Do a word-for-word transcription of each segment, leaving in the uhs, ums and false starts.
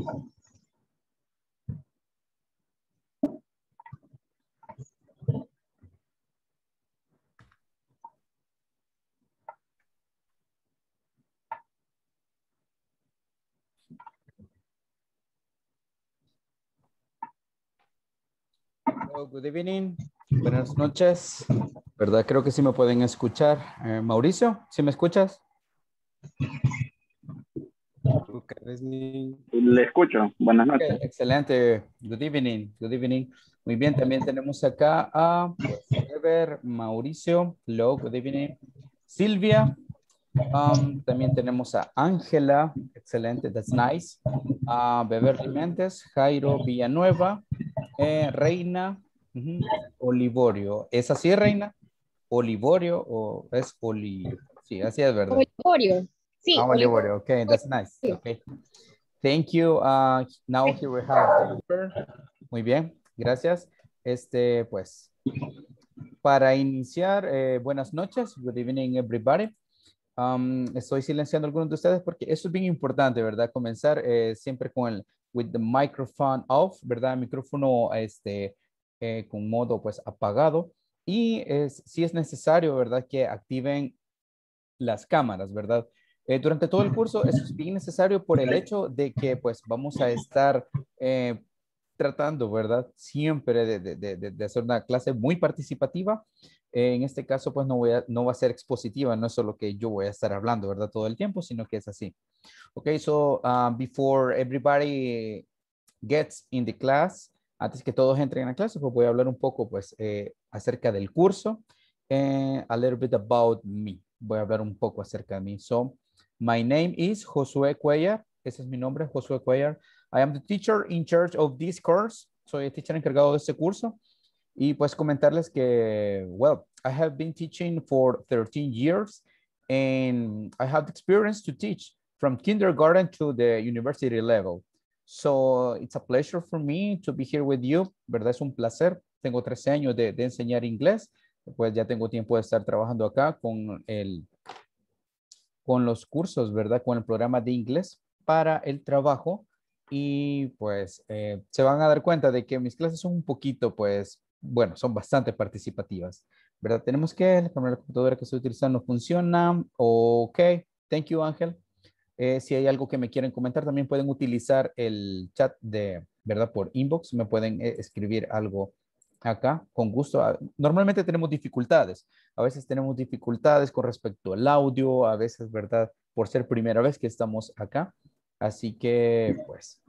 Hello, good evening. Buenas noches. ¿Verdad? Creo que sí me pueden escuchar. Eh, Mauricio, ¿sí me escuchas? Le escucho. Buenas Ok, noches. excelente. Good evening. Good evening. Muy bien, también tenemos acá a pues, Ever, Mauricio. Hello, good evening. Silvia. Um, también tenemos a Ángela. Excelente, that's nice. A Beverly Méndez, Jairo Villanueva, eh, Reina, ujú, Olivorio. ¿Es así, Reina? Olivorio o es Oli... Sí, así es, ¿verdad? Olivorio. Sí, Ah, Olivorio. Okay, that's nice. Okay. Thank you. Uh, now here we have Jennifer. Muy bien, gracias. Este, pues, para iniciar, eh, buenas noches. Good evening, everybody. Um, estoy silenciando a algunos de ustedes porque eso es bien importante, ¿verdad? Comenzar eh, siempre con el with the microphone off, ¿verdad? El micrófono este, eh, con modo pues apagado. Y es, si es necesario, ¿verdad? Que activen las cámaras, ¿verdad? Eh, durante todo el curso, eso es bien necesario por el hecho de que pues vamos a estar eh, tratando, ¿verdad? Siempre de, de, de, de, hacer una clase muy participativa. Eh, en este caso, pues no, voy a, no va a ser expositiva, no es solo que yo voy a estar hablando, ¿verdad? Todo el tiempo, sino que es así. Okay, so uh, before everybody gets in the class, antes que todos entren a la clase, pues voy a hablar un poco pues eh, acerca del curso and a little bit about me. Voy a hablar un poco acerca de mí. So, my name is Josué Cuellar. Ese es mi nombre, Josué Cuellar. I am the teacher in charge of this course. Soy el teacher encargado de este curso. Y pues comentarles que, well, I have been teaching for thirteen years and I have experience to teach from kindergarten to the university level. So it's a pleasure for me to be here with you, ¿verdad? Es un placer. Tengo trece años de, de enseñar inglés. Pues ya tengo tiempo de estar trabajando acá con, el, con los cursos, ¿verdad? Con el programa de inglés para el trabajo. Y pues eh, se van a dar cuenta de que mis clases son un poquito, pues, bueno, son bastante participativas, ¿verdad? Tenemos que, la cámara de la computadora que estoy utilizando no funciona. Ok, thank you, Ángel. Eh, si hay algo que me quieren comentar, también pueden utilizar el chat de, ¿verdad? Por inbox, me pueden eh, escribir algo acá, con gusto. Ah, normalmente tenemos dificultades. A veces tenemos dificultades con respecto al audio, a veces, ¿verdad? Por ser primera vez que estamos acá. Así que, pues,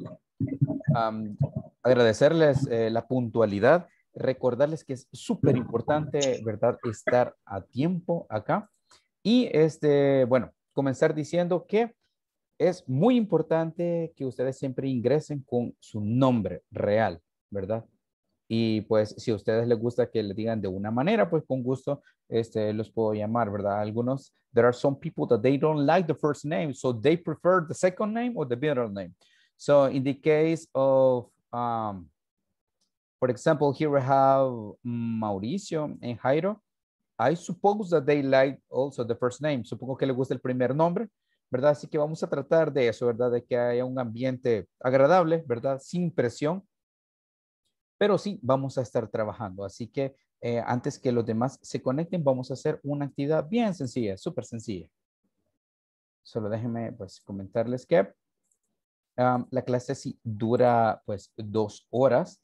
um, agradecerles eh, la puntualidad, recordarles que es súper importante, ¿verdad? Estar a tiempo acá. Y, este, bueno, comenzar diciendo que es muy importante que ustedes siempre ingresen con su nombre real, ¿verdad? Y pues si a ustedes les gusta que le digan de una manera, pues con gusto este, los puedo llamar, ¿verdad? Algunos, there are some people that they don't like the first name, so they prefer the second name or the middle name. So in the case of, um, for example, here we have Mauricio and Jairo. I suppose that they like also the first name. Supongo que les gusta el primer nombre, ¿verdad? Así que vamos a tratar de eso, ¿verdad? De que haya un ambiente agradable, ¿verdad? Sin presión, pero sí vamos a estar trabajando. Así que eh, antes que los demás se conecten, vamos a hacer una actividad bien sencilla, súper sencilla. Solo déjenme pues comentarles que um, la clase sí dura pues dos horas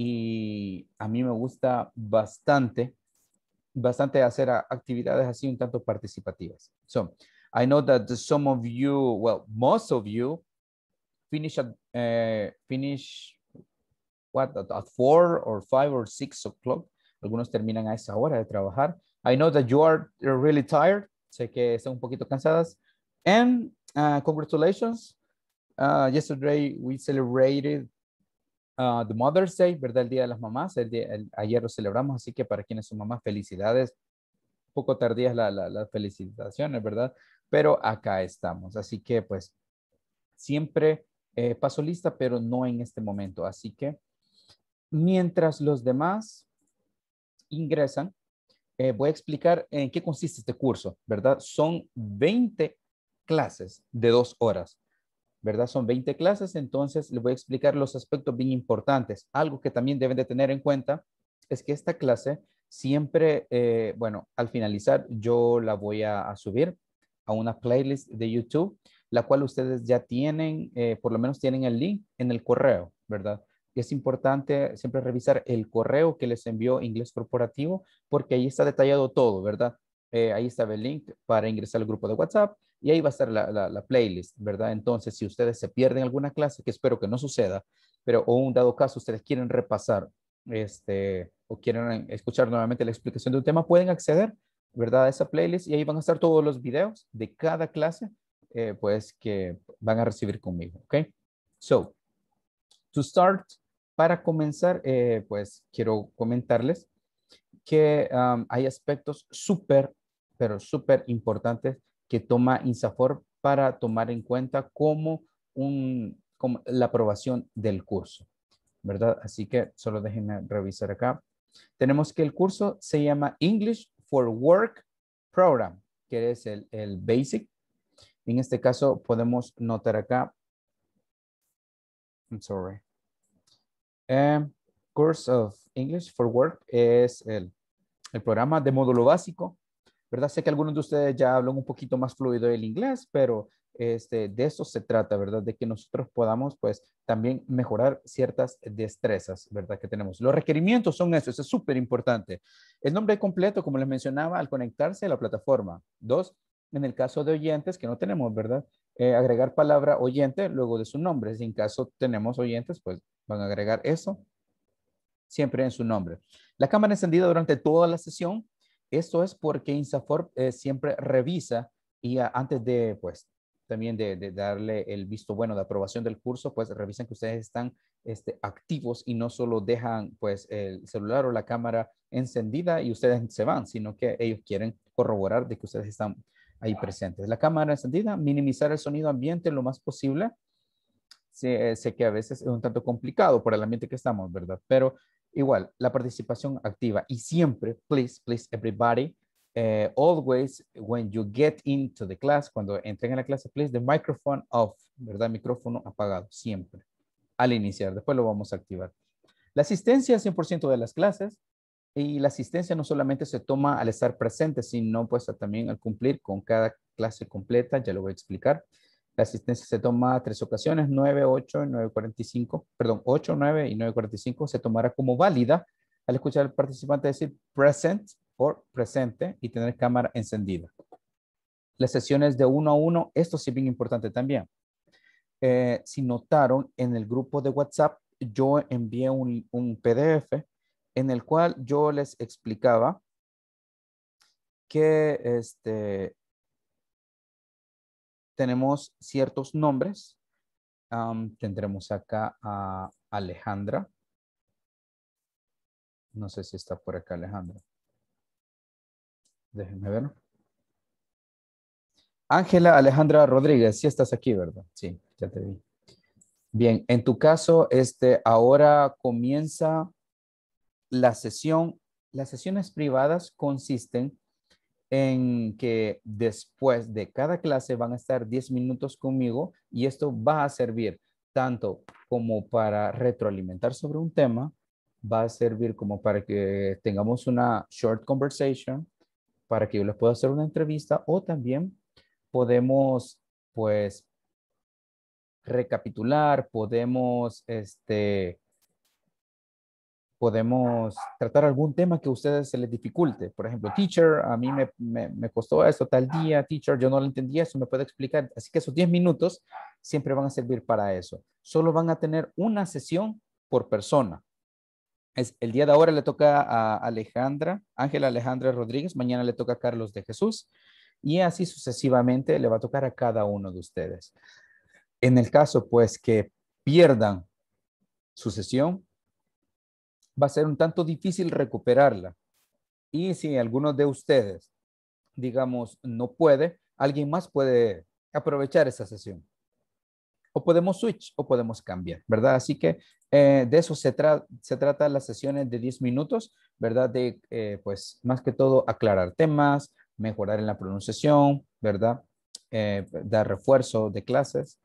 y a mí me gusta bastante, bastante hacer a, actividades así un tanto participativas. So, I know that some of you, well, most of you finish at, uh, finish what, at, at four or five or six o'clock. Algunos terminan a esa hora de trabajar. I know that you are really tired. Sé que están un poquito cansadas. And uh, congratulations. Uh, yesterday we celebrated uh, the Mother's Day, ¿verdad? El Día de las Mamás. El día, el, ayer lo celebramos, así que para quienes son mamás, felicidades. Un poco tardías las la, la felicitaciones, ¿verdad? Pero acá estamos. Así que pues siempre eh, paso lista, pero no en este momento. Así que mientras los demás ingresan, eh, voy a explicar en qué consiste este curso, ¿verdad? Son veinte clases de dos horas. ¿verdad? Son veinte clases, entonces les voy a explicar los aspectos bien importantes. Algo que también deben de tener en cuenta es que esta clase siempre, eh, bueno, al finalizar yo la voy a, a subir a una playlist de YouTube, la cual ustedes ya tienen, eh, por lo menos tienen el link en el correo, ¿verdad? Es importante siempre revisar el correo que les envió Inglés Corporativo, porque ahí está detallado todo, ¿verdad? Eh, ahí está el link para ingresar al grupo de WhatsApp y ahí va a estar la, la, la playlist, ¿verdad? Entonces, si ustedes se pierden alguna clase, que espero que no suceda, pero o un dado caso, ustedes quieren repasar este, o quieren escuchar nuevamente la explicación de un tema, pueden acceder, ¿verdad? A esa playlist y ahí van a estar todos los videos de cada clase, eh, pues, que van a recibir conmigo, ¿ok? So, to start, para comenzar, eh, pues, quiero comentarles que um, hay aspectos súper, pero súper importantes que toma INSAFORP para tomar en cuenta como, un, como la aprobación del curso, ¿verdad? Así que solo déjenme revisar acá. Tenemos que el curso se llama English for Work Program, que es el, el Basic. En este caso podemos notar acá, I'm sorry, um, Course of English for Work es el, el programa de módulo básico, ¿verdad? Sé que algunos de ustedes ya hablan un poquito más fluido el inglés, pero este, de eso se trata, ¿verdad? De que nosotros podamos, pues, también mejorar ciertas destrezas, ¿verdad? Que tenemos. Los requerimientos son esos, eso es súper importante. El nombre completo, como les mencionaba, al conectarse a la plataforma. Dos, en el caso de oyentes, que no tenemos, ¿verdad? Eh, agregar palabra oyente luego de su nombre. Si en caso tenemos oyentes, pues van a agregar eso siempre en su nombre. La cámara encendida durante toda la sesión. Esto es porque INSAFORP eh, siempre revisa y a, antes de, pues, también de, de, darle el visto bueno de aprobación del curso, pues revisan que ustedes están este, activos y no solo dejan, pues, el celular o la cámara encendida y ustedes se van, sino que ellos quieren corroborar de que ustedes están ahí presentes. La cámara encendida, minimizar el sonido ambiente lo más posible. Sé, sé que a veces es un tanto complicado por el ambiente que estamos, ¿verdad? Pero igual, la participación activa y siempre, please, please, everybody, uh, always, when you get into the class, cuando entren en la clase, please, the microphone off, ¿verdad? Micrófono apagado, siempre, al iniciar. Después lo vamos a activar. La asistencia cien por ciento de las clases y la asistencia no solamente se toma al estar presente, sino pues también al cumplir con cada clase completa, ya lo voy a explicar. La asistencia se toma a tres ocasiones, nueve, ocho y nueve cuarenta y cinco, perdón, ocho, nueve y nueve cuarenta y cinco se tomará como válida al escuchar al participante decir present o presente y tener cámara encendida. Las sesiones de uno a uno, esto sí es bien importante también. Eh, si notaron, en el grupo de WhatsApp, yo envié un, un P D F en el cual yo les explicaba que este, tenemos ciertos nombres. Um, tendremos acá a Alejandra. No sé si está por acá Alejandra. Déjenme ver. Ángela Alejandra Rodríguez, sí estás aquí, ¿verdad? Sí, ya te vi. Bien, en tu caso, este, ahora comienza la sesión. Las sesiones privadas consisten en que después de cada clase van a estar diez minutos conmigo y esto va a servir tanto como para retroalimentar sobre un tema, va a servir como para que tengamos una short conversation, para que yo les pueda hacer una entrevista o también podemos pues recapitular, podemos este, podemos tratar algún tema que a ustedes se les dificulte. Por ejemplo, teacher, a mí me, me, me costó eso tal día, teacher, yo no lo entendí eso, me puede explicar. Así que esos diez minutos siempre van a servir para eso. Solo van a tener una sesión por persona. Es, el día de ahora le toca a Alejandra, Ángela Alejandra Rodríguez, mañana le toca a Carlos de Jesús y así sucesivamente le va a tocar a cada uno de ustedes. En el caso, pues, que pierdan su sesión, va a ser un tanto difícil recuperarla. Y si alguno de ustedes, digamos, no puede, alguien más puede aprovechar esa sesión. O podemos switch o podemos cambiar, ¿verdad? Así que eh, de eso se, tra se trata las sesiones de diez minutos, ¿verdad? De, eh, pues, más que todo, aclarar temas, mejorar en la pronunciación, ¿verdad? Eh, dar refuerzo de clases.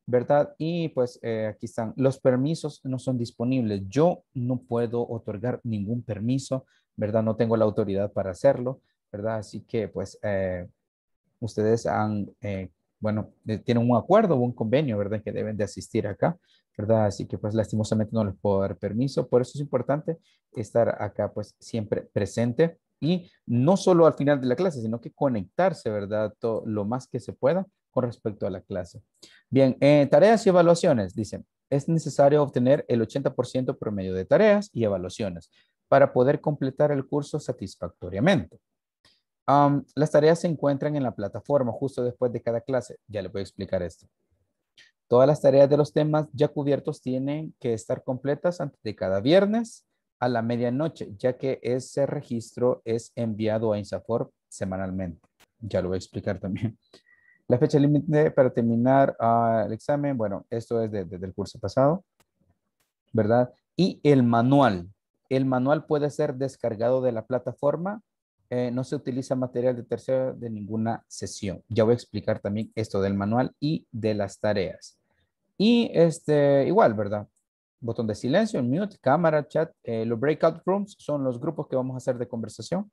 ¿verdad? Y pues eh, aquí están, los permisos no son disponibles. Yo no puedo otorgar ningún permiso, ¿verdad? No tengo la autoridad para hacerlo, ¿verdad? Así que pues eh, ustedes han, eh, bueno, de- tienen un acuerdo o un convenio, ¿verdad? Que deben de asistir acá, ¿verdad? Así que pues lastimosamente no les puedo dar permiso. Por eso es importante estar acá pues siempre presente y no solo al final de la clase, sino que conectarse, ¿verdad? Todo, lo más que se pueda con respecto a la clase. Bien, eh, tareas y evaluaciones, dicen. Es necesario obtener el ochenta por ciento promedio de tareas y evaluaciones para poder completar el curso satisfactoriamente. Um, las tareas se encuentran en la plataforma justo después de cada clase. Ya les voy a explicar esto. Todas las tareas de los temas ya cubiertos tienen que estar completas antes de cada viernes a la medianoche, ya que ese registro es enviado a INSAFORP semanalmente. Ya lo voy a explicar también. La fecha límite para terminar uh, el examen, bueno, esto es desde el curso pasado, ¿verdad? Y el manual. El manual puede ser descargado de la plataforma. Eh, no se utiliza material de tercero de ninguna sesión. Ya voy a explicar también esto del manual y de las tareas. Y este, igual, ¿verdad? Botón de silencio, mute, cámara, chat. Eh, los breakout rooms son los grupos que vamos a hacer de conversación.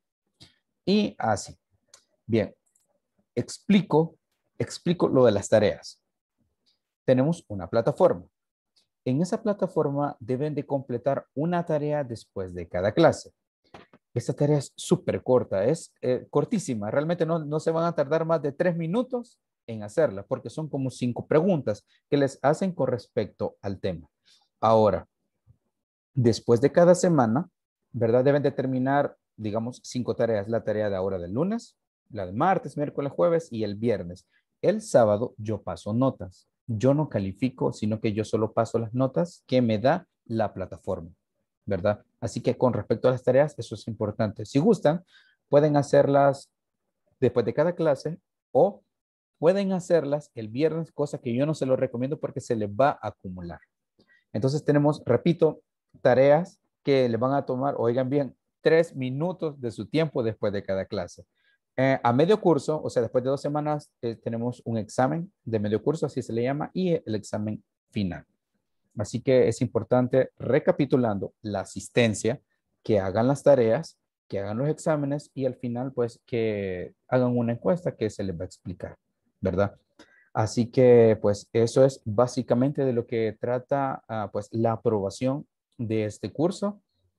Y así. Bien, explico, explico lo de las tareas. Tenemos una plataforma. En esa plataforma deben de completar una tarea después de cada clase. Esta tarea es súper corta, es eh, cortísima. Realmente no, no se van a tardar más de tres minutos en hacerla, porque son como cinco preguntas que les hacen con respecto al tema. Ahora, después de cada semana, ¿verdad? Deben de terminar, digamos, cinco tareas. La tarea de ahora del lunes, la de martes, miércoles, jueves y el viernes. El sábado yo paso notas. Yo no califico, sino que yo solo paso las notas que me da la plataforma, ¿verdad? Así que con respecto a las tareas, eso es importante. Si gustan, pueden hacerlas después de cada clase o pueden hacerlas el viernes, cosa que yo no se lo recomiendo porque se les va a acumular. Entonces tenemos, repito, tareas que le van a tomar, oigan bien, tres minutos de su tiempo después de cada clase. Eh, a medio curso, o sea, después de dos semanas, eh, tenemos un examen de medio curso, así se le llama, y el examen final. Así que es importante, recapitulando, la asistencia, que hagan las tareas, que hagan los exámenes y al final, pues, que hagan una encuesta que se les va a explicar, ¿verdad? Así que, pues, eso es básicamente de lo que trata, uh, pues, la aprobación de este curso.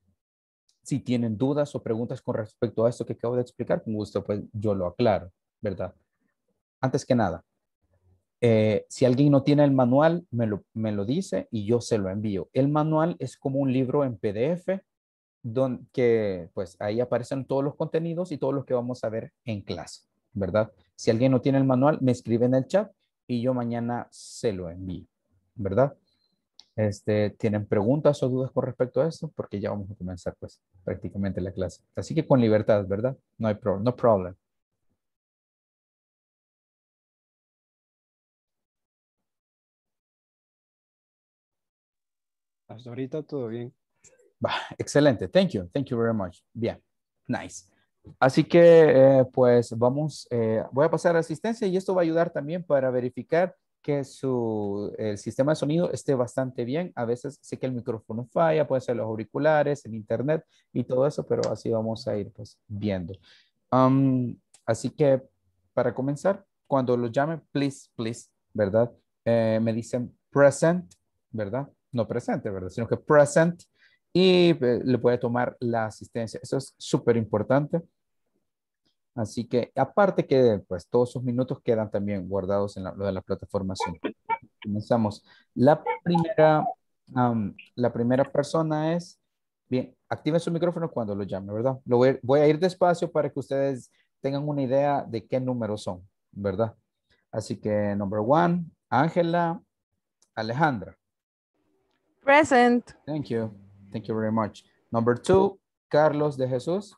Si tienen dudas o preguntas con respecto a esto que acabo de explicar, con gusto, pues, yo lo aclaro, ¿verdad? Antes que nada, eh, si alguien no tiene el manual, me lo, me lo dice y yo se lo envío. El manual es como un libro en P D F, donde, que, pues, ahí aparecen todos los contenidos y todos los que vamos a ver en clase, ¿verdad? Si alguien no tiene el manual, me escribe en el chat y yo mañana se lo envío, ¿verdad? Este, ¿tienen preguntas o dudas con respecto a esto? Porque ya vamos a comenzar, pues, prácticamente la clase. Así que con libertad, ¿verdad? No hay pro no problem. Hasta ahorita todo bien. Bah, excelente. Thank you. Thank you very much. Bien. Nice. Así que, eh, pues, vamos, eh, voy a pasar a asistencia y esto va a ayudar también para verificar que su, el sistema de sonido esté bastante bien. A veces sé que el micrófono falla, pueden ser los auriculares, el internet y todo eso, pero así vamos a ir, pues, viendo. Um, así que, para comenzar, cuando lo llame, please, please, ¿verdad? Eh, me dicen present, ¿verdad? No presente, ¿verdad? Sino que present y eh, le puede tomar la asistencia. Eso es súper importante. Así que aparte que pues todos sus minutos quedan también guardados en la, lo de la plataforma Zoom. Comenzamos. La primera, um, la primera persona es, bien, active su micrófono cuando lo llame, ¿verdad? Lo voy, voy a ir despacio para que ustedes tengan una idea de qué números son, ¿verdad? Así que number one, Ángela Alejandra. Present. Thank you. Thank you very much. Number two, Carlos de Jesús.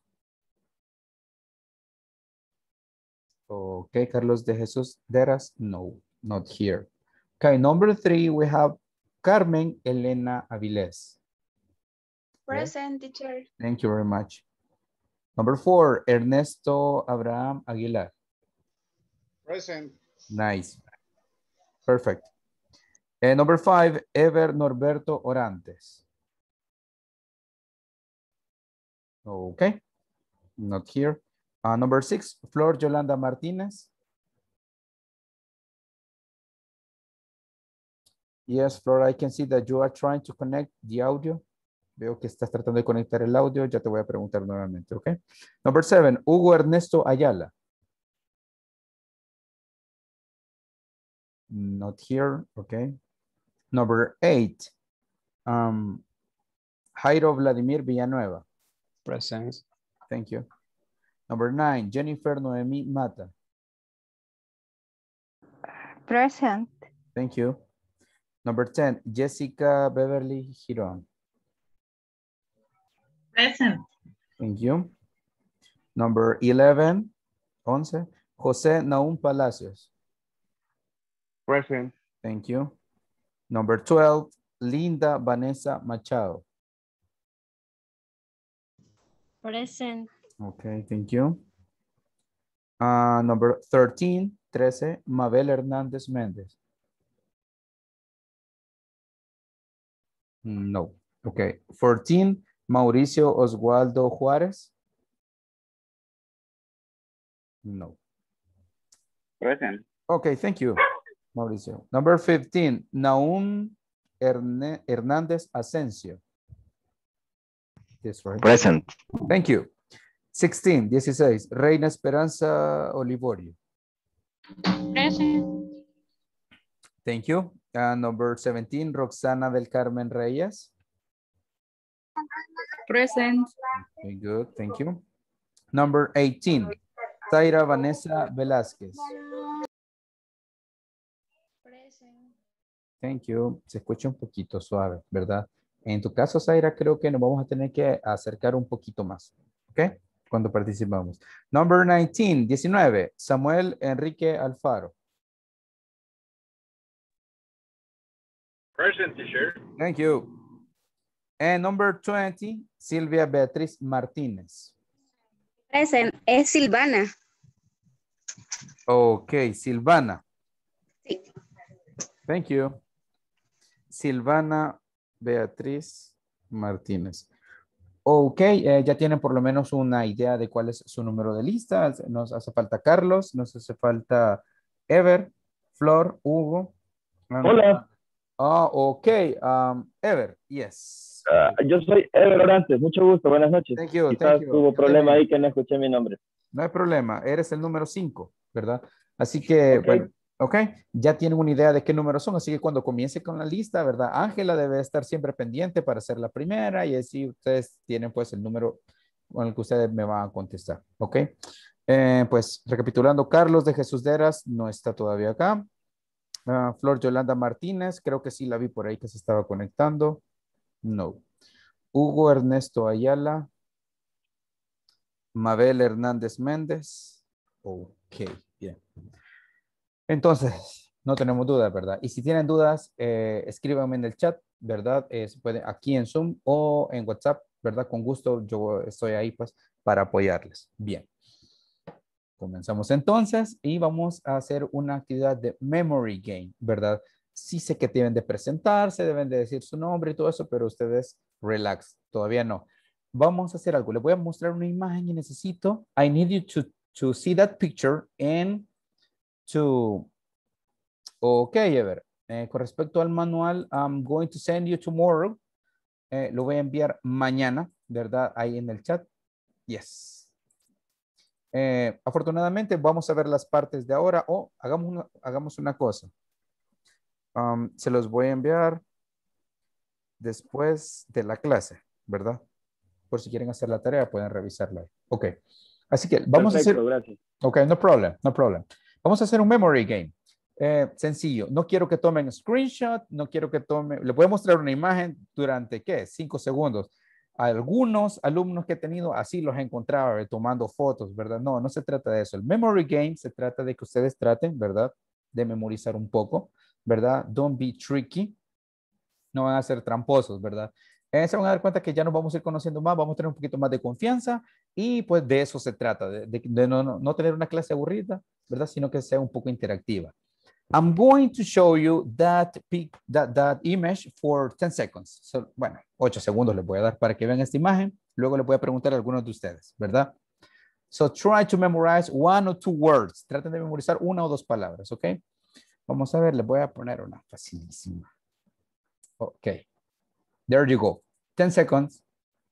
Okay, Carlos de Jesús Deras, no, not here. Okay, number three, we have Carmen Elena Avilés. Present, teacher. Thank you very much. Number four, Ernesto Abraham Aguilar. Present. Nice. Perfect. Uh, number five, Ever Norberto Orantes. Okay, not here. Uh, number six, Flor Yolanda Martinez. Yes, Flor, I can see that you are trying to connect the audio. Veo que estás tratando de conectar el audio. Ya te voy a preguntar nuevamente, ¿ok? Number seven, Hugo Ernesto Ayala. Not here, okay. Number eight, um, Jairo Vladimir Villanueva. Present. Thank you. Number nine, Jennifer Noemi Mata. Present. Thank you. Number ten, Jessica Beverly Giron. Present. Thank you. Number eleven, once, José Naum Palacios. Present. Thank you. Number twelve, Linda Vanessa Machado. Present. Okay, thank you. Uh, number thirteen, trece, Mabel Hernández Méndez. No. Okay. fourteen, Mauricio Oswaldo Juárez. No. Present. Okay, thank you, Mauricio. Number fifteen, Naum Herne Hernández Asensio. This right? Present. Thank you. sixteen, dieciséis, Reina Esperanza Olivorio. Present. Thank you. Uh, number seventeen, Roxana del Carmen Reyes. Present. Very good, thank you. Number eighteen, Zaira Vanessa Velázquez. Present. Thank you. Se escucha un poquito suave, ¿verdad? En tu caso, Zaira, creo que nos vamos a tener que acercar un poquito más, ¿ok? Cuando participamos. Number nineteen, diecinueve, Samuel Enrique Alfaro. Present, teacher. Thank you. And number twenty, Silvia Beatriz Martínez. Present, es Silvana. Ok, Silvana. Sí. Thank you. Silvana Beatriz Martínez. Ok, eh, ya tienen por lo menos una idea de cuál es su número de lista. Nos hace falta Carlos, nos hace falta Ever, Flor, Hugo. Hola. Ah, ok. Um, Ever, yes. Uh, yo soy Ever Orantes, mucho gusto, buenas noches. Thank you, Quizás thank you. hubo Yo problema también. ahí que no escuché mi nombre. No hay problema, eres el número cinco, ¿verdad? Así que, Ok. bueno, ok, ya tienen una idea de qué números son, así que cuando comience con la lista, ¿verdad? Ángela debe estar siempre pendiente para ser la primera y así ustedes tienen pues el número con el que ustedes me van a contestar, ¿ok? Eh, pues recapitulando, Carlos de Jesús Deras no está todavía acá. Uh, Flor Yolanda Martínez, creo que sí la vi por ahí que se estaba conectando. No. Hugo Ernesto Ayala. Mabel Hernández Méndez. Ok, bien. Entonces, no tenemos dudas, ¿verdad? Y si tienen dudas, eh, escríbanme en el chat, ¿verdad? Eh, se puede aquí en Zoom o en WhatsApp, ¿verdad? Con gusto, yo estoy ahí, pues, para apoyarles. Bien. Comenzamos entonces y vamos a hacer una actividad de memory game, ¿verdad? Sí sé que deben de presentarse, deben de decir su nombre y todo eso, pero ustedes relax, todavía no. Vamos a hacer algo. Les voy a mostrar una imagen y necesito, I need you to, to see that picture and to, ok, Ever. Eh, con respecto al manual, I'm going to send you tomorrow. Eh, lo voy a enviar mañana, ¿verdad? Ahí en el chat. Yes. Eh, afortunadamente vamos a ver las partes de ahora o oh, hagamos, una, hagamos una cosa. Um, se los voy a enviar después de la clase, ¿verdad? Por si quieren hacer la tarea, pueden revisarla. Ok. Así que vamos Perfecto, a hacer... gracias. Ok, no problem, no problem. Vamos a hacer un memory game. Eh, sencillo. No quiero que tomen screenshot, no quiero que tomen... Les voy a mostrar una imagen durante, ¿qué? Cinco segundos. Algunos alumnos que he tenido así los encontraba tomando fotos, ¿verdad? No, no se trata de eso. El memory game se trata de que ustedes traten, ¿verdad? De memorizar un poco, ¿verdad? Don't be tricky. No van a ser tramposos, ¿verdad? Eh, se van a dar cuenta que ya nos vamos a ir conociendo más, vamos a tener un poquito más de confianza y pues de eso se trata, de, de, de no, no, no tener una clase aburrida, ¿verdad? Sino que sea un poco interactiva. I'm going to show you that, pic, that, that image for ten seconds. So, bueno, ocho segundos les voy a dar para que vean esta imagen. Luego les voy a preguntar a algunos de ustedes, ¿verdad? So try to memorize one or two words. Traten de memorizar una o dos palabras, ¿ok? Vamos a ver, les voy a poner una facilísima. Ok. There you go. ten seconds.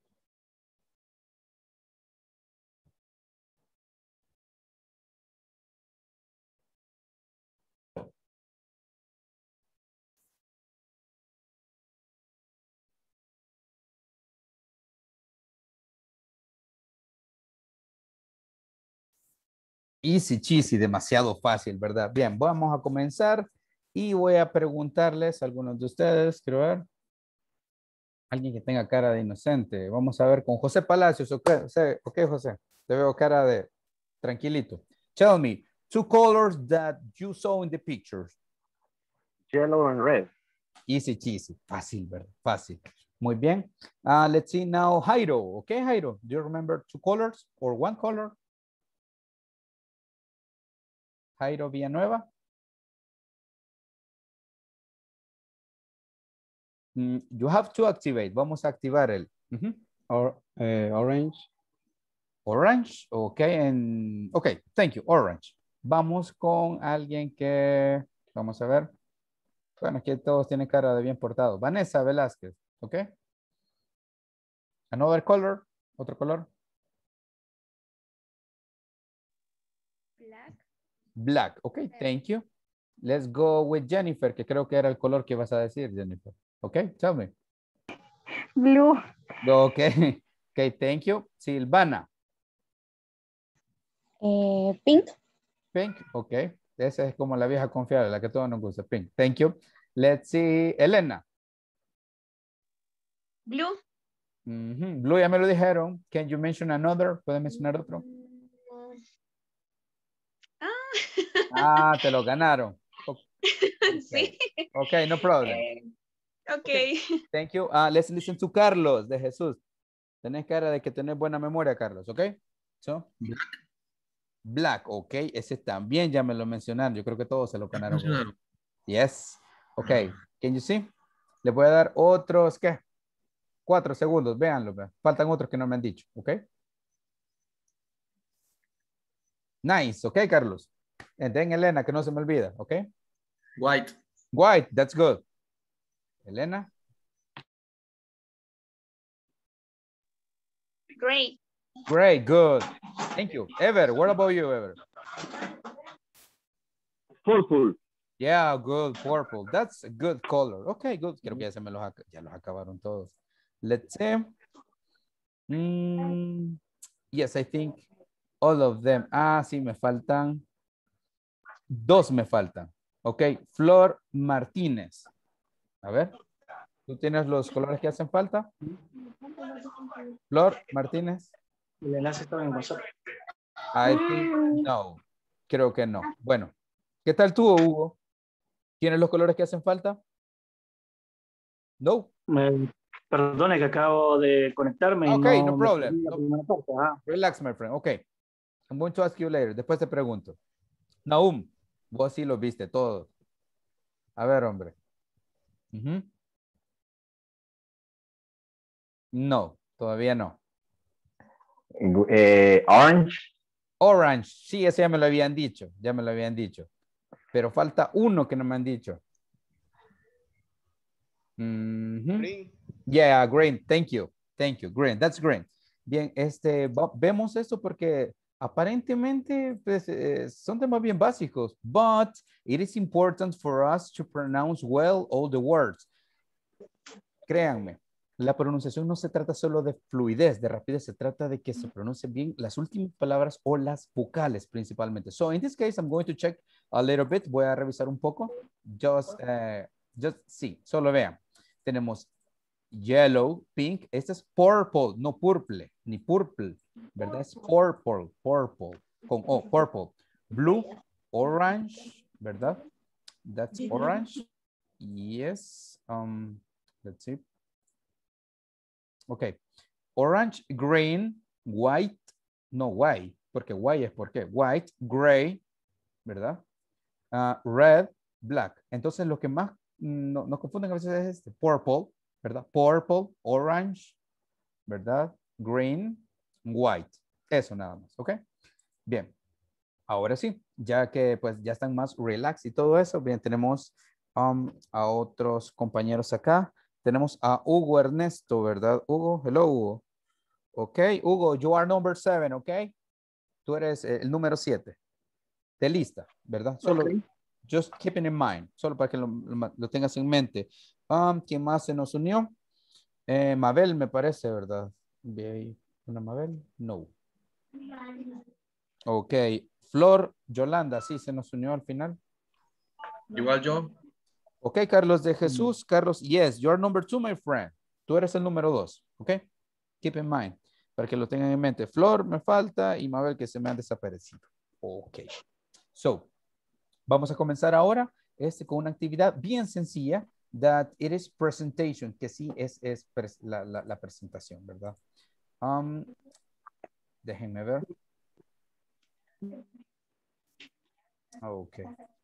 Easy cheesy, demasiado fácil, ¿verdad? Bien, vamos a comenzar y voy a preguntarles a algunos de ustedes, quiero ver. Alguien que tenga cara de inocente. Vamos a ver con José Palacios. Ok, José, okay, José. Te veo cara de tranquilito. Tell me, two colors that you saw in the pictures. Yellow and red. Easy cheesy. Fácil, ¿verdad? Fácil. Muy bien. Uh, let's see now, Jairo. Okay, Jairo. Do you remember two colors or one color? Jairo Villanueva. Mm, you have to activate. Vamos a activar el. Uh-huh. Or, uh, orange. Orange. Okay. And, okay. Thank you. Orange. Vamos con alguien que, vamos a ver. Bueno, aquí todos tienen cara de bien portado. Vanessa Velázquez. Okay. Another color. Otro color. Black. Black. Okay. Thank you. Let's go with Jennifer, que creo que era el color que vas a decir, Jennifer. Okay. Tell me. Blue. Okay. Okay. Thank you. Silvana. Eh, pink. Pink, ok. Esa es como la vieja confiable, la que todos nos gusta. Pink, thank you. Let's see, Elena. Blue. Mm-hmm. Blue, ya me lo dijeron. Can you mention another? ¿Puedes mencionar otro? Ah. Ah, te lo ganaron. Okay. Sí. Ok, no problem. Eh, ok. Okay. Thank you. Uh, let's listen to Carlos de Jesús. Tenés cara de que tenés buena memoria, Carlos, ok? So, Black, ok. Ese también ya me lo mencionaron. Yo creo que todos se lo ganaron. Yes. Ok. Can you see? Le voy a dar otros, ¿qué? Cuatro segundos. Véanlo. Vean. Faltan otros que no me han dicho. Ok. Nice. Ok, Carlos. And then Elena, que no se me olvida. Ok. White. White. That's good. Elena. Great. Great. Good. Thank you. Ever, what about you, Ever? Purple. Yeah, good. Purple. That's a good color. Okay, good. Creo que ya se me los, ya los acabaron todos. Let's see. Mm, yes, I think all of them. Ah, sí, me faltan. Dos me faltan. Ok, Flor Martínez. A ver. ¿Tú tienes los colores que hacen falta? Flor Martínez. El enlace estaba en WhatsApp. I think no. Creo que no. Bueno. ¿Qué tal tú, Hugo? ¿Tienes los colores que hacen falta? No. Me, perdone que acabo de conectarme. Ok, y no, no problem. la No. primera parte. Ah. Relax, my friend. Ok. I'm going to ask you later. Después te pregunto. Naum, vos sí los viste todos. A ver, hombre. Uh-huh. No, todavía no. Eh, orange. Orange, sí, ese ya me lo habían dicho, ya me lo habían dicho. Pero falta uno que no me han dicho. Mm-hmm. Green. Yeah, green, thank you, thank you, green, that's green. Bien, este, vemos esto porque aparentemente pues, eh, son temas bien básicos, but it is important for us to pronounce well all the words. Créanme. La pronunciación no se trata solo de fluidez, de rapidez, se trata de que se pronuncien bien las últimas palabras o las vocales principalmente. So in this case, I'm going to check a little bit. Voy a revisar un poco. Just, uh, just sí, solo vean. Tenemos yellow, pink. Este es purple, no purple, ni purple, ¿verdad? Es purple, purple, con O, purple. Blue, orange, ¿verdad? That's orange. Yes. Um, let's see. Ok. Orange, green, white, no white, porque white es porque white, gray, ¿verdad? Uh, red, black. Entonces, lo que más no, nos confunden a veces es este, purple, ¿verdad? Purple, orange, ¿verdad? Green, white. Eso nada más, ¿ok? Bien. Ahora sí, ya que pues ya están más relax y todo eso, bien, tenemos um, a otros compañeros acá. Tenemos a Hugo Ernesto, ¿verdad? Hugo, hello, Hugo. Ok, Hugo, you are number seven, ok? Tú eres eh, el número siete de lista, ¿verdad? Solo, Ok. just keep it in mind, solo para que lo, lo, lo tengas en mente. Um, ¿Quién más se nos unió? Eh, Mabel, me parece, ¿verdad? Bien, ¿una Mabel? No. Ok, Flor, Yolanda, sí, se nos unió al final. Igual yo. Ok, Carlos de Jesús, Carlos, yes, you're number two, my friend. Tú eres el número dos, ok? Keep in mind, para que lo tengan en mente. Flor me falta y Mabel que se me han desaparecido. Ok, so, vamos a comenzar ahora este, con una actividad bien sencilla, that it is presentation, que sí es, es pres la, la, la presentación, ¿verdad? Um, déjenme ver. Ok.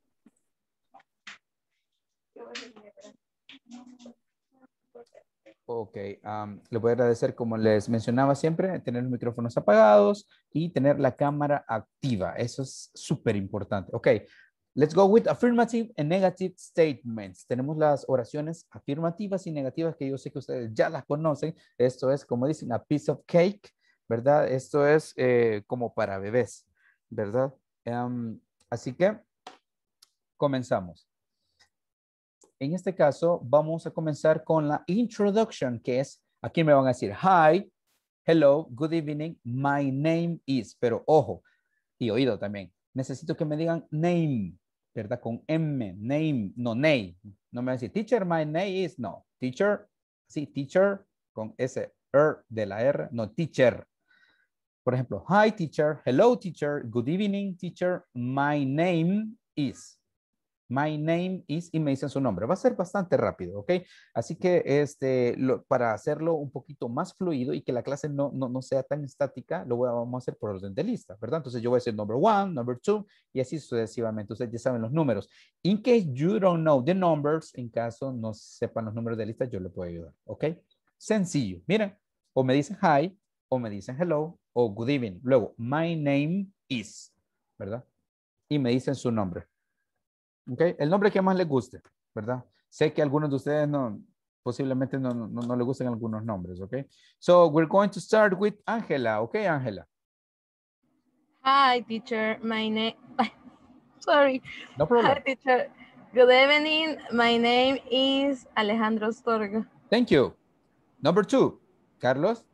Ok, um, le voy a agradecer, como les mencionaba siempre, tener los micrófonos apagados y tener la cámara activa. Eso es súper importante. Ok, let's go with affirmative and negative statements. Tenemos las oraciones afirmativas y negativas que yo sé que ustedes ya las conocen. Esto es, como dicen, a piece of cake, ¿verdad? Esto es eh, como para bebés, ¿verdad? Um, así que comenzamos. En este caso, vamos a comenzar con la introduction, que es, aquí me van a decir, hi, hello, good evening, my name is, pero ojo, y oído también, necesito que me digan name, ¿verdad? Con M, name, no name, no me van a decir, teacher, my name is, no, teacher, sí, teacher, con ese R de la R, no, teacher. Por ejemplo, hi, teacher, hello, teacher, good evening, teacher, my name is. My name is, y me dicen su nombre. Va a ser bastante rápido, ¿ok? Así que este, lo, para hacerlo un poquito más fluido y que la clase no, no, no sea tan estática, lo voy a, vamos a hacer por orden de lista, ¿verdad? Entonces yo voy a decir number one, number two, y así sucesivamente. Ustedes ya saben los números. In case you don't know the numbers, en caso no sepan los números de lista, yo le puedo ayudar, ¿ok? Sencillo. Miren, o me dicen hi, o me dicen hello, o good evening. Luego, my name is, ¿verdad? Y me dicen su nombre. Okay. El nombre que más les guste, ¿verdad? Sé que algunos de ustedes no, posiblemente no, no, no le gusten algunos nombres, ¿ok? So, we're going to start with Angela, ¿ok, Angela? Hi, teacher. My name. Sorry. No Hi, problem. teacher. Good evening. My name is Alejandro Astorga. Thank you. Number two, Carlos.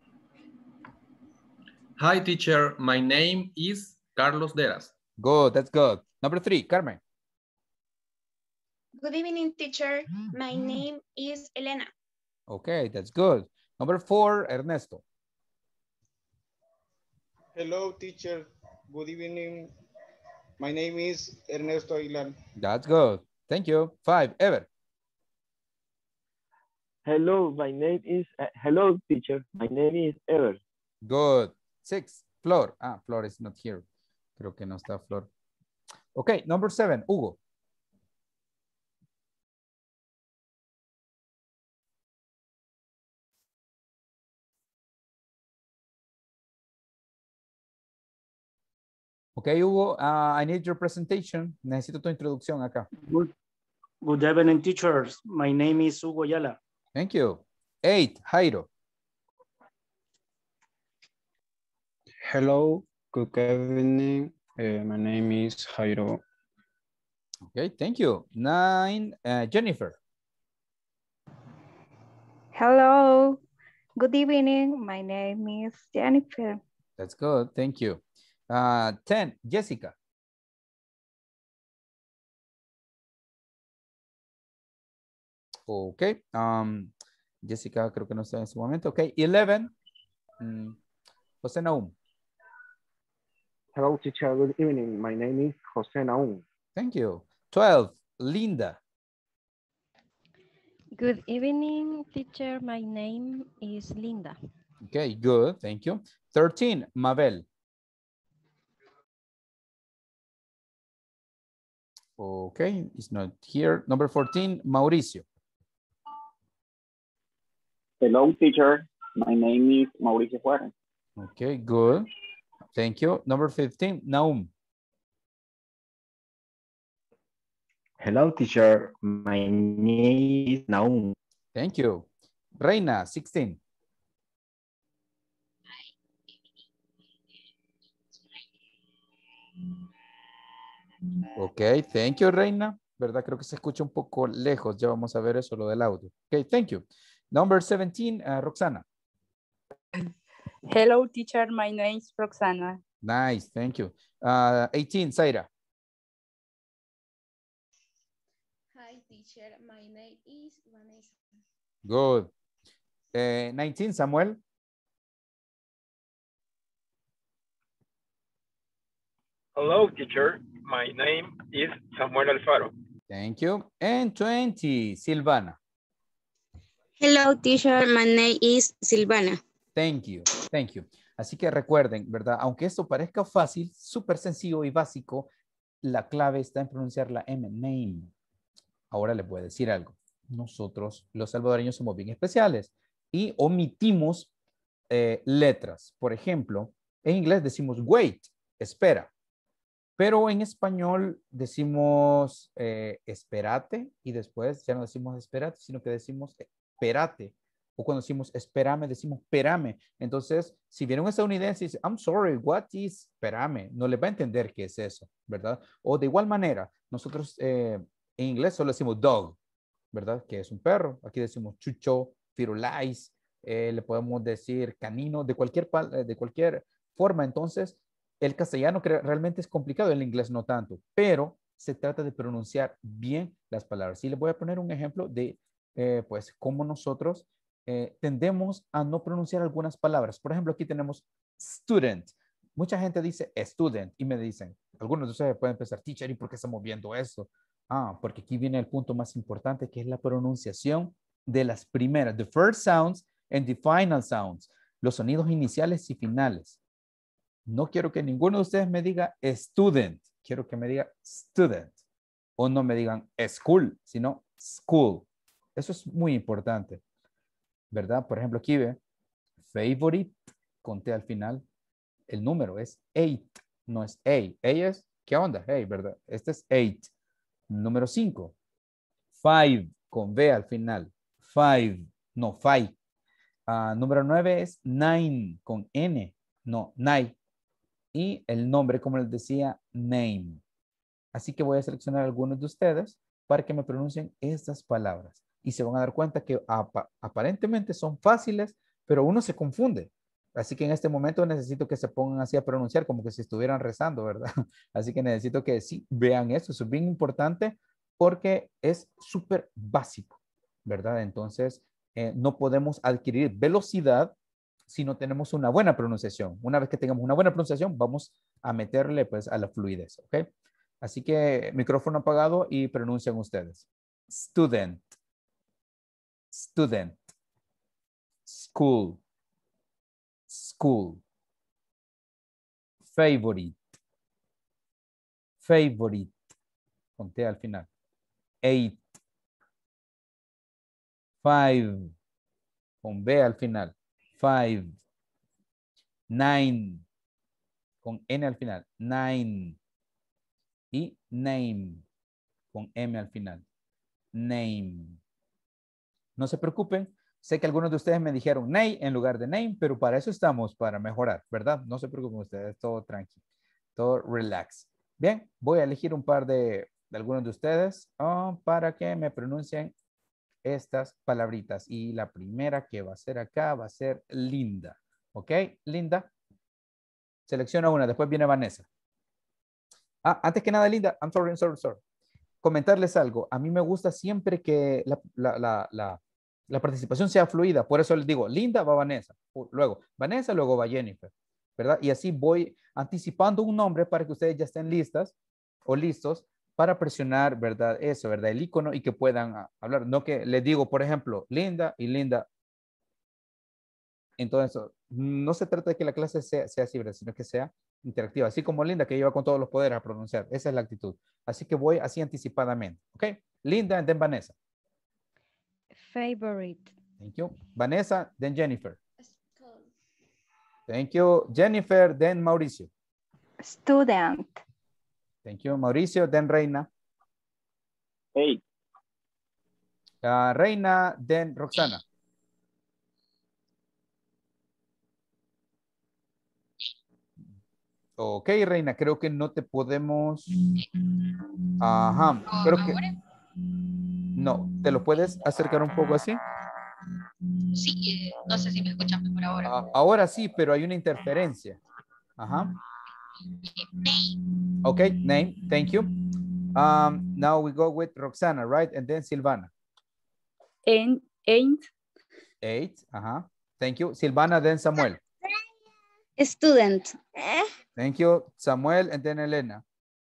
Hi, teacher. My name is Carlos Deras. Good, that's good. Number three, Carmen. Good evening, teacher. My name is Elena. Okay, that's good. Number four, Ernesto. Hello, teacher. Good evening. My name is Ernesto Aguilar. That's good. Thank you. Five, Ever. Hello, my name is, uh, hello, teacher. My name is Ever. Good. Six, Flor. Ah, Flor is not here. Creo que no está Flor. Okay, number seven, Hugo. Okay, Hugo, uh, I need your presentation. Necesito tu introducción acá. Good, good evening, teachers. My name is Hugo Yala. Thank you. Eight, Jairo. Hello, good evening. Uh, my name is Jairo. Okay, thank you. Nine, uh, Jennifer. Hello. Good evening. My name is Jennifer. That's good. Thank you. Uh, ten, Jessica. Okay. Um, Jessica creo que no está en este momento. Okay. eleven, um, José Naum. Hello, teacher. Good evening. My name is Jose Naum. Thank you. twelve, Linda. Good evening, teacher. My name is Linda. Okay, good. Thank you. thirteen, Mabel. Okay, it's not here. Number fourteen, Mauricio. Hello, teacher. My name is Mauricio Juarez. Okay, good. Thank you. Number fifteen, Naum. Hello, teacher. My name is Naum. Thank you. Reina, sixteen. Ok, thank you, Reina. ¿Verdad? Creo que se escucha un poco lejos. Ya vamos a ver eso, lo del audio. Ok, thank you. Number seventeen, uh, Roxana. Hello, teacher. My name is Roxana. Nice, thank you. Uh, eighteen, Zaira. Hi, teacher. My name is Vanessa. Good. Uh, nineteen, Samuel. Hello, teacher. My name is Samuel Alfaro. Thank you. And twenty, Silvana. Hello, teacher. My name is Silvana. Thank you. Thank you. Así que recuerden, ¿verdad? Aunque esto parezca fácil, súper sencillo y básico, la clave está en pronunciar la M, name. Ahora les voy a decir algo. Nosotros, los salvadoreños, somos bien especiales y omitimos eh, letras. Por ejemplo, en inglés decimos wait, espera. Pero en español decimos eh, esperate y después ya no decimos esperate, sino que decimos espérate. O cuando decimos espérame, decimos espérame. Entonces, si viene un estadounidense y dice, I'm sorry, what is espérame? No le va a entender qué es eso, ¿verdad? O de igual manera, nosotros eh, en inglés solo decimos dog, ¿verdad? Que es un perro. Aquí decimos chucho, firulais, eh, le podemos decir canino, de cualquier, de cualquier forma. Entonces, el castellano realmente es complicado, el inglés no tanto, pero se trata de pronunciar bien las palabras. Y les voy a poner un ejemplo de, eh, pues, cómo nosotros eh, tendemos a no pronunciar algunas palabras. Por ejemplo, aquí tenemos student. Mucha gente dice student y me dicen, algunos de ustedes pueden pensar, teacher, ¿y por qué estamos viendo eso? Ah, porque aquí viene el punto más importante, que es la pronunciación de las primeras, the first sounds and the final sounds, los sonidos iniciales y finales. No quiero que ninguno de ustedes me diga student, quiero que me diga student. O no me digan school, sino school. Eso es muy importante, ¿verdad? Por ejemplo, aquí ve, favorite, conté al final, el número es eight, no es A. A es, ¿qué onda? Hey, ¿verdad? Este es eight. Número cinco, five, con B al final. Five, no, five. Uh, número nueve es nine, con N, no, nine. Y el nombre, como les decía, name. Así que voy a seleccionar algunos de ustedes para que me pronuncien estas palabras. Y se van a dar cuenta que ap aparentemente son fáciles, pero uno se confunde. Así que en este momento necesito que se pongan así a pronunciar como que si estuvieran rezando, ¿verdad? Así que necesito que sí vean esto. Eso es bien importante porque es súper básico, ¿verdad? Entonces, eh, no podemos adquirir velocidad si no tenemos una buena pronunciación. Una vez que tengamos una buena pronunciación, vamos a meterle pues a la fluidez, ¿ok? Así que micrófono apagado y pronuncian ustedes. Student, student, school, school, favorite, favorite, conté al final, eight, five, con B al final, five, nine, con N al final, nine, y name, con M al final, name. No se preocupen, sé que algunos de ustedes me dijeron name en lugar de name, pero para eso estamos, para mejorar, ¿verdad? No se preocupen ustedes, todo tranquilo, todo relax. Bien, voy a elegir un par de, de algunos de ustedes oh, para que me pronuncien estas palabritas. Y la primera que va a ser acá va a ser Linda. ¿Ok? Linda. Selecciona una, después viene Vanessa. Ah, antes que nada, Linda, I'm sorry, I'm sorry, sorry. Comentarles algo. A mí me gusta siempre que la, la, la, la, la participación sea fluida. Por eso les digo, Linda va Vanessa. Luego Vanessa, luego va Jennifer. ¿Verdad? Y así voy anticipando un nombre para que ustedes ya estén listas o listos para presionar, ¿verdad? Eso, ¿verdad? El icono y que puedan hablar. No que les digo, por ejemplo, Linda y Linda. Entonces, no se trata de que la clase sea, sea así, ¿verdad? Sino que sea interactiva, así como Linda que lleva con todos los poderes a pronunciar. Esa es la actitud. Así que voy así anticipadamente. ¿Ok? Linda and then Vanessa. Favorite. Thank you. Vanessa, then Jennifer. Thank you. Jennifer, then Mauricio. Student. Thank you. Mauricio, then Reina. Eight. Uh, Reina, then Roxana. Ok, Reina, creo que no te podemos... Ajá, creo que... No, ¿te lo puedes acercar un poco así? Sí, eh, no sé si me escuchan por ahora. Ah, ahora sí, pero hay una interferencia. Ajá. Ok, name, thank you. Um, now we go with Roxana, right? And then Silvana. Eight. Eight. Eight, ajá. Thank you. Silvana, then Samuel. Student. Thank you. Samuel, and then Elena.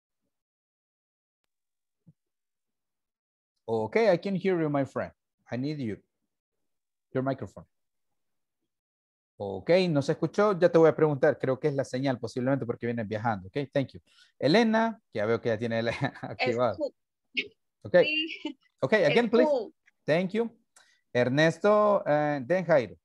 Okay, I can hear you, my friend. I need you. Your microphone. Ok, no se escuchó. Ya te voy a preguntar. Creo que es la señal, posiblemente porque vienes viajando. Ok, thank you. Elena, que ya veo que ya tiene el activado. Ok. Ok, again, please. Thank you. Ernesto, and then Jairo.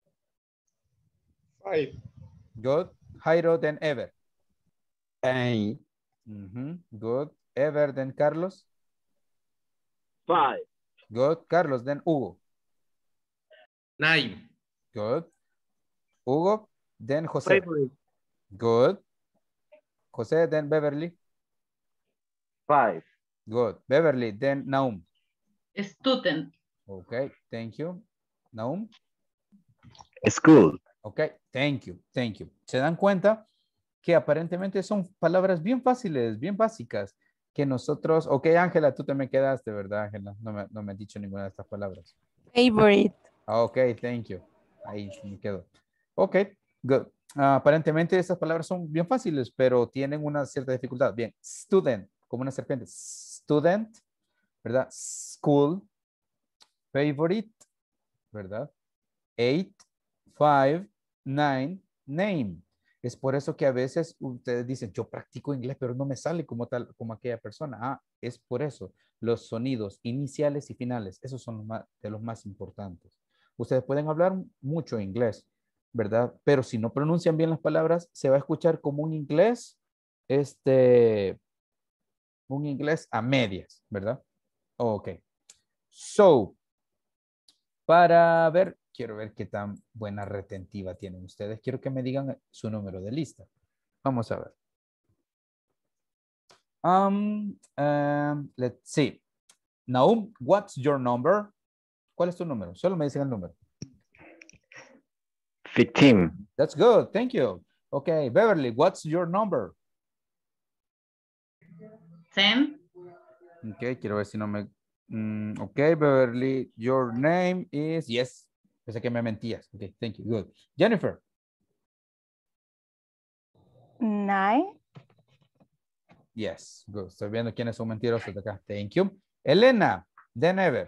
Five. Good. Jairo, then Ever. Eight. Mm-hmm. Good. Ever, then Carlos. Five. Good. Carlos, then Hugo. Nine. Good. Hugo, then Jose. Favorite. Good. Jose, then Beverly. Five. Good. Beverly, then Naum. Student. Okay, thank you. Naum. School. Okay, thank you, thank you. ¿Se dan cuenta que aparentemente son palabras bien fáciles, bien básicas, que nosotros... Ok, Ángela, tú te me quedaste, ¿verdad, Ángela? No me, no me has dicho ninguna de estas palabras. Favorite. Ok, thank you. Ahí me quedo. Ok, good. Uh, aparentemente estas palabras son bien fáciles, pero tienen una cierta dificultad. Bien, student, como una serpiente. Student, ¿verdad? School. Favorite, ¿verdad? Eight, five, nine, name. Es por eso que a veces ustedes dicen, yo practico inglés, pero no me sale como tal, como aquella persona. Ah, es por eso. Los sonidos iniciales y finales, esos son los más, de los más importantes. Ustedes pueden hablar mucho inglés, ¿verdad? Pero si no pronuncian bien las palabras, se va a escuchar como un inglés, este, un inglés a medias, ¿verdad? Ok. So, para ver, quiero ver qué tan buena retentiva tienen ustedes. Quiero que me digan su número de lista. Vamos a ver. Um, um, let's see. Naum, what's your number? ¿Cuál es tu número? Solo me dicen el número. fifteen. That's good. Thank you. Okay, Beverly, what's your number? Ten. Okay, quiero ver si no me... Mm, okay, Beverly, your name is... Yes. Pensé que me mentías. Okay, thank you. Good. Jennifer. Nine. Yes, good. Estoy viendo quiénes son mentirosos de acá. Thank you. Elena, then Ever.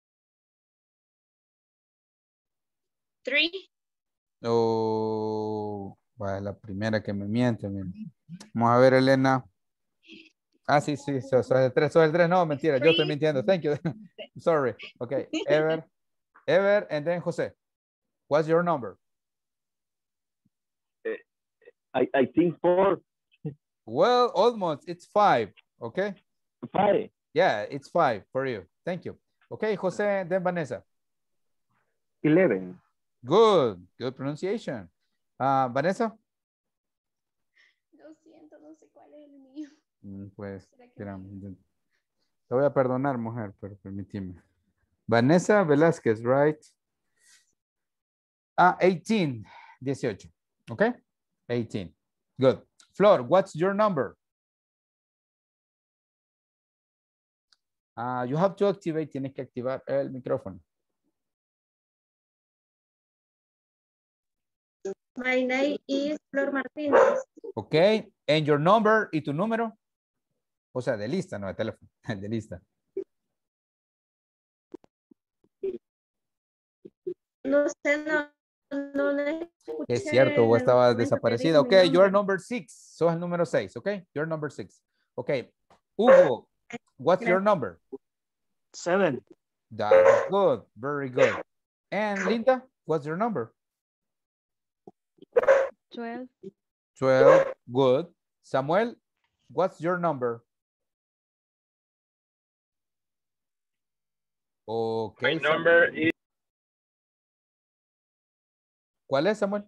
Three. Oh, bueno, la primera que me miente. Man. Vamos a ver, Elena. Ah, sí, sí, sos so, so el tres, sos el tres. No, mentira, yo estoy mintiendo. Thank you. Sorry. Okay, Ever. Ever, and then Jose. What's your number? I, I think four. Well, almost. It's five. Okay. Five. Yeah, it's five for you. Thank you. Okay, Jose, then Vanessa. Eleven. Good. Good pronunciation. Uh, Vanessa. Lo siento, no sé cuál es el mío. Mm, Pues, mira, te voy a perdonar, mujer, pero permíteme. Vanessa Velázquez, right? Ah, eighteen. dieciocho. Okay? eighteen. Good. Flor, what's your number? Uh, you have to activate, tienes que activar el micrófono. My name is Flor Martínez. Okay, and your number y tu número. O sea, de lista, no de teléfono, de lista. No sé, no, no la escuché Es cierto, en vos el estabas momento que desaparecida. dijo Ok, mi nombre. you're number six. Sos el número seis, ok? You're number six. Ok. Hugo, what's your number? Seven. That's good. Very good. And Linda, what's your number? twelve. twelve. Good. Samuel, what's your number? Okay. My number is ¿Cuál es, Samuel?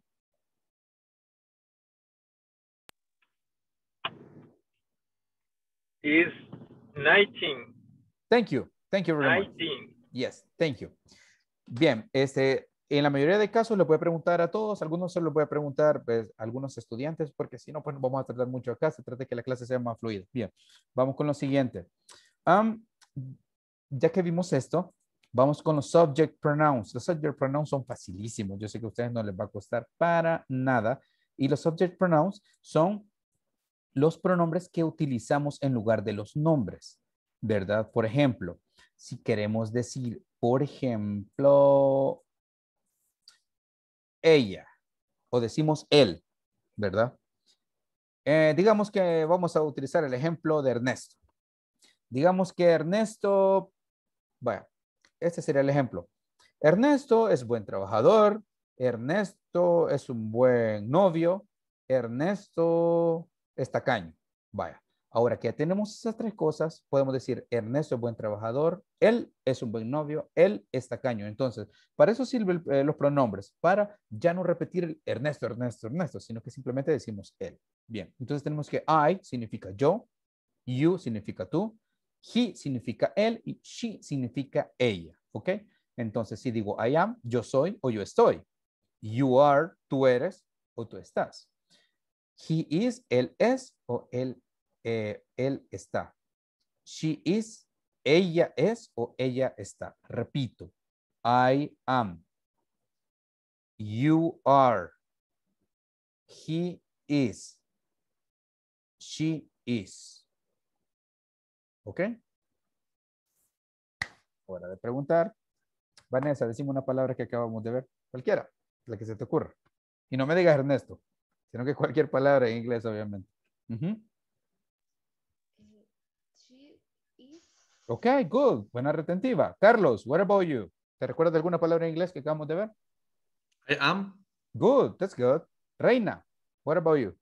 is nineteen. Thank you. Thank you very much. nineteen. Yes, thank you. Bien, este, en la mayoría de casos le puede preguntar a todos, algunos se lo puede preguntar pues, a algunos estudiantes, porque si no, pues no vamos a tratar mucho acá, se trata de que la clase sea más fluida. Bien, vamos con lo siguiente. Um, ya que vimos esto, vamos con los subject pronouns. Los subject pronouns son facilísimos, yo sé que a ustedes no les va a costar para nada, y los subject pronouns son los pronombres que utilizamos en lugar de los nombres, ¿verdad? Por ejemplo, si queremos decir, por ejemplo, ella, o decimos él, ¿verdad? Eh, digamos que vamos a utilizar el ejemplo de Ernesto. Digamos que Ernesto, bueno, este sería el ejemplo. Ernesto es buen trabajador, Ernesto es un buen novio, Ernesto es tacaño. Vaya. Ahora que ya tenemos esas tres cosas, podemos decir Ernesto es buen trabajador, él es un buen novio, él es tacaño. Entonces, para eso sirven eh, los pronombres, para ya no repetir el Ernesto, Ernesto, Ernesto, sino que simplemente decimos él. Bien, entonces tenemos que I significa yo, you significa tú, he significa él y she significa ella. ¿Ok? Entonces, si digo I am, yo soy o yo estoy. You are, tú eres o tú estás. He is, él es o él, eh, él está. She is, ella es o ella está. Repito. I am. You are. He is. She is. ¿Ok? Hora de preguntar. Vanessa, decime una palabra que acabamos de ver. Cualquiera, la que se te ocurra. Y no me digas Ernesto, sino que cualquier palabra en inglés, obviamente. Uh-huh. She is. Ok, good. Buena retentiva. Carlos, what about you? ¿Te recuerdas de alguna palabra en inglés que acabamos de ver? I am. Good, that's good. Reina, what about you?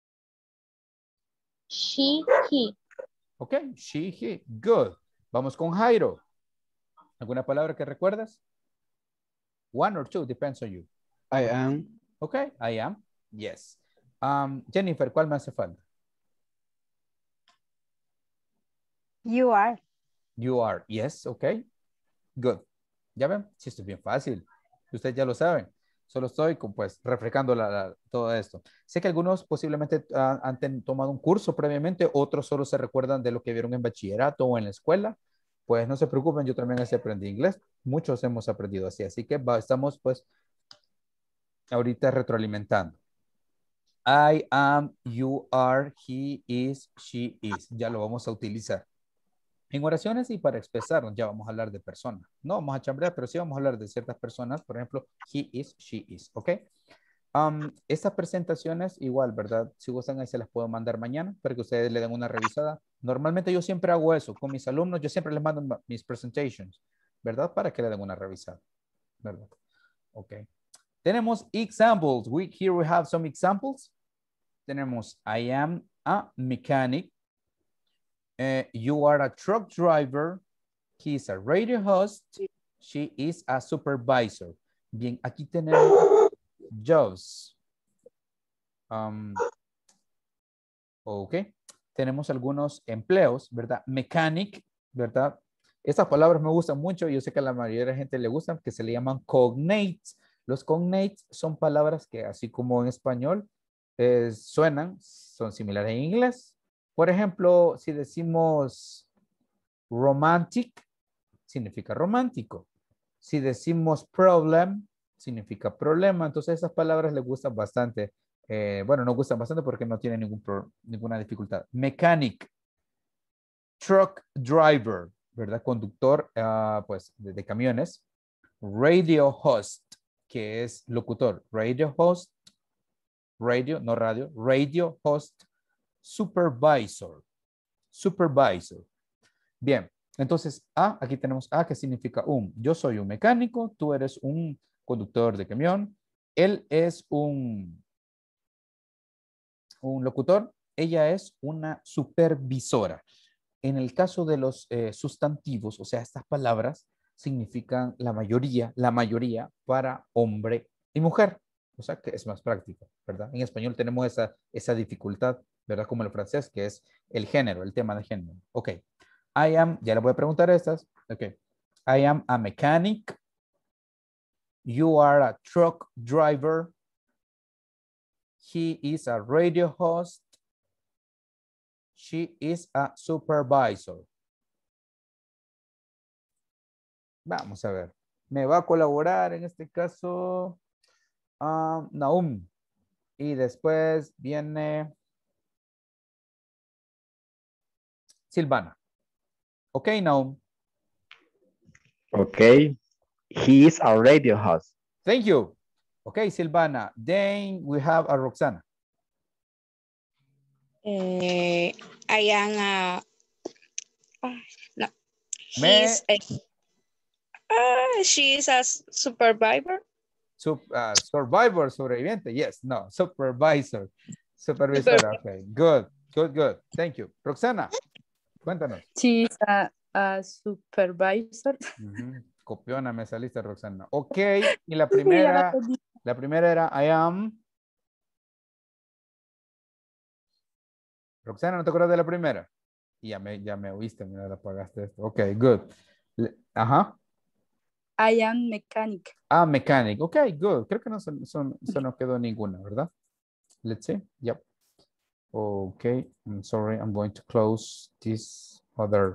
She, he. Ok, she, he. Good. Vamos con Jairo. ¿Alguna palabra que recuerdas? One or two, depends on you. I am. Ok, I am. Yes. Um, Jennifer, ¿cuál me hace falta? You are. You are. Yes, ok. Good. ¿Ya ven? Sí, esto es bien fácil. Ustedes ya lo saben. Solo estoy con, pues, refrescando la, la, todo esto. Sé que algunos posiblemente uh, han ten, tomado un curso previamente, otros solo se recuerdan de lo que vieron en bachillerato o en la escuela. Pues no se preocupen, yo también así aprendí inglés. Muchos hemos aprendido así. Así que va, estamos, pues, ahorita retroalimentando. I am, you are, he is, she is. Ya lo vamos a utilizar. En oraciones y para expresarnos, ya vamos a hablar de personas. No vamos a chambrear, pero sí vamos a hablar de ciertas personas. Por ejemplo, he is, she is. ¿Ok? Um, estas presentaciones, igual, ¿verdad? Si gustan, ahí se las puedo mandar mañana para que ustedes le den una revisada. Normalmente yo siempre hago eso con mis alumnos. Yo siempre les mando mis presentations, ¿verdad? Para que le den una revisada, ¿verdad? Ok. Tenemos examples. We, here we have some examples. Tenemos, I am a mechanic. Uh, you are a truck driver. He is a radio host. She is a supervisor. Bien, aquí tenemos jobs. Um, ok. Tenemos algunos empleos, ¿verdad? Mechanic, ¿verdad? Estas palabras me gustan mucho. Yo sé que a la mayoría de la gente le gustan, que se le llaman cognates. Los cognates son palabras que, así como en español, eh, suenan, son similares en inglés. Por ejemplo, si decimos romantic, significa romántico. Si decimos problem, significa problema. Entonces, esas palabras les gustan bastante. Eh, bueno, no gustan bastante porque no tienen ningún pro, ninguna dificultad. Mechanic, truck driver, ¿verdad? Conductor, uh, pues, de, de camiones. Radio host, que es locutor. Radio host, radio, no radio, radio host, supervisor, supervisor. Bien, entonces A, aquí tenemos A que significa un. Yo soy un mecánico, tú eres un conductor de camión, él es un, un locutor, ella es una supervisora. En el caso de los eh, sustantivos, o sea, estas palabras significan la mayoría, la mayoría para hombre y mujer. O sea, que es más práctico, ¿verdad? En español tenemos esa, esa dificultad, ¿verdad? Como en el francés, que es el género, el tema de género. Ok. I am, ya le voy a preguntar estas. Ok. I am a mechanic. You are a truck driver. He is a radio host. She is a supervisor. Vamos a ver. Me va a colaborar en este caso um, Naum. Y después viene Silvana. Ok, Naum. Okay. He is a radio host. Thank you. Okay, Silvana. Then we have a Roxana. Uh, I am a, oh, no. Me- He's a, uh, she is a supervisor. Sup- uh, survivor, sobreviviente. Yes, no, supervisor. Supervisor, Super- okay. Good, good, good. Thank you. Roxana, cuéntanos. She is a, a supervisor. Ujú. Copiona, me saliste, Roxana. Ok, y la primera, la primera era I am. Roxana, ¿no te acuerdas de la primera? Y ya me, ya me oíste, mira, la apagaste esto. Ok, good. Le- Ajá. I am mechanic. Ah, mechanic. Ok, good. Creo que no se, son, se nos quedó ninguna, ¿verdad? Let's see. Yep. Okay, I'm sorry. I'm going to close this other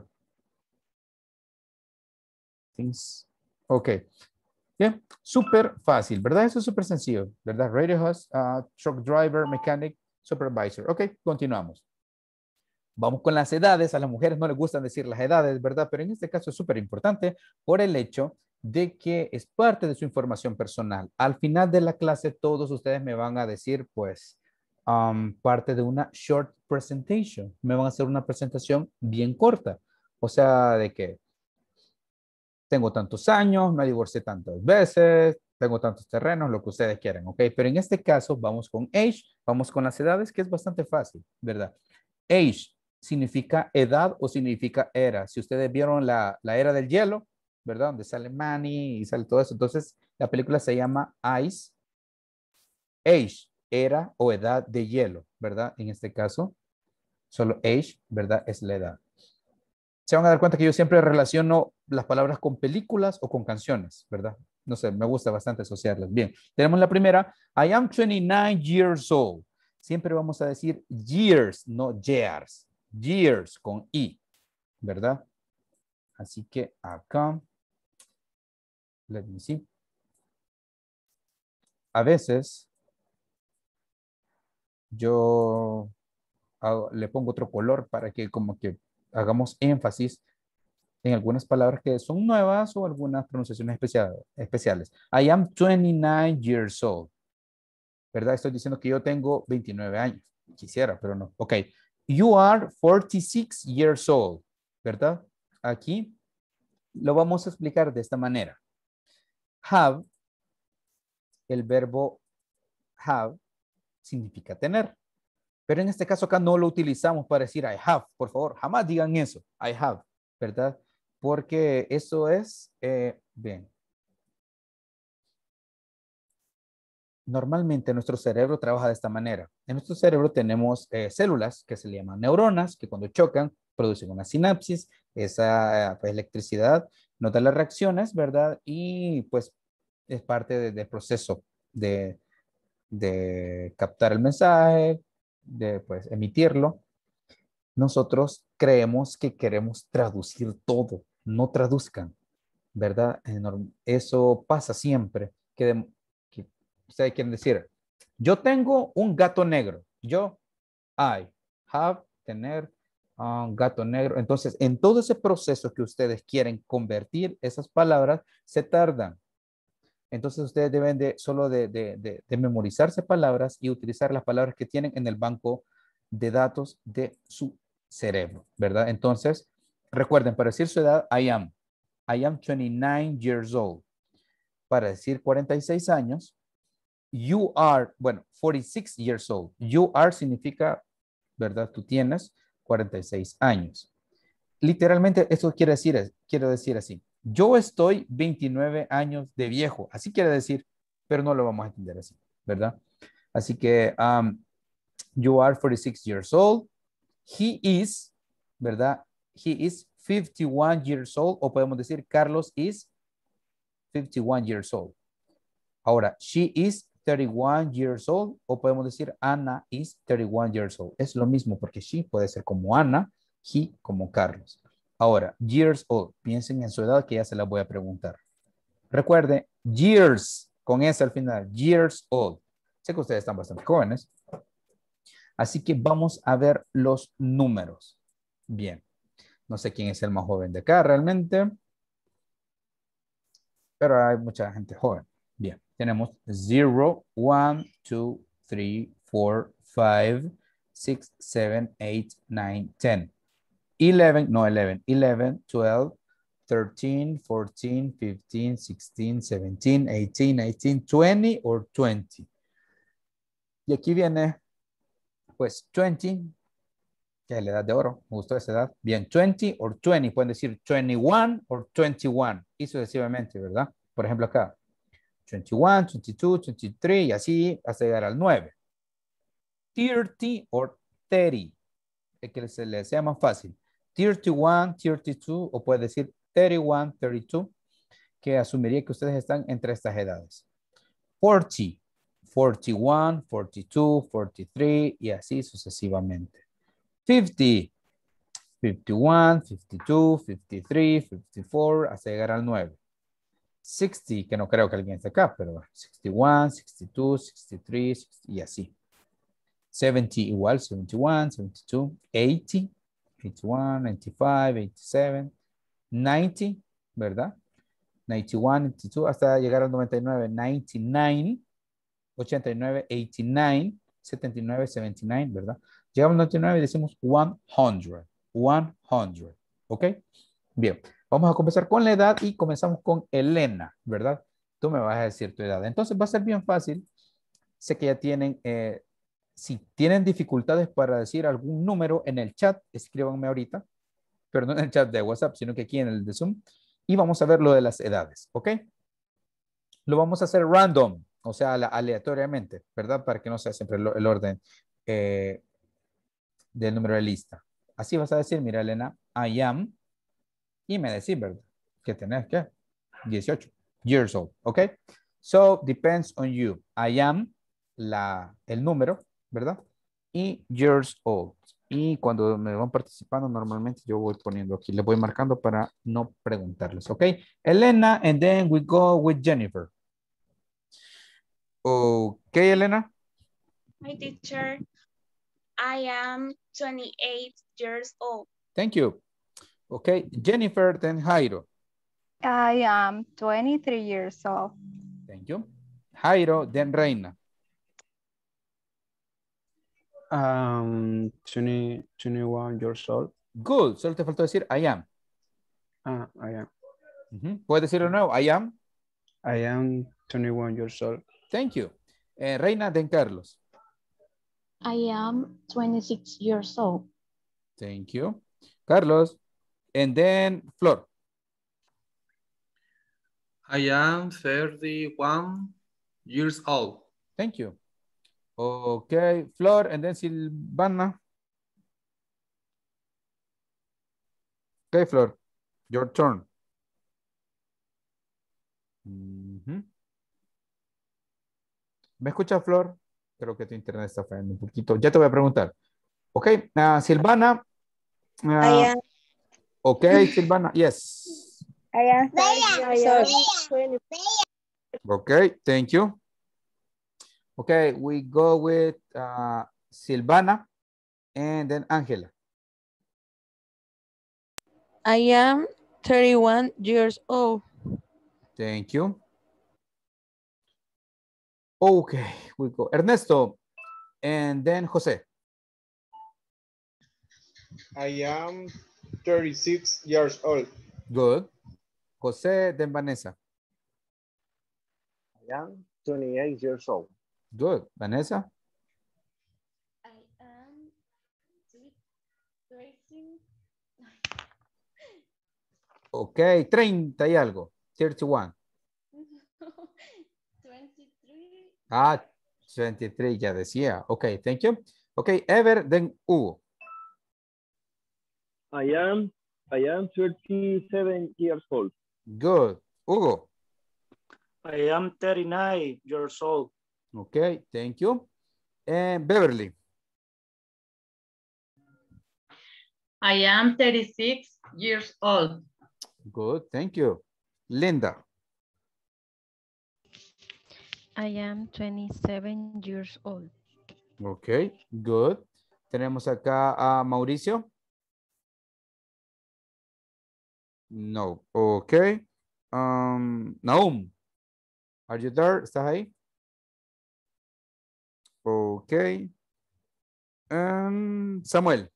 things. Ok. Bien, súper fácil, ¿verdad? Eso es súper sencillo, ¿verdad? Radio host, uh, truck driver, mechanic, supervisor. Ok, continuamos. Vamos con las edades. A las mujeres no les gustan decir las edades, ¿verdad? Pero en este caso es súper importante por el hecho de que es parte de su información personal. Al final de la clase, todos ustedes me van a decir, pues, um, parte de una short presentation. Me van a hacer una presentación bien corta. O sea, de que tengo tantos años, me divorcié tantas veces, tengo tantos terrenos, lo que ustedes quieran, ¿ok? Pero en este caso, vamos con age, vamos con las edades, que es bastante fácil, ¿verdad? Age significa edad o significa era. Si ustedes vieron la, la era del hielo, ¿verdad? Donde sale Manny y sale todo eso. Entonces, la película se llama Ice Age, era o edad de hielo, ¿verdad? En este caso, solo age, ¿verdad? Es la edad. Se van a dar cuenta que yo siempre relaciono las palabras con películas o con canciones, ¿verdad? No sé, me gusta bastante asociarlas. Bien, tenemos la primera. I am twenty-nine years old. Siempre vamos a decir years, no years. Years con I, ¿verdad? Así que acá, let me see. A veces yo hago- le pongo otro color para que como que hagamos énfasis en algunas palabras que son nuevas o algunas pronunciaciones especial- especiales. I am twenty-nine years old. ¿Verdad? Estoy diciendo que yo tengo veintinueve años. Quisiera, pero no. Ok. You are forty-six years old. ¿Verdad? Aquí lo vamos a explicar de esta manera. Have, el verbo have, significa tener. Pero en este caso acá no lo utilizamos para decir I have. Por favor, jamás digan eso. I have. ¿Verdad? Porque eso es, eh, bien. Normalmente nuestro cerebro trabaja de esta manera. En nuestro cerebro tenemos eh, células que se le llaman neuronas, que cuando chocan producen una sinapsis. Esa eh, pues, electricidad nota las reacciones, ¿verdad? Y pues es parte de- del proceso de, de captar el mensaje, de pues emitirlo. Nosotros creemos que queremos traducir todo. No traduzcan, ¿verdad? Eh, norm- Eso pasa siempre. Que, de- que ustedes quieren decir, yo tengo un gato negro. Yo, I have, tener un gato negro. Entonces, en todo ese proceso que ustedes quieren convertir esas palabras, se tardan. Entonces ustedes deben de solo de, de, de, de memorizarse palabras y utilizar las palabras que tienen en el banco de datos de su cerebro, ¿verdad? Entonces, recuerden, para decir su edad, I am. I am twenty-nine years old. Para decir cuarenta y seis años, you are, bueno, forty-six years old. You are significa, ¿verdad? Tú tienes cuarenta y seis años. Literalmente, esto quiere decir, quiere decir así. Yo estoy veintinueve años de viejo. Así quiere decir, pero no lo vamos a entender así, ¿verdad? Así que, um, you are forty-six years old. He is, ¿verdad? He is fifty-one years old. O podemos decir, Carlos is fifty-one years old. Ahora, she is thirty-one years old. O podemos decir, Anna is thirty-one years old. Es lo mismo porque she puede ser como Ana, he como Carlos. Ahora, years old. Piensen en su edad que ya se la voy a preguntar. Recuerde, years, con S al final, years old. Sé que ustedes están bastante jóvenes. Así que vamos a ver los números. Bien. No sé quién es el más joven de acá realmente. Pero hay mucha gente joven. Bien. Tenemos zero, one, two, three, four, five, six, seven, eight, nine, ten. eleven, no eleven, eleven, twelve, thirteen, fourteen, fifteen, sixteen, seventeen, eighteen, nineteen, twenty or twenty. Y aquí viene, pues, veinte, que es la edad de oro. Me gustó esa edad. Bien, veinte or veinte. Pueden decir veintiuno or veintiuno. Y sucesivamente, ¿verdad? Por ejemplo, acá. veintiuno, veintidós, veintitrés y así hasta llegar al nueve. treinta or treinta. Es que se les sea más fácil. treinta y uno, treinta y dos, o puede decir treinta y uno, treinta y dos, que asumiría que ustedes están entre estas edades. cuarenta, cuarenta y uno, cuarenta y dos, cuarenta y tres, y así sucesivamente. cincuenta, cincuenta y uno, cincuenta y dos, cincuenta y tres, cincuenta y cuatro, hasta llegar al nueve. sesenta, que no creo que alguien esté acá, pero sesenta y uno, sesenta y dos, sesenta y tres, y así. setenta igual, setenta y uno, setenta y dos, ochenta, ochenta y uno, noventa y cinco, ochenta y siete, noventa, ¿verdad? noventa y uno, noventa y dos, hasta llegar al noventa y nueve, noventa y nueve, ochenta y nueve, ochenta y nueve, setenta y nueve, setenta y nueve, ¿verdad? Llegamos al noventa y nueve y decimos cien, cien, ¿ok? Bien, vamos a comenzar con la edad y comenzamos con Elena, ¿verdad? Tú me vas a decir tu edad. Entonces va a ser bien fácil. Sé que ya tienen... Eh, si tienen dificultades para decir algún número en el chat, escríbanme ahorita, pero no en el chat de WhatsApp, sino que aquí en el de Zoom, y vamos a ver lo de las edades, ¿ok? Lo vamos a hacer random, o sea, aleatoriamente, ¿verdad? Para que no sea siempre el, el orden eh, del número de lista. Así vas a decir, mira, Elena, I am, y me decís, ¿verdad? Que tenés, ¿qué? dieciocho years old, ¿ok? So, depends on you. I am, la, el número, ¿verdad? Y years old. Y cuando me van participando, normalmente yo voy poniendo aquí, les voy marcando para no preguntarles, ¿ok? Elena, and then we go with Jennifer. Ok, Elena. Hi, teacher. I am twenty-eight years old. Thank you. Ok, Jennifer, then Jairo. I am twenty-three years old. Thank you. Jairo, then Reina. Um, twenty, twenty-one years old. Good. Solo te faltó decir I am. Ah, I am. Uh-huh. ¿Puedes decirlo de nuevo? I am. I am twenty-one years old. Thank you. Eh, Reina, then Carlos. I am twenty-six years old. Thank you. Carlos. And then Flor. I am thirty-one years old. Thank you. Okay, Flor, and then Silvana. Okay, Flor, your turn. Uh-huh. ¿Me escucha, Flor? Creo que tu internet está fallando un poquito. Ya te voy a preguntar. Ok, uh, Silvana. Uh, I am. Ok, Silvana, yes. I am thirty years old. Okay, thank you. Okay, we go with uh, Silvana and then Angela. I am thirty-one years old. Thank you. Okay, we go. Ernesto, and then Jose. I am thirty-six years old. Good. Jose, then Vanessa. I am twenty-eight years old. Good. Vanessa. I am thirteen. Okay, treinta y algo. thirty-one. twenty-three. Ah, twenty-three, ya decía. Okay, thank you. Okay, Ever, then Hugo. I am I am thirty-seven years old. Good. Hugo. I am thirty-nine years old. Okay, thank you. And Beverly. I am thirty-six years old. Good, thank you. Linda. I am twenty-seven years old. Okay, good. Tenemos acá a Mauricio. No, okay. Um, Naum, are you there? ¿Estás ahí? Okay. Um, Samuel.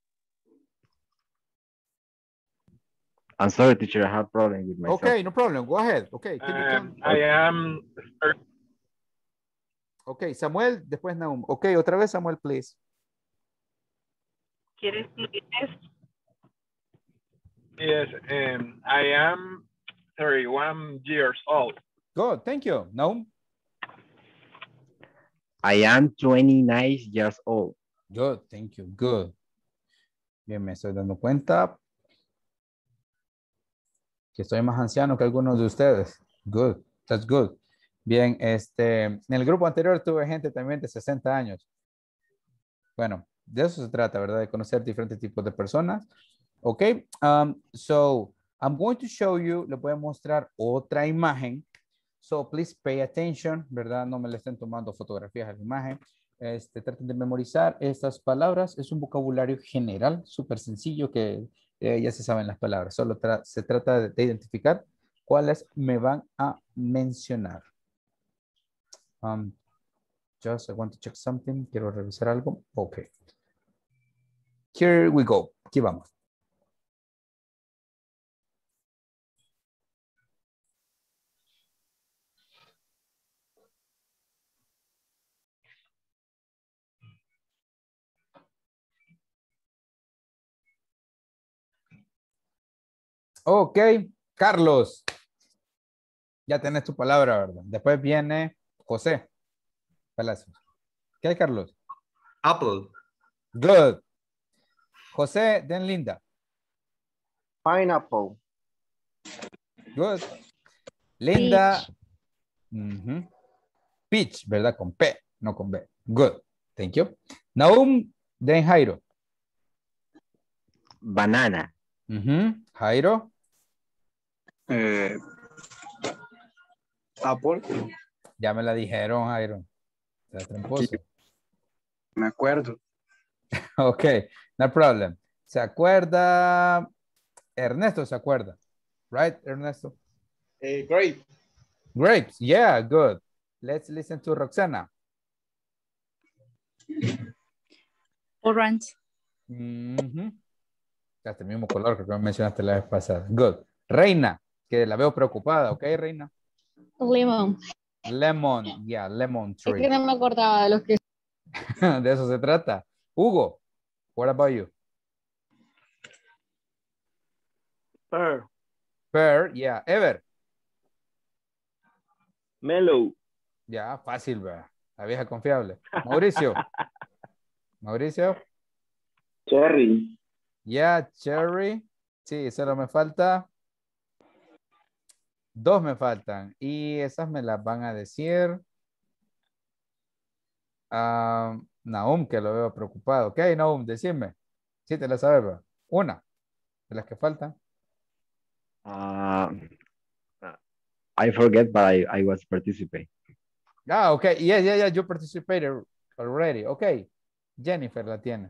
I'm sorry, teacher. I have problem with myself. Okay, no problem. Go ahead. Okay. keep it Um, calm. I am Okay, Samuel, después Naum. Okay, otra vez Samuel, please. ¿Quieres inglés? yes, um, I am thirty-one years old. Good, thank you. Naum. I am twenty-nine years old. Good, thank you. Good. Bien, me estoy dando cuenta que soy más anciano que algunos de ustedes. Good, that's good. Bien, este, en el grupo anterior tuve gente también de sesenta años. Bueno, de eso se trata, ¿verdad? De conocer diferentes tipos de personas. Ok, um, so I'm going to show you, les voy a mostrar otra imagen. So please pay attention, ¿verdad? No me le estén tomando fotografías a la imagen. Este, traten de memorizar estas palabras. Es un vocabulario general, súper sencillo que eh, ya se saben las palabras. Solo tra se trata de, de identificar cuáles me van a mencionar. Um, just I want to check something. Quiero revisar algo. Ok. Here we go. Aquí vamos. Ok, Carlos. Ya tenés tu palabra, ¿verdad? Después viene José Palacios. ¿Qué hay, Carlos? Apple. Good. José, then Linda. Pineapple. Good. Linda. Uh-huh. Peach, ¿verdad? Con P, no con B. Good. Thank you. Naum, then Jairo. Banana. Uh-huh. Jairo. Eh, Apple. Ya me la dijeron, Jairo. Está tramposo. Me acuerdo. Ok, no problem. ¿Se acuerda? Ernesto se acuerda. Right, Ernesto? Eh, grape. Grapes, yeah, good. Let's listen to Roxana. Orange. Mm-hmm. Hasta el mismo color que me mencionaste la vez pasada. Good. Reina, que la veo preocupada, ¿ok, Reina? Lemon. Lemon, yeah, lemon Es tree. que no me acordaba de los que... De eso se trata. Hugo, what about you? Pear. Pear, yeah. Ever. Mellow. Ya, fácil, ¿verdad? La vieja confiable. Mauricio. Mauricio. Cherry. Yeah, cherry. Sí, solo me falta. Dos me faltan. Y esas me las van a decir. Uh, Nahum, que lo veo preocupado. Ok, Nahum, decime. Sí, te la sabes, ¿verdad? Una de las que faltan. Uh, I forget, but I, I was participating. Ah, ok. Yeah, yeah, yeah. You participated already. Ok. Jennifer la tiene.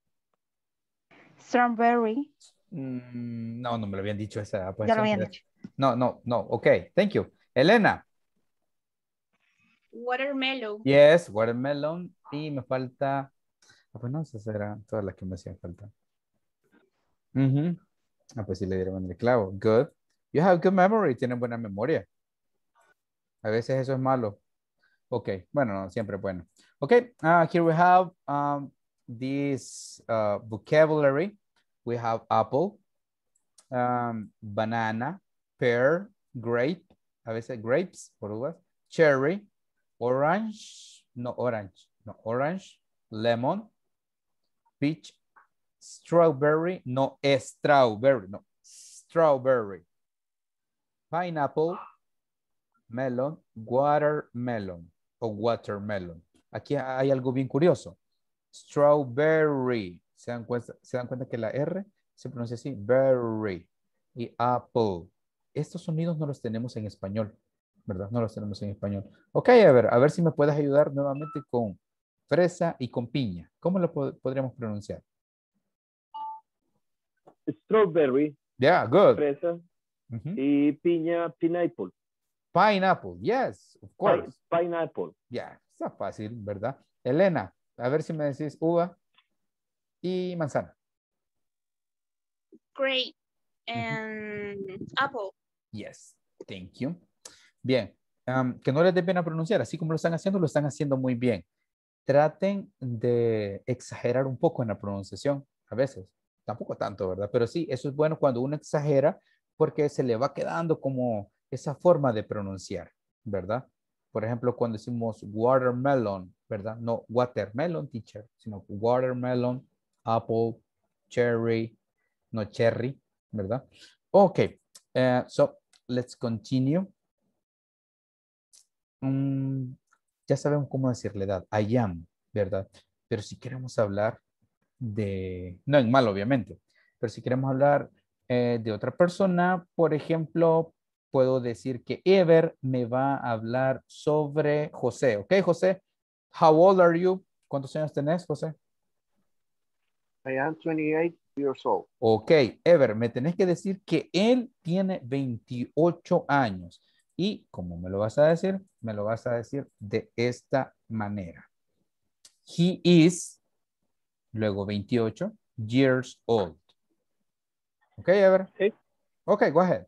Strawberry. Mm, no, no me lo habían dicho esa. Pues, Ya lo habían dicho. No, no, no. Ok. Thank you. Elena. watermelon. Yes, watermelon. Y me falta... Ah, pues no, esas eran todas las que me hacían falta. Ujú. Ah, pues sí le dieron el clavo. Good. You have good memory. Tienen buena memoria. A veces eso es malo. Ok. Bueno, no, siempre es bueno. Ok. Uh, here we have um, this uh, vocabulary. We have apple, um, banana, pear, grape. A veces grapes, por uvas. Cherry, orange. No, orange. No, orange. Lemon. Peach. Strawberry. No, strawberry. No, strawberry. Pineapple. Melon, watermelon o watermelon. Aquí hay algo bien curioso. Strawberry. ¿Se dan cuenta, se dan cuenta que la R se pronuncia así? Berry. Y apple. Estos sonidos no los tenemos en español, ¿verdad? No los tenemos en español. Ok, a ver, a ver si me puedes ayudar nuevamente con fresa y con piña. ¿Cómo lo pod podríamos pronunciar? Strawberry. Yeah, good. Fresa. Uh-huh. Y piña, pineapple. Pineapple, yes, of course. Pi pineapple. Ya, yeah, está fácil, ¿verdad? Elena, a ver si me decís uva y manzana. Grape and uh-huh. Apple. Yes, thank you. Bien, um, que no les dé pena pronunciar, así como lo están haciendo, lo están haciendo muy bien. Traten de exagerar un poco en la pronunciación, a veces. Tampoco tanto, ¿verdad? Pero sí, eso es bueno cuando uno exagera porque se le va quedando como esa forma de pronunciar, ¿verdad? Por ejemplo, cuando decimos watermelon, ¿verdad? No watermelon, teacher, sino watermelon, apple, cherry, no cherry, ¿verdad? Okay, uh, so let's continue. Um, ya sabemos cómo decir la edad, I am, ¿verdad? Pero si queremos hablar de, no en mal obviamente, pero si queremos hablar eh, de otra persona, por ejemplo, puedo decir que Ever me va a hablar sobre José. ¿Ok, José? How old are you? ¿Cuántos años tenés, José? I am twenty-eight years old. Ok, Ever, me tenés que decir que él tiene veintiocho años. Y como me lo vas a decir, me lo vas a decir de esta manera. He is, luego veintiocho, years old. Ok, Ever? Sí. Ok, go ahead.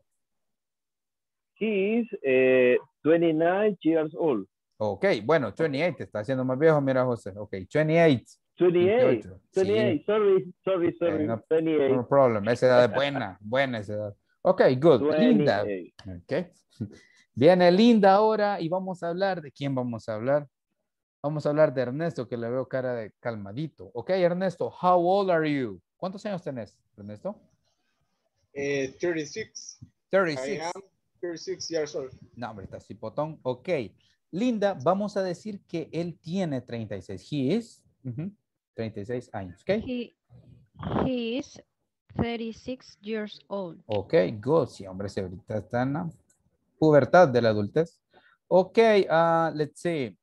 He is uh, twenty-nine years old. Ok, bueno, veintiocho, está haciendo más viejo, mira, José. Ok, veintiocho. twenty-eight. veintiocho. twenty-eight, Sí. sorry, sorry, sorry. Eh, no, twenty-eight. no problem, esa edad es buena, buena esa edad. Ok, good, Linda. Ok. Viene Linda ahora y vamos a hablar, ¿de quién vamos a hablar? Vamos a hablar de Ernesto, que le veo cara de calmadito. Ok, Ernesto, how old are you? ¿Cuántos años tenés, Ernesto? Eh, thirty-six. thirty-six. I am thirty-six years old. No, hombre, está cipotón. Ok. Linda, vamos a decir que él tiene treinta y seis. He is uh-huh, treinta y seis años. Ok. He, he is thirty-six years old. Ok, good. Sí, hombre, si ahorita está en la pubertad de la adultez. Ok, uh, let's see.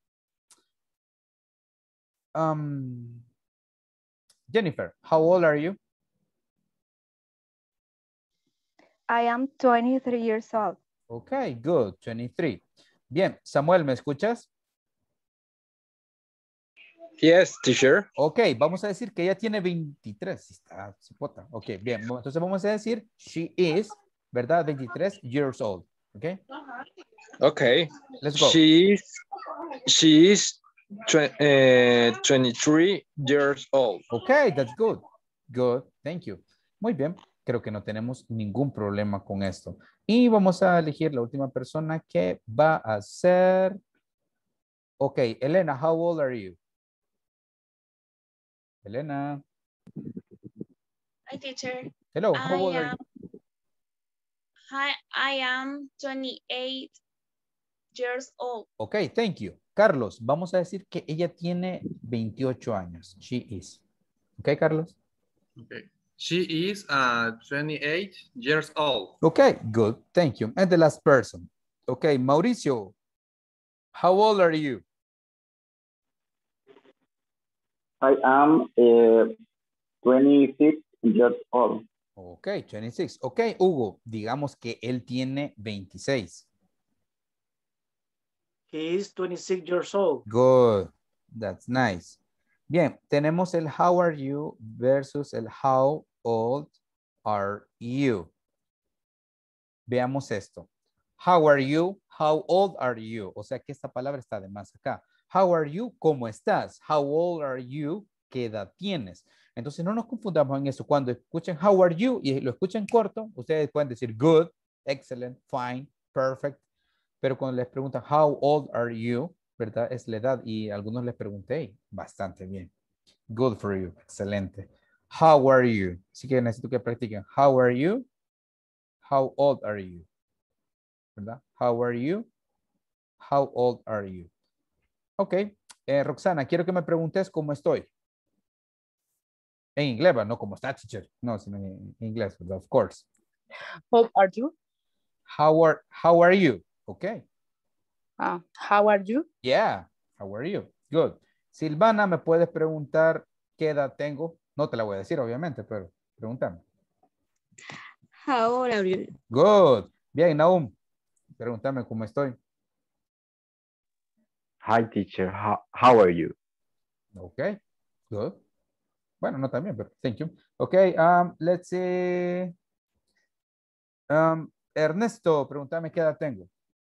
Um, Jennifer, how old are you? I am twenty-three years old. Ok, good, twenty-three. Bien, Samuel, ¿me escuchas? Yes, teacher. Ok, vamos a decir que ella tiene veintitrés. Está cipota. Ok, bien. Entonces vamos a decir she is, ¿verdad? veintitrés years old. Ok. Okay. Let's go. She is, she is uh, twenty-three years old. Ok, that's good. Good, thank you. Muy bien. Creo que no tenemos ningún problema con esto. Y vamos a elegir la última persona que va a ser... Ok, Elena, how old are you? Elena. Hi, teacher. Hello, how I old are am, you? Hi, I am twenty-eight years old. Ok, thank you. Carlos, vamos a decir que ella tiene veintiocho años. She is. Ok, Carlos. Okay. She is uh, twenty-eight years old. Okay, good. Thank you. And the last person. Okay, Mauricio, how old are you? I am uh, twenty-six years old. Okay, twenty-six. Okay, Hugo, digamos que él tiene veintiséis. He is twenty-six years old. Good. That's nice. Bien, tenemos el how are you versus el how old are you. Veamos esto. How are you? How old are you? O sea que esta palabra está de más acá. How are you? ¿Cómo estás? How old are you? ¿Qué edad tienes? Entonces no nos confundamos en eso. Cuando escuchen how are you y lo escuchen corto, ustedes pueden decir good, excellent, fine, perfect. Pero cuando les preguntan how old are you, ¿verdad? Es la edad y a algunos les pregunté, bastante bien. Good for you, excelente. How are you? Así que necesito que practiquen. How are you? How old are you? ¿Verdad? How are you? How old are you? Ok. Eh, Roxana, quiero que me preguntes cómo estoy. En inglés, ¿verdad? No como está, teacher. No, sino en inglés, ¿verdad? Of course. How are you? How are, how are you? Ok. Uh, how are you? Yeah. How are you? Good. Silvana, ¿me puedes preguntar qué edad tengo? No te la voy a decir, obviamente, pero pregúntame. How old are you? Good. Bien, Naum. Pregúntame cómo estoy. Hi, teacher. How, how are you? Okay, good. Bueno, no también, pero thank you. Okay, um, let's see. Um, Ernesto, pregúntame qué edad tengo.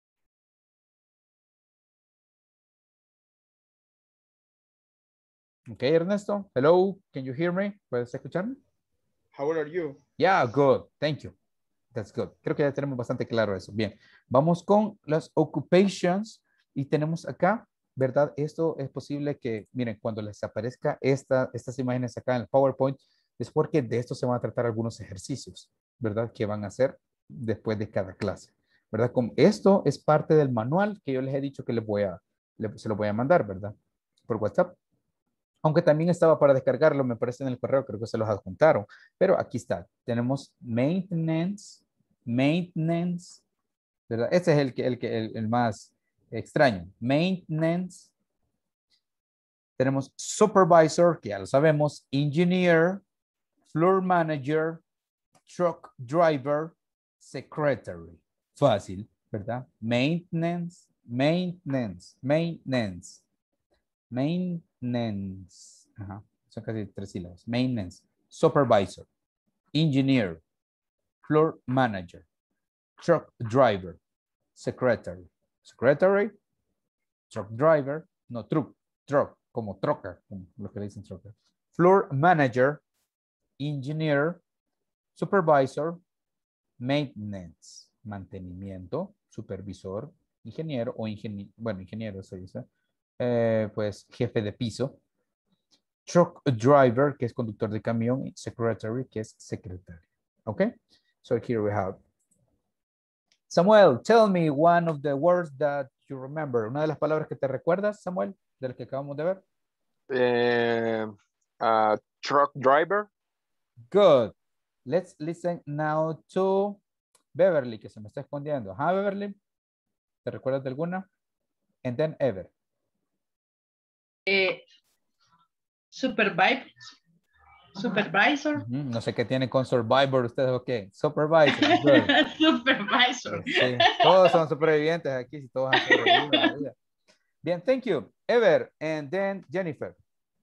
Okay, Ernesto. Hello, can you hear me? ¿Puedes escucharme? How old are you? Yeah, good. Thank you. That's good. Creo que ya tenemos bastante claro eso. Bien, vamos con las occupations y tenemos acá, ¿verdad? Esto es posible que, miren, cuando les aparezca esta, estas imágenes acá en el PowerPoint, es porque de esto se van a tratar algunos ejercicios, ¿verdad? Que van a hacer después de cada clase, ¿verdad? Como esto es parte del manual que yo les he dicho que les voy a, les, se lo voy a mandar, ¿verdad? Por WhatsApp. Aunque también estaba para descargarlo, me parece en el correo, creo que se los adjuntaron. Pero aquí está. Tenemos maintenance, maintenance, ¿verdad? Este es el, que, el, que, el, el más extraño. Maintenance. Tenemos supervisor, que ya lo sabemos. Engineer, floor manager, truck driver, secretary. Fácil, ¿verdad? Maintenance, maintenance, maintenance, maintenance. Ajá. Son casi tres sílabas. Maintenance, supervisor, engineer, floor manager, truck driver, secretary. Secretary, truck driver, no, truck, truck, como troca, como lo que le dicen troca. Floor manager, engineer, supervisor, maintenance, mantenimiento, supervisor, ingeniero o ingeniero, bueno, ingeniero se dice, eh, pues jefe de piso. Truck driver, que es conductor de camión, y secretary, que es secretario. Okay, so here we have. Samuel, tell me one of the words that you remember. Una de las palabras que te recuerdas, Samuel, de las que acabamos de ver. Eh, uh, truck driver. Good. Let's listen now to Beverly, que se me está escondiendo. Ajá, Beverly. ¿Te recuerdas de alguna? And then Ever. Eh, supervisor. Supervisor. Uh-huh. No sé qué tiene con Survivor ustedes, ok. Supervisor. Good. Supervisor. Sí, todos son supervivientes aquí, si todos han sobrevivido. Bien, thank you. Ever, and then Jennifer.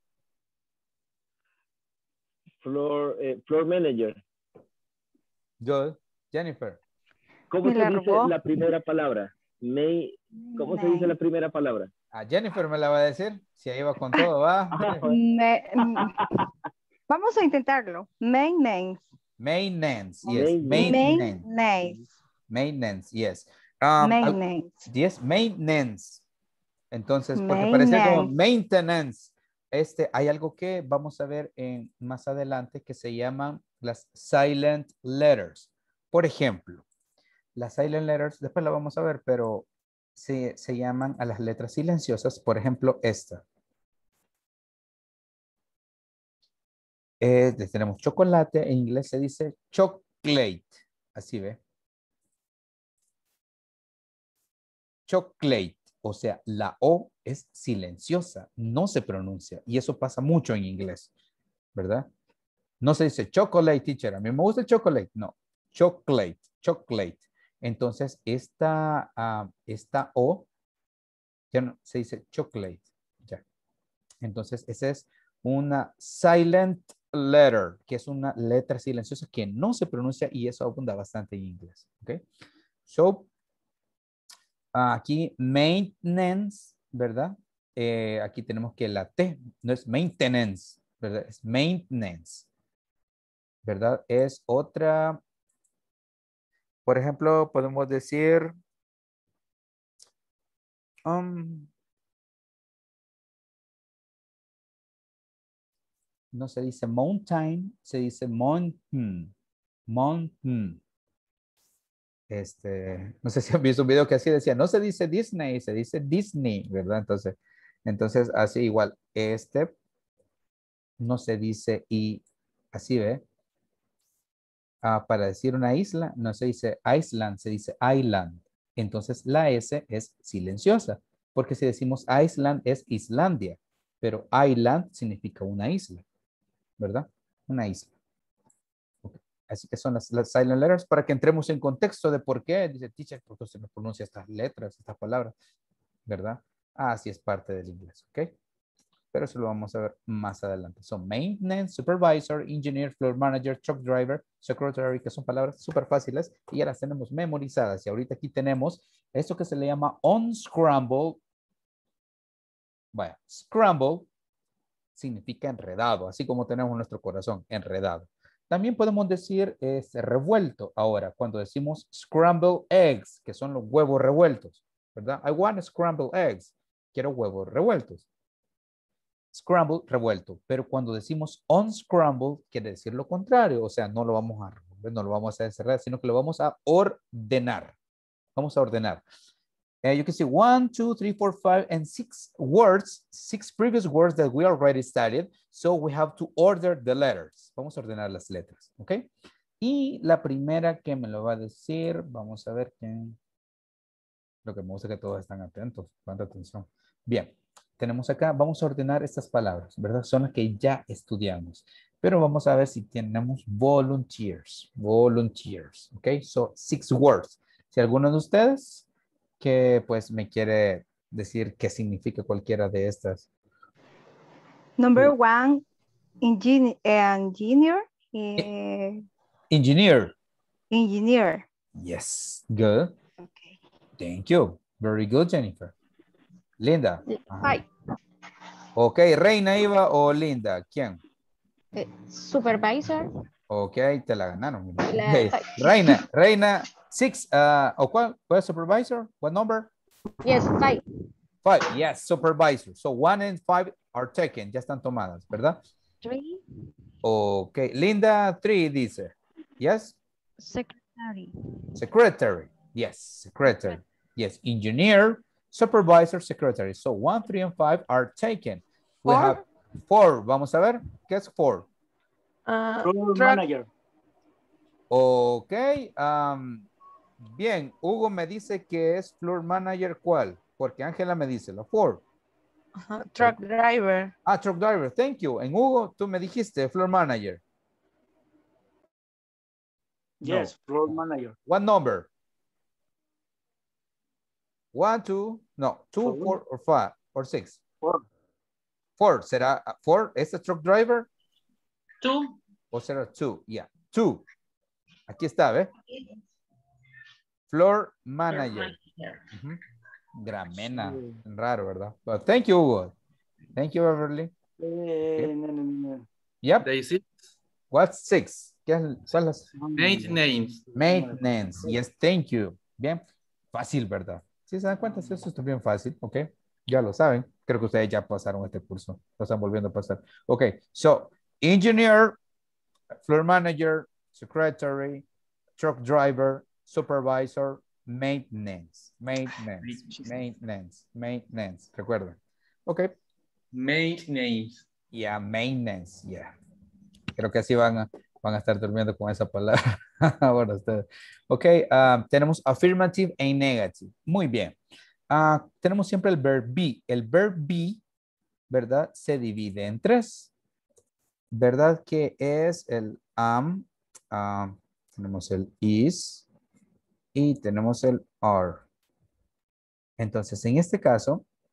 Floor, eh, floor manager. Good. Jennifer. ¿Cómo se dice la primera palabra? May, ¿Cómo se dice la primera palabra? A Jennifer me la va a decir. Si ahí va con todo, va. Me, vamos a intentarlo. Maintenance. Maintenance, yes. Maintenance. Maintenance. Maintenance, yes. Um, maintenance. Yes, maintenance. Entonces, porque parece como maintenance. Este, hay algo que vamos a ver en, más adelante que se llaman las silent letters. Por ejemplo, las silent letters, después la vamos a ver, pero se, se llaman a las letras silenciosas. Por ejemplo, esta. Eh, tenemos chocolate, en inglés se dice chocolate. Así ve. Chocolate. O sea, la O es silenciosa, no se pronuncia. Y eso pasa mucho en inglés, ¿verdad? No se dice chocolate, teacher. A mí me gusta el chocolate. No, chocolate, chocolate. Entonces, esta, uh, esta O Ya no se dice chocolate. Ya. Entonces, esa es una silent letter, que es una letra silenciosa que no se pronuncia y eso abunda bastante en inglés. ¿Ok? So, aquí maintenance, ¿verdad? Eh, aquí tenemos que la T no es maintenance, ¿verdad? Es maintenance, ¿verdad? Es otra, por ejemplo, podemos decir, um, no se dice mountain, se dice mountain, mountain. Este, no sé si han visto un video que así decía, no se dice Disney, se dice Disney, ¿verdad? Entonces, entonces así igual, este no se dice y así ve. Ah, para decir una isla, no se dice Iceland, se dice Island. Entonces la S es silenciosa, porque si decimos Iceland es Islandia, pero Island significa una isla, ¿verdad? Una isla. Okay. Así que son las, las silent letters para que entremos en contexto de por qué, dice teacher, porque se nos pronuncia estas letras, estas palabras, ¿verdad? Así es parte del inglés, ¿ok? Pero eso lo vamos a ver más adelante. Son maintenance, supervisor, engineer, floor manager, truck driver, secretary, que son palabras súper fáciles y ya las tenemos memorizadas. Y ahorita aquí tenemos esto que se le llama unscramble. Bueno, scramble significa enredado, así como tenemos nuestro corazón, enredado. También podemos decir es revuelto. Ahora, cuando decimos scramble eggs, que son los huevos revueltos, ¿verdad? I want scrambled eggs. Quiero huevos revueltos. Scramble, revuelto. Pero cuando decimos unscramble, quiere decir lo contrario. O sea, no lo vamos a revolver, no lo vamos a encerrar, sino que lo vamos a ordenar. Vamos a ordenar. Uh, you can see one, two, three, four, five, and six words, six previous words that we already studied. So we have to order the letters. Vamos a ordenar las letras, ¿ok? Y la primera que me lo va a decir, vamos a ver quién. Lo que me gusta es que todos están atentos. Cuánta atención. Bien. Tenemos acá, vamos a ordenar estas palabras, ¿verdad? Son las que ya estudiamos. Pero vamos a ver si tenemos volunteers. Volunteers, ¿ok? So, six words. Si alguno de ustedes que pues me quiere decir qué significa cualquiera de estas. Number one, engin engineer. Eh, Engineer. engineer. Yes, good. Okay. Thank you. Very good, Jennifer. Linda. Hi. Ok, Reina iba o Linda. ¿Quién? Eh, supervisor. Ok, te la ganaron. La, Okay. Reina, Reina, six. Uh, ¿O cuál? ¿Cuál es supervisor? What number? Yes, five. Five, yes, supervisor. So one and five are taken. Ya están tomadas, ¿verdad? Three. Ok, Linda, three dice. Yes? Secretary. Secretary. Yes, secretary. Yes, engineer, supervisor, secretary. So one, three, and five are taken. We Four? have four. Vamos a ver. ¿Qué es four? Uh, Floor manager. Ok. Um, bien, Hugo me dice que es floor manager, ¿cuál? Porque Ángela me dice la four. Uh-huh. Truck driver. Ah, truck driver. Thank you. En Hugo, tú me dijiste floor manager. Yes, no. Floor manager. What number? One, two, no, two, four, four or five, or six. Four. Four. ¿Será four? ¿Es el truck driver? Two. ¿O será two? Yeah, two. Aquí está, ¿ve? Floor manager. Uh-huh. Gramena. Sí. Raro, ¿verdad? But thank you, Hugo. Thank you, Beverly. Eh, no, no, no. Yep. Day six. What's six? ¿Qué es? ¿Cuál es? Maintenance. Maintenance. Yes, thank you. Bien. Fácil, ¿verdad? Si se dan cuenta, eso está bien fácil, ¿ok? Ya lo saben. Creo que ustedes ya pasaron este curso. Lo están volviendo a pasar. Ok, so, engineer, floor manager, secretary, truck driver, supervisor, maintenance, maintenance, maintenance, maintenance. ¿Recuerdan? Ok. Maintenance. Yeah, maintenance, yeah. Creo que así van a, van a estar durmiendo con esa palabra. Bueno, ustedes. Ok, uh, tenemos affirmative y negative. Muy bien. Uh, tenemos siempre el verb be. El verb be, ¿verdad? Se divide en tres. ¿Verdad? Que es el am. Uh, tenemos el is. Y tenemos el are. Entonces, en este caso,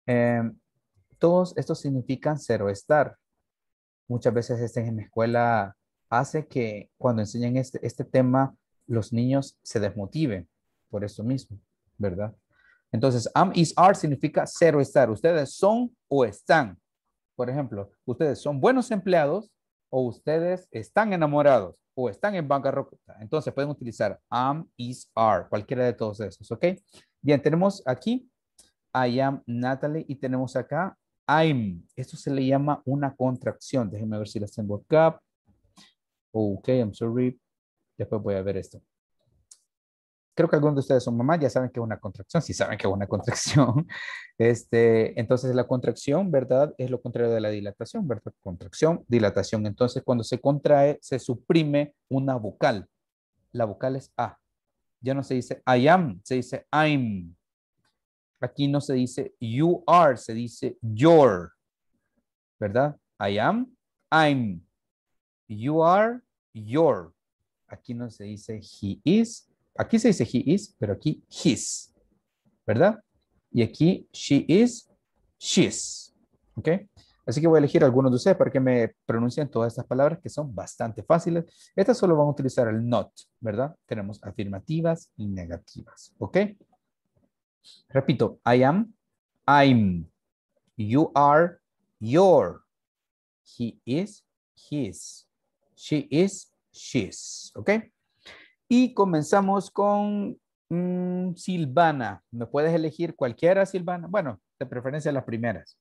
Eh, todos estos significan ser o estar. Muchas veces este en mi escuela hace que cuando enseñan este, este tema, los niños se desmotiven por eso mismo, ¿verdad? Entonces, am, is, are significa ser o estar. Ustedes son o están. Por ejemplo, ustedes son buenos empleados o ustedes están enamorados o están en bancarrota. Entonces pueden utilizar am, is, are, cualquiera de todos esos, ¿ok? Bien, tenemos aquí I am Natalie y tenemos acá I'm. Esto se le llama una contracción. Déjenme ver si las tengo acá. Ok, I'm sorry. Después voy a ver esto. Creo que algunos de ustedes son mamás, ya saben que es una contracción. Sí saben que es una contracción. Este, entonces la contracción, ¿verdad? Es lo contrario de la dilatación, ¿verdad? Contracción, dilatación. Entonces cuando se contrae, se suprime una vocal. La vocal es A. Ya no se dice I am, se dice I'm. Aquí no se dice you are, se dice your. ¿Verdad? I am, I'm. You are, your. Aquí no se dice he is. Aquí se dice he is, pero aquí his. ¿Verdad? Y aquí she is, she's. ¿Ok? Así que voy a elegir algunos de ustedes para que me pronuncien todas estas palabras que son bastante fáciles. Estas solo van a utilizar el not, ¿verdad? Tenemos afirmativas y negativas. ¿Ok? Repito, I am, I'm. You are, your. He is, his. She is, she's. ¿Ok? Y comenzamos con mm, Silvana. ¿Me puedes elegir cualquiera, Silvana? Bueno, de preferencia las primeras.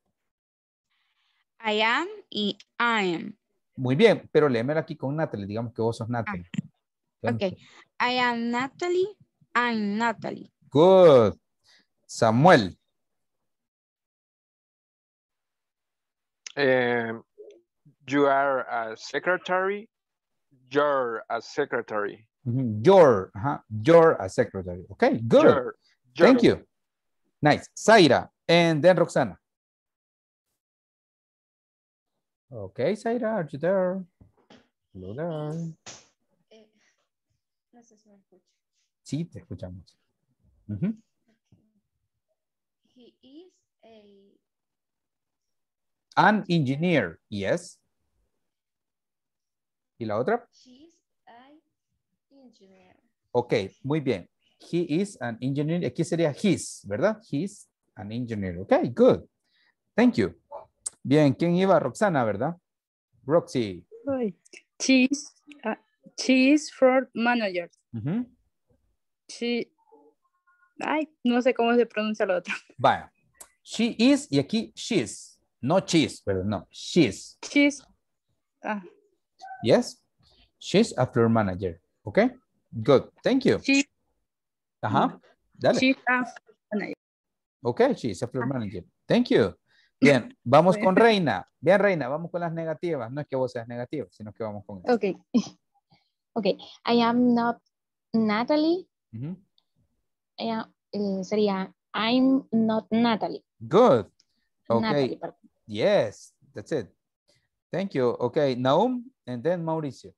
I am y I am. Muy bien, pero léemelo aquí con Natalie. Digamos que vos sos Natalie. Ah, ok. I am Natalie. I'm Natalie. Good. Samuel. Um, you are a secretary. You're a secretary. Mm-hmm. You're, uh-huh. You're a secretary. Okay, good. You're, you're. Thank you. Nice. Zaira. And then Roxana. Okay, Zaira, are you there? Hello there. Eh, no sé si me escucha. Sí, te escuchamos. Uh-huh. He is a... An engineer, yes. ¿Y la otra? She's an engineer. Ok, muy bien. He is an engineer. Aquí sería his, ¿verdad? He's an engineer. Ok, good. Thank you. Bien, ¿quién iba? Roxana, ¿verdad? Roxy. She's, uh, she's for manager. Uh-huh. She, ay, no sé cómo se pronuncia lo otro. Vaya. She is y aquí she's. No cheese, pero no. She's. She's. Ah. Yes. She's a floor manager. Okay. Good. Thank you. She, Ajá. Dale. She's a manager. Okay. She's a floor manager. Thank you. Bien. Vamos con Reina. Bien, Reina. Vamos con las negativas. No es que vos seas negativa, sino que vamos con eso. Okay. Okay. I am not Natalie. Uh-huh. I am, eh, sería I'm not Natalie. Good. Okay. Natalie, yes, that's it. Thank you. Okay, Naum and then Mauricio.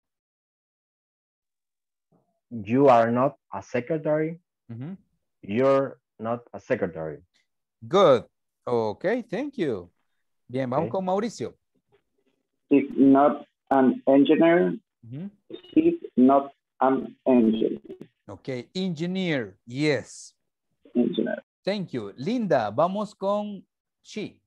You are not a secretary. Mm-hmm. You're not a secretary. Good. Okay, thank you. Bien, vamos Okay. con Mauricio. He's not an engineer. Mm-hmm. He's not an engineer. Okay, engineer. Yes. Engineer. Thank you. Linda, vamos con she.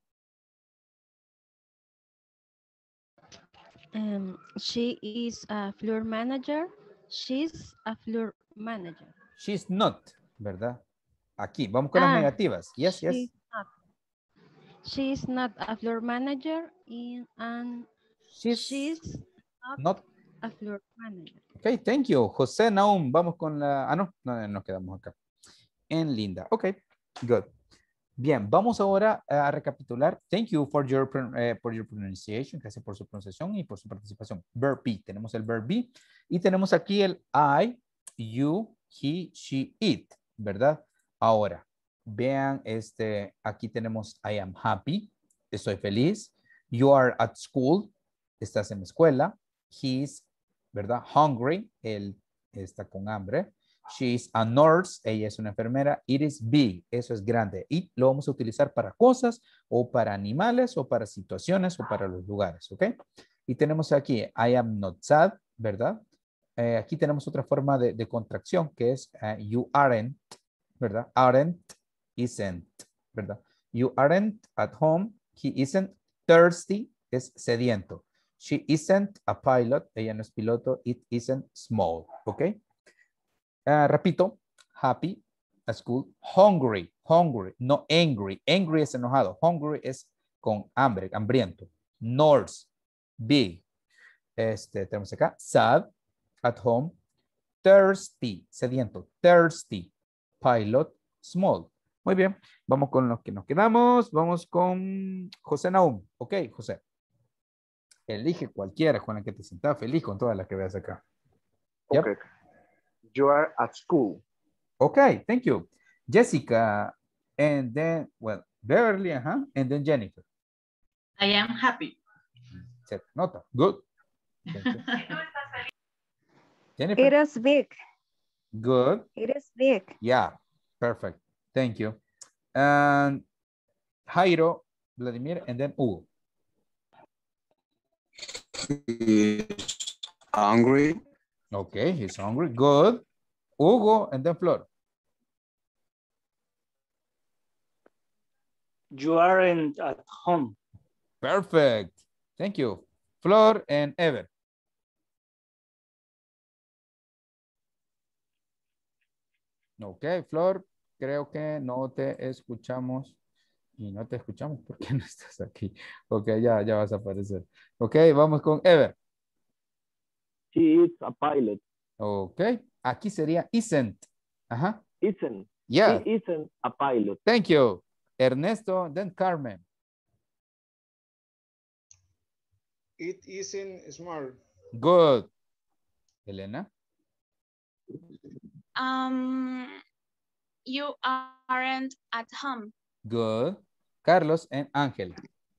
Um, she is a floor manager. She's a floor manager. She's not, ¿verdad? Aquí, vamos con Ah, las negativas. Yes, yes. She's not. She's not a floor manager in, and She's, she's not, not. a floor manager. Okay, thank you. José Naum, vamos con la... Ah, no, no, nos quedamos acá. En Linda. Ok, good. Bien, vamos ahora a recapitular. Thank you for your, uh, for your pronunciation. Gracias por su pronunciación y por su participación. Verb be. Tenemos el verb be. Y tenemos aquí el I, you, he, she, it. ¿Verdad? Ahora, vean, este, aquí tenemos I am happy. Estoy feliz. You are at school. Estás en la escuela. He is, ¿verdad? Hungry. Él está con hambre. She is a nurse. Ella es una enfermera. It is big. Eso es grande. It lo vamos a utilizar para cosas o para animales o para situaciones o para los lugares. ¿Ok? Y tenemos aquí, I am not sad, ¿verdad? Eh, aquí tenemos otra forma de, de contracción que es uh, you aren't, ¿verdad? Aren't, isn't, ¿verdad? You aren't at home. He isn't thirsty, es sediento. She isn't a pilot. Ella no es piloto. It isn't small. ¿Ok? Uh, repito. Happy, a school. Hungry, hungry, no angry. Angry es enojado. Hungry es con hambre, hambriento. North, big. Este, tenemos acá. Sad, at home. Thirsty, sediento. Thirsty, pilot, small. Muy bien. Vamos con los que nos quedamos. Vamos con José Naum. Ok, José. Elige cualquiera con la que te sientas feliz con todas las que veas acá. Okay. Yep. You are at school. Okay, thank you. Jessica, and then, well, Beverly, uh-huh, and then Jennifer. I am happy. Se nota. Good. Jennifer. It is big. Good. It is big. Yeah, perfect. Thank you. And Jairo, Vladimir, and then Hugo. He's hungry. Okay, he's hungry. Good. Hugo, and then Flor. You aren't at home. Perfect. Thank you. Flor and Ever. Ok, Flor, creo que no te escuchamos. Y no te escuchamos porque no estás aquí. Ok, ya, ya vas a aparecer. Ok, vamos con Ever. She is a pilot. Ok, aquí sería isn't. Ajá. Isn't. Yeah. She isn't a pilot. Thank you. Ernesto, then Carmen. It isn't smart. Good. Elena. Um, you aren't at home. Good. Carlos and Ángel.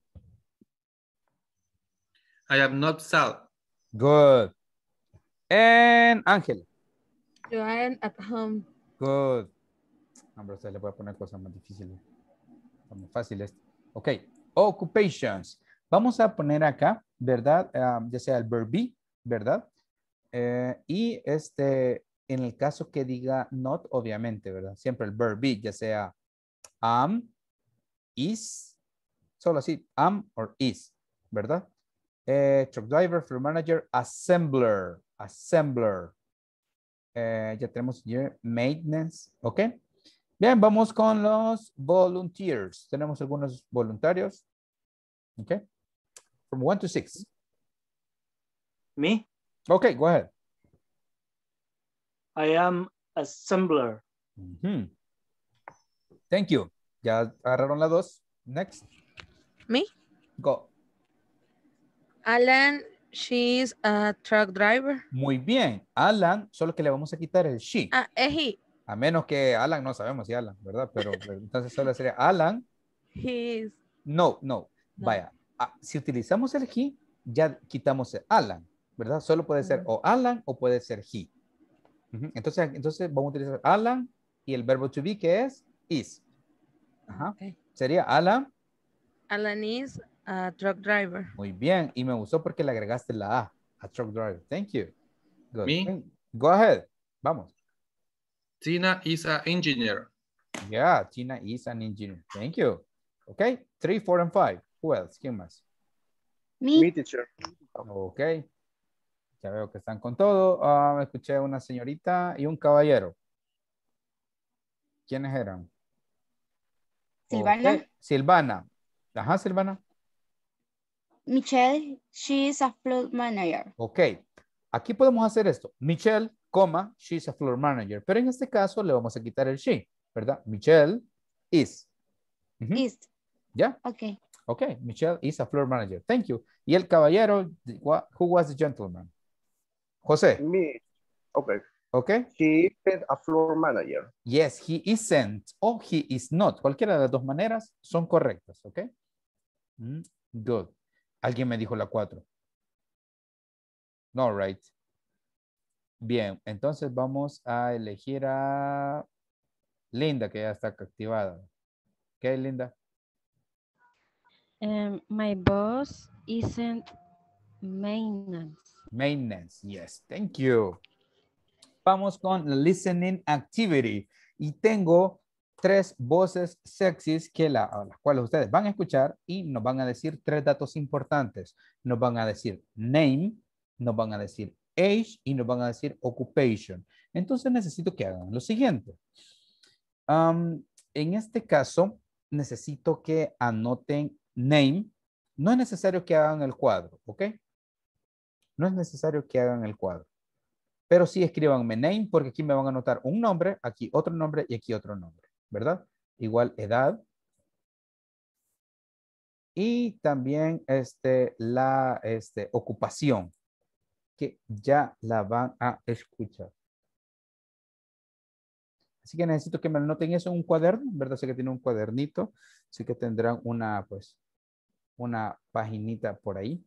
I am not sad. Good. And Ángel. You aren't at home. Good. Hombre, usted le voy a poner cosas más difíciles. Muy fáciles. Ok. Occupations. Vamos a poner acá, ¿verdad? Um, ya sea el verb be, ¿verdad? Eh, y este, en el caso que diga not, obviamente, ¿verdad? Siempre el verb be, ya sea am, is, solo así, am or is, ¿verdad? Eh, truck driver, floor manager, assembler, assembler. Eh, ya tenemos here, maintenance, ¿ok? Bien, vamos con los volunteers. Tenemos algunos voluntarios. ¿Ok? From one to six. Me? Okay, go ahead. I am assembler. Mm-hmm. Thank you. Ya agarraron la dos. Next. Me? Go. Alan, she's a truck driver. Muy bien. Alan, solo que le vamos a quitar el she. Ah, es he. A menos que Alan, no sabemos si Alan, ¿verdad? Pero entonces solo sería Alan. He is. No, no. No. Vaya. Ah, si utilizamos el he, ya quitamos el Alan, ¿verdad? Solo puede ser o Alan o puede ser he. Uh-huh. Entonces, entonces vamos a utilizar Alan y el verbo to be que es is. Ajá. Okay. Sería Alan. Alan is a truck driver. Muy bien. Y me gustó porque le agregaste la A. A truck driver. Thank you. Good. Me? Go ahead. Vamos. Tina is an engineer. Yeah, Tina is an engineer. Thank you. Okay. Three, four, and five. Who else? ¿Quién más? Me. Me, teacher. Ok. Ya veo que están con todo. Uh, escuché una señorita y un caballero. ¿Quiénes eran? Silvana. Okay. Silvana. Ajá, Silvana. Michelle, she is a floor manager. Ok. Aquí podemos hacer esto. Michelle, coma, she's a floor manager. Pero en este caso le vamos a quitar el she, ¿verdad? Michelle is. Uh-huh. Is. ¿Ya? Ok. Ok. Michelle is a floor manager. Thank you. Y el caballero, who was the gentleman? José. Me. Okay. Okay. He isn't a floor manager. Yes, he isn't or he is not. Cualquiera de las dos maneras son correctas. Ok. Mm, good. Alguien me dijo la cuatro. No, right. Bien, entonces vamos a elegir a Linda, que ya está activada. ¿Qué, Linda? Um, my boss isn't maintenance. Maintenance, yes, thank you. Vamos con la listening activity. Y tengo tres voces sexys que la, a las cuales ustedes van a escuchar y nos van a decir tres datos importantes. Nos van a decir name, nos van a decir age y nos van a decir occupation. Entonces necesito que hagan lo siguiente. Um, en este caso, necesito que anoten name. No es necesario que hagan el cuadro, ¿ok? No es necesario que hagan el cuadro. Pero sí escríbanme name porque aquí me van a anotar un nombre, aquí otro nombre y aquí otro nombre, ¿verdad? Igual edad. Y también este, la este, ocupación, que ya la van a escuchar. Así que necesito que me anoten eso en un cuaderno, ¿verdad? Sé que tiene un cuadernito, así que tendrán una, pues, una paginita por ahí.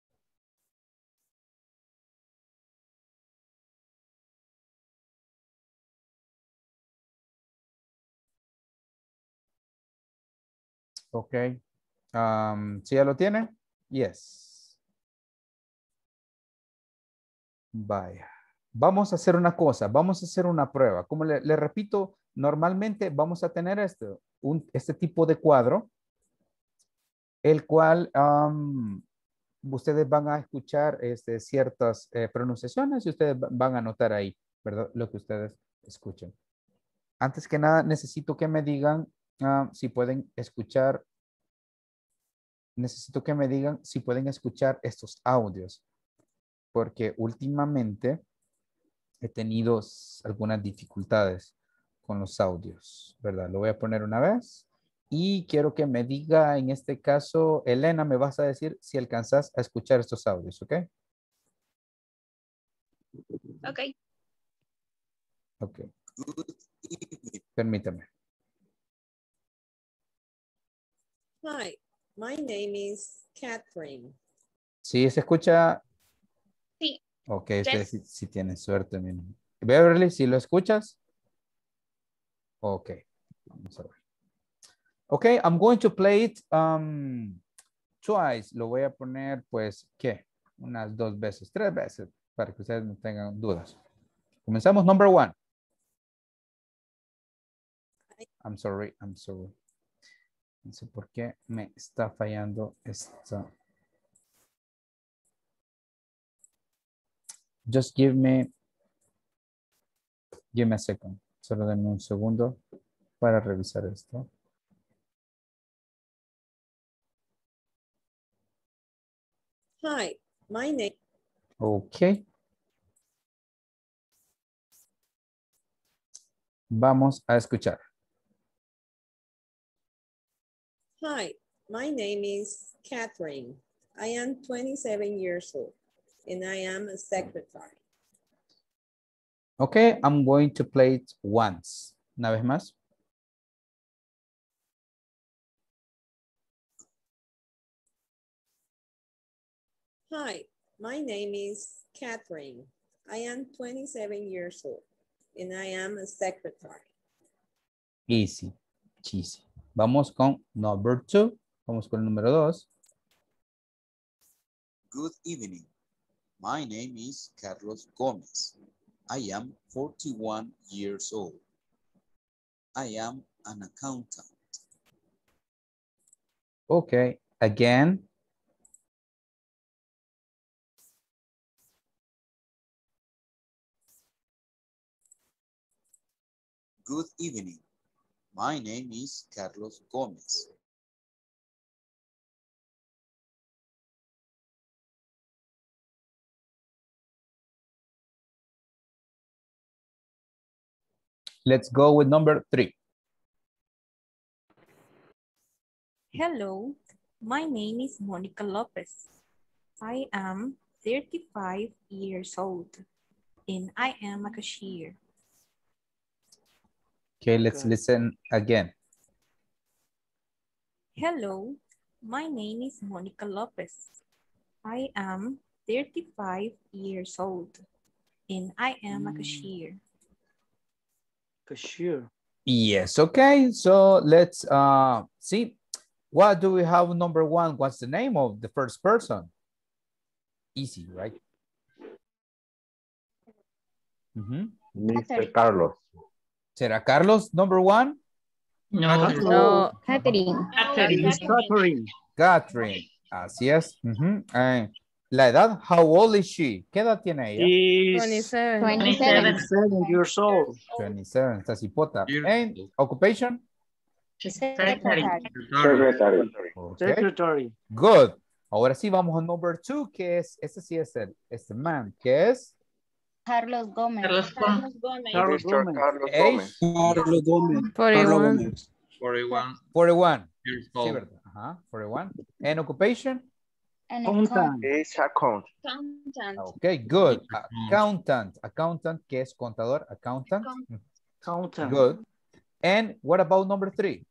Ok. Um, ¿sí ya lo tienen? Yes. Vaya. Vamos a hacer una cosa. Vamos a hacer una prueba. Como le, le repito, normalmente vamos a tener este, un, este tipo de cuadro, el cual um, ustedes van a escuchar este, ciertas eh, pronunciaciones y ustedes van a anotar ahí, ¿verdad? Lo que ustedes escuchen. Antes que nada, necesito que me digan uh, si pueden escuchar necesito que me digan si pueden escuchar estos audios, porque últimamente he tenido algunas dificultades con los audios, ¿verdad? Lo voy a poner una vez y quiero que me diga, en este caso, Elena, me vas a decir si alcanzas a escuchar estos audios, ¿ok? Ok. Ok. Permítame. Hi, my name is Catherine. ¿Sí se escucha? Sí. Ok, ustedes sí, sí tienen suerte. Miren. Beverly, ¿sí lo escuchas? Ok, vamos a ver. Ok, I'm going to play it um, twice. Lo voy a poner, pues, ¿qué? Unas dos veces, tres veces, para que ustedes no tengan dudas. Comenzamos, number one. I'm sorry, I'm sorry. No sé por qué me está fallando esta. Just give me, give me a second. Solo denme un segundo para revisar esto. Hi, my name. Ok. Vamos a escuchar. Hi, my name is Catherine. I am twenty-seven years old and I am a secretary. Ok, I'm going to play it once. Una vez más. Hi, my name is Catherine. I am twenty-seven years old and I am a secretary. Easy, cheesy. Vamos con number two. Vamos con el número dos. Good evening. My name is Carlos Gomez. I am forty-one years old. I am an accountant. Okay, again. Good evening. My name is Carlos Gomez. Let's go with number three. Hello, my name is Monica Lopez. I am thirty-five years old and I am a cashier. Okay, let's listen again. Hello, my name is Monica Lopez. I am thirty-five years old and I am a cashier. Cashier. Yes, okay. So let's uh, see. What do we have number one? What's the name of the first person? Easy, right? Mm-hmm. Mister Carlos. ¿Será Carlos number one? No. No, Catherine. Catherine. Catherine. Catherine. Así es. Ujú. Eh, la edad, how old is she? ¿Qué edad tiene ella? Is twenty-seven. twenty-seven. twenty-seven years old. twenty-seven, está cipota. Years And occupation? Secretary. Secretary. Okay. Secretary. Good. Ahora sí vamos a number two, que es, este sí es el, este man, que es Carlos Gómez. Carlos Gómez. Carlos Mister Gómez. Carlos age, Gómez. Carlos Gómez. forty-one. forty-one forty-one. years Sí, old. ¿verdad? Ajá, forty-one. And occupation? And Accountant. Is account. Okay, good. Accountant. Accountant, que es contador. Accountant. Accountant. Good. And what about number three?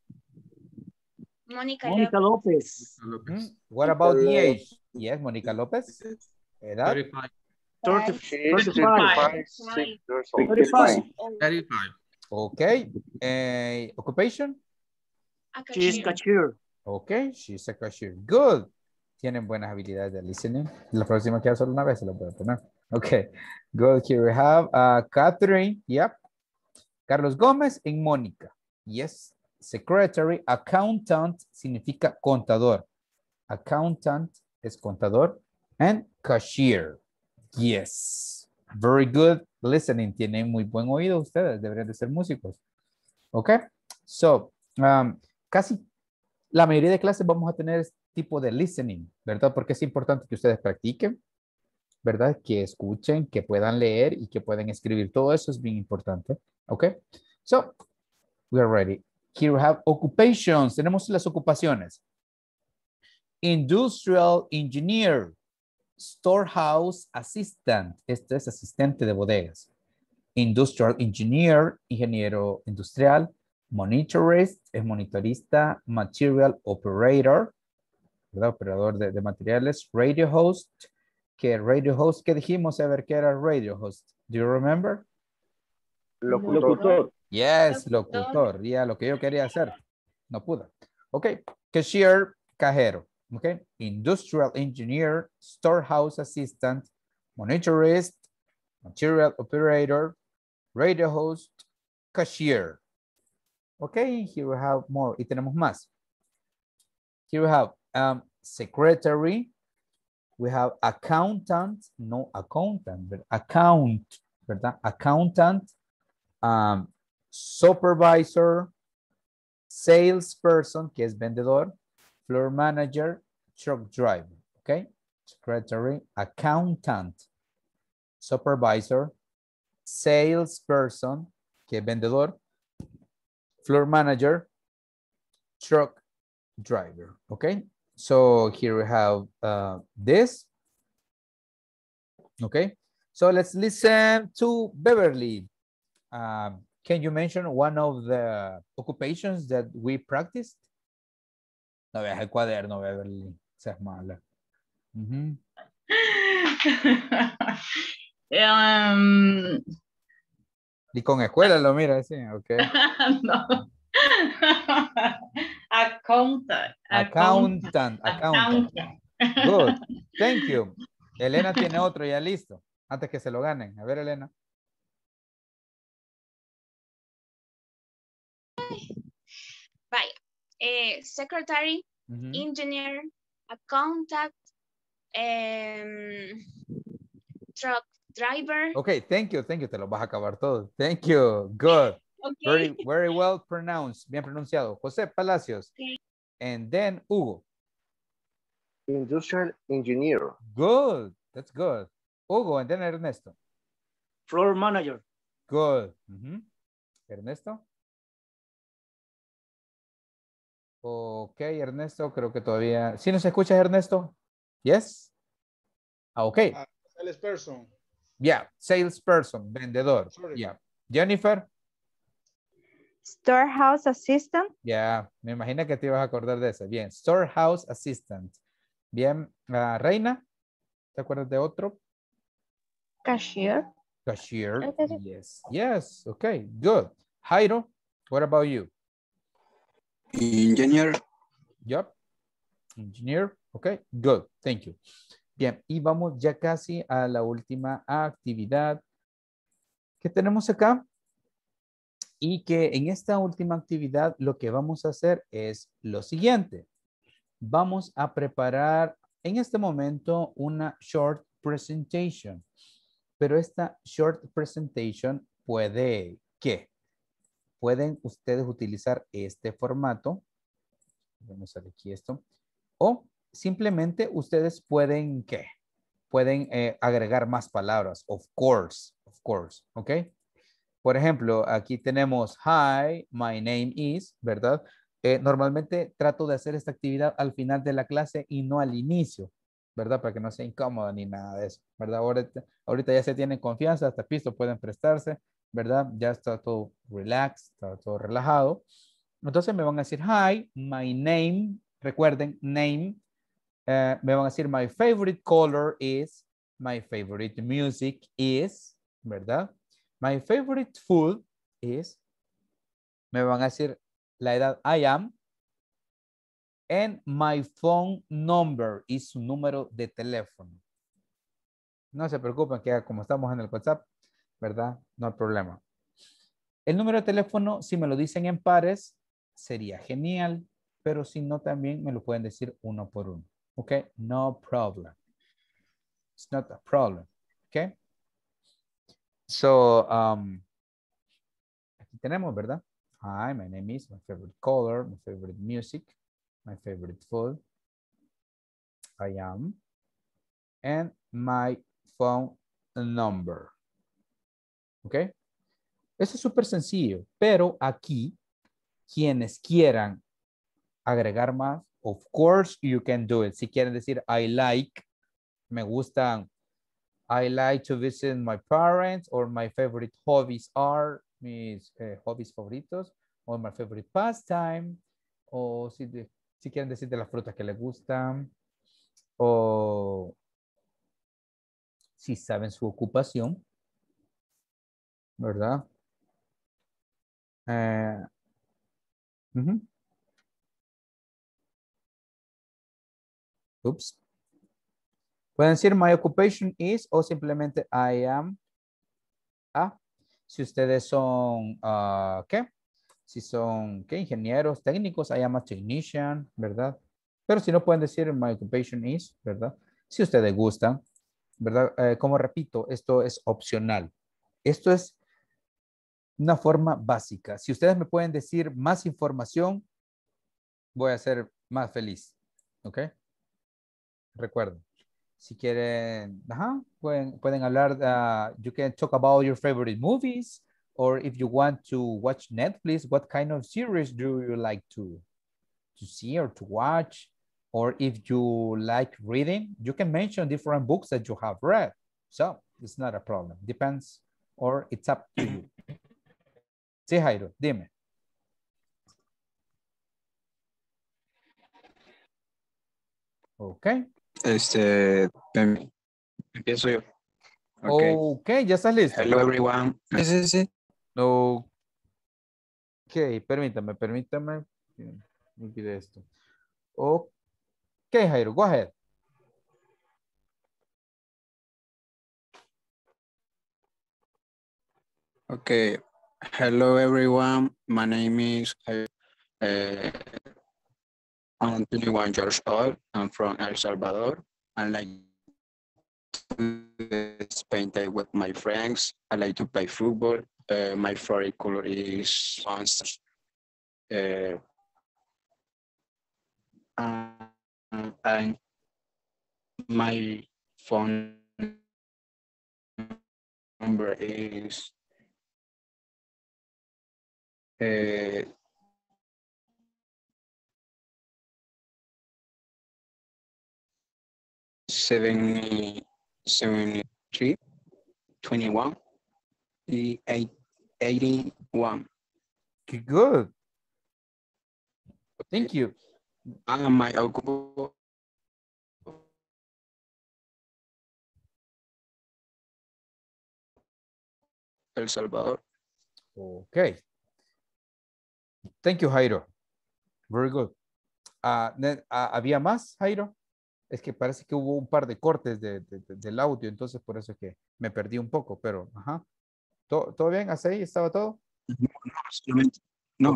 Mónica Mónica López. López. Hmm? What about the age? Yes, Mónica López. Edad? thirty-five. thirty, She is thirty-five. thirty-five, six years old. thirty-five. thirty-five. Okay. Eh, occupation? A She is cashier. cashier. Okay, she's a cashier. Good. Tienen buenas habilidades de listening. La próxima que solo una vez se lo puedo poner. Okay. Good. Here we have uh, Catherine. Yep. Carlos Gómez y Mónica. Yes. Secretary. Accountant significa contador. Accountant es contador. And cashier. Yes. Very good listening. Tienen muy buen oído ustedes. Deberían de ser músicos. Okay. So, um, casi la mayoría de clases vamos a tener este tipo de listening, ¿verdad? Porque es importante que ustedes practiquen, ¿verdad? Que escuchen, que puedan leer y que puedan escribir. Todo eso es bien importante. Okay. So, we are ready. Here we have occupations. Tenemos las ocupaciones. Industrial engineer. Storehouse assistant. Este es asistente de bodegas. Industrial engineer, ingeniero industrial. Monitorist, es monitorista. Material operator, ¿verdad? Operador de, de materiales. Radio host, que radio host, ¿qué dijimos? A ver, ¿qué era radio host? Do you remember? Locutor. Locutor. Yes, locutor. Ya, lo que yo quería hacer. No pude. Ok. Cashier, cajero. Ok. Industrial engineer, storehouse assistant, monitorist, material operator, radio host, cashier. Ok. Here we have more. Y tenemos más. Here we have um, secretary. We have accountant. No accountant, but account. ¿Verdad? Accountant. Um, supervisor, salesperson, que es vendedor, floor manager, truck driver, okay? Secretary, accountant, supervisor, salesperson, que es vendedor, floor manager, truck driver, okay? So here we have uh, this, okay? So let's listen to Beverly. Um, can you mention one of the occupations that we practiced? No veas el cuaderno, Beverly. Seas mala. Uh-huh. um, Y con escuela lo mira, sí, ok. no. Accountant. Accountant, accountant. Good, thank you. Elena tiene otro ya listo, antes que se lo ganen. A ver, Elena. Vaya. Eh, secretary, Uh-huh. engineer, accountant, um, truck driver. Okay, thank you, thank you. Te lo vas a acabar todo. Thank you, good. Okay. Very, very well pronounced, bien pronunciado. José Palacios. Okay. And then Hugo. Industrial engineer. Good, that's good. Hugo, and then Ernesto. Floor manager. Good. Uh-huh. Ernesto. Ok, Ernesto, creo que todavía... ¿Sí nos escuchas, Ernesto? Yes. Ah, ok. Uh, salesperson. Yeah, salesperson, vendedor. Sorry. Yeah. Jennifer. Storehouse assistant. Yeah, me imagino que te ibas a acordar de eso. Bien, storehouse assistant. Bien, uh, Reina, ¿te acuerdas de otro? Cashier. Cashier. Yes. Yes. Okay. Good. Jairo, what about you? Engineer. Yep. Engineer. Okay. Good. Thank you. Bien. Y vamos ya casi a la última actividad que tenemos acá. Y que en esta última actividad lo que vamos a hacer es lo siguiente. Vamos a preparar en este momento una short presentation. Pero esta short presentation puede, ¿qué? Pueden ustedes utilizar este formato. Vamos a ver aquí esto. O simplemente ustedes pueden, ¿qué? Pueden eh, agregar más palabras. Of course, of course, ¿ok? Por ejemplo, aquí tenemos, hi, my name is, ¿verdad? Eh, normalmente trato de hacer esta actividad al final de la clase y no al inicio, ¿verdad? Para que no sea incómodo ni nada de eso, ¿verdad? Ahorita, ahorita ya se tienen confianza, hasta pisto pueden prestarse, ¿verdad? Ya está todo relax, está todo relajado. Entonces me van a decir, hi, my name, recuerden, name, eh, me van a decir, my favorite color is, my favorite music is, ¿verdad? My favorite food is, me van a decir la edad I am, and my phone number is su número de teléfono. No se preocupen que como estamos en el WhatsApp, ¿verdad? No hay problema. El número de teléfono, si me lo dicen en pares, sería genial, pero si no, también me lo pueden decir uno por uno. ¿Ok? No problem. It's not a problem. ¿Ok? So, um, aquí tenemos, ¿verdad? Hi, my name is, my favorite color, my favorite music, my favorite food, I am, and my phone number. ¿Ok? Eso es súper sencillo, pero aquí, quienes quieran agregar más, of course you can do it. Si quieren decir I like, me gustan, I like to visit my parents, or my favorite hobbies are, mis eh, hobbies favoritos, or my favorite pastime, o si, de, si quieren decir de las frutas que les gustan, o si saben su ocupación, ¿verdad? Eh, uh-huh. Oops. Pueden decir my occupation is o simplemente I am. Ah, si ustedes son, uh, ¿qué? Si son, ¿qué? Ingenieros técnicos, I am a technician, ¿verdad? Pero si no pueden decir my occupation is, ¿verdad? Si ustedes gustan, ¿verdad? Eh, como repito, esto es opcional. Esto es una forma básica. Si ustedes me pueden decir más información, voy a ser más feliz. ¿Ok? Recuerden. Si quieren, ajá, pueden, pueden hablar, uh, you can talk about your favorite movies, or if you want to watch Netflix, what kind of series do you like to, to see or to watch? Or if you like reading, you can mention different books that you have read. So it's not a problem. Depends, or it's up to you. Sí, Jairo, dime. Ok. Este, em, empiezo yo. Okay. Ok, ya estás listo. Hello everyone. Sí, sí, sí. Ok, permítame, permítame. Me olvidé esto. Ok, Jairo, go ahead. Okay. Hello everyone. My name is uh, I'm twenty-one years old. I'm from El Salvador. I like to spend time with my friends. I like to play football. Uh, my favorite color is monsters. Uh, and, and my phone number is uh, seventy, seventy-three, twenty-one, eight, eighty-one. Good. Thank you. And my occupation El Salvador. Okay. Thank you, Jairo. Very good. Uh, ne- uh, ¿Había más, Jairo? Es que parece que hubo un par de cortes de, de- de- del audio, entonces por eso es que me perdí un poco, pero, ajá. ¿Todo, todo bien? ¿Hasta ahí estaba todo? No, solamente- no. Ok.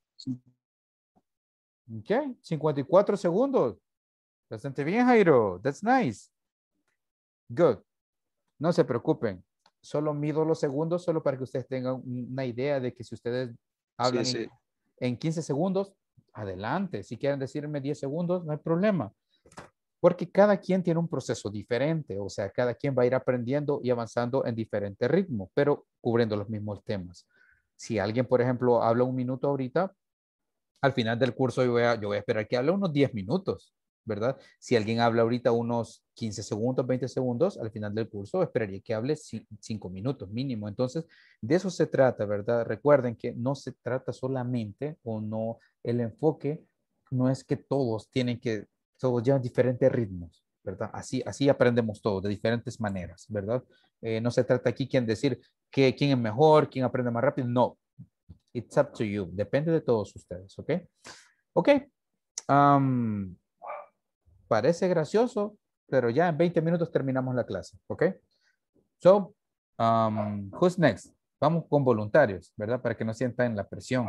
Ok, cincuenta y cuatro segundos. Bastante bien, Jairo. That's nice. Good. No se preocupen. Solo mido los segundos solo para que ustedes tengan una idea de que si ustedes hablan Sí, en, sí. en quince segundos, adelante. Si quieren decirme diez segundos, no hay problema. Porque cada quien tiene un proceso diferente. O sea, cada quien va a ir aprendiendo y avanzando en diferente ritmo, pero cubriendo los mismos temas. Si alguien, por ejemplo, habla un minuto ahorita, al final del curso yo voy a, yo voy a esperar que hable unos diez minutos, ¿verdad? Si alguien habla ahorita unos quince segundos, veinte segundos, al final del curso esperaría que hable cinco minutos mínimo. Entonces, de eso se trata, ¿verdad? Recuerden que no se trata solamente o no, el enfoque no es que todos tienen que, todos llevan diferentes ritmos, ¿verdad? Así, así aprendemos todos de diferentes maneras, ¿verdad? Eh, no se trata aquí quién decir que quién es mejor, quién aprende más rápido, no. It's up to you. Depende de todos ustedes, ¿ok? Ok. Um, parece gracioso, pero ya en veinte minutos terminamos la clase, ¿ok? So, um, who's next? Vamos con voluntarios, ¿verdad? Para que no sientan la presión.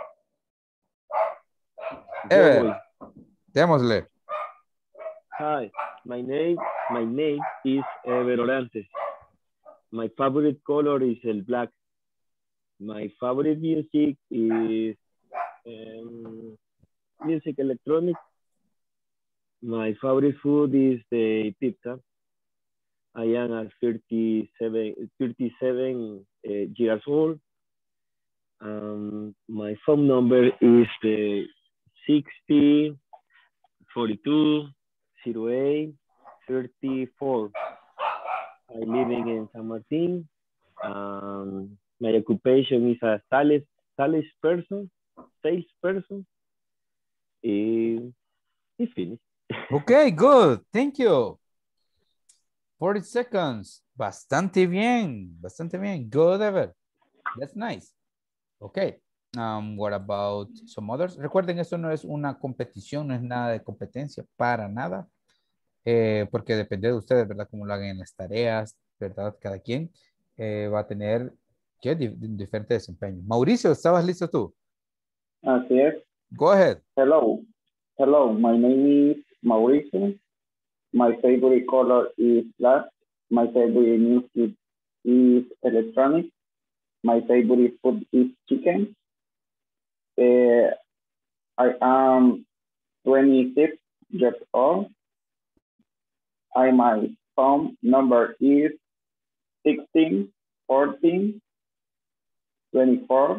Ever, démosle. Hi, my name, my name is Ever Orantes. My favorite color is el black. My favorite music is um, music electronic. My favorite food is the pizza. I am a thirty-seven, thirty-seven uh, years old. Um, my phone number is the sixty, forty-two, zero eight, thirty-four. I living in San Martin. Um, my occupation is a sales, sales person, sales person. And it's finished. Okay, good. Thank you. forty seconds. Bastante bien. Bastante bien. Good, Ever. That's nice. Okay. Um, what about some others? Recuerden, esto no es una competición, no es nada de competencia, para nada. Eh, porque depende de ustedes, ¿verdad? Cómo lo hagan en las tareas, ¿verdad? Cada quien eh, va a tener ¿qué? Dif diferente desempeño. Mauricio, ¿estabas listo tú? Así es. Go ahead. Hello. Hello, my name is Mauricio. My favorite color is black. My favorite music is electronic. My favorite food is chicken. Uh, I am twenty-six years old. I, my phone number is sixteen, fourteen, twenty-four,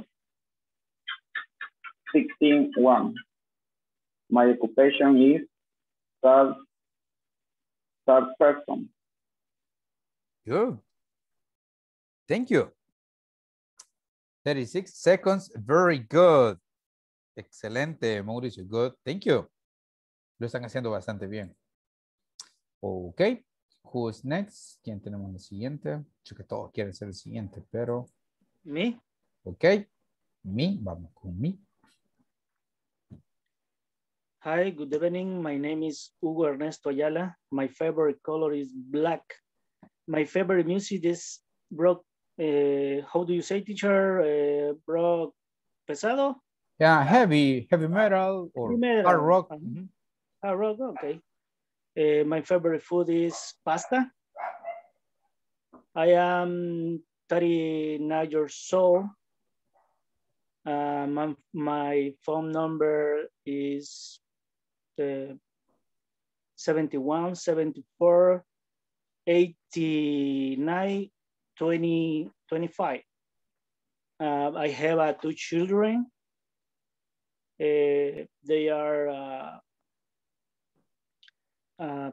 sixteen, one. My occupation is third, third person. Good. Thank you. thirty-six seconds. Very good. Excelente, Mauricio. Good. Thank you. Lo están haciendo bastante bien. Ok. Who's next? ¿Quién tenemos el siguiente? Yo que todos quieren ser el siguiente, pero... Me. Ok. Me. Vamos con me. Hi, good evening. My name is Hugo Ernesto Ayala. My favorite color is black. My favorite music is rock. Uh, how do you say, teacher? Uh, rock pesado? Yeah, heavy, heavy metal or Heavy metal. hard rock. Uh-huh. Mm-hmm. Hard rock, okay. Uh, my favorite food is pasta. I am thirty-nine years old. Uh, my, my phone number is uh, seventy-one, seventy-four, eighty-nine, twenty, twenty-five. Uh, I have uh, two children. Uh, they are uh, uh,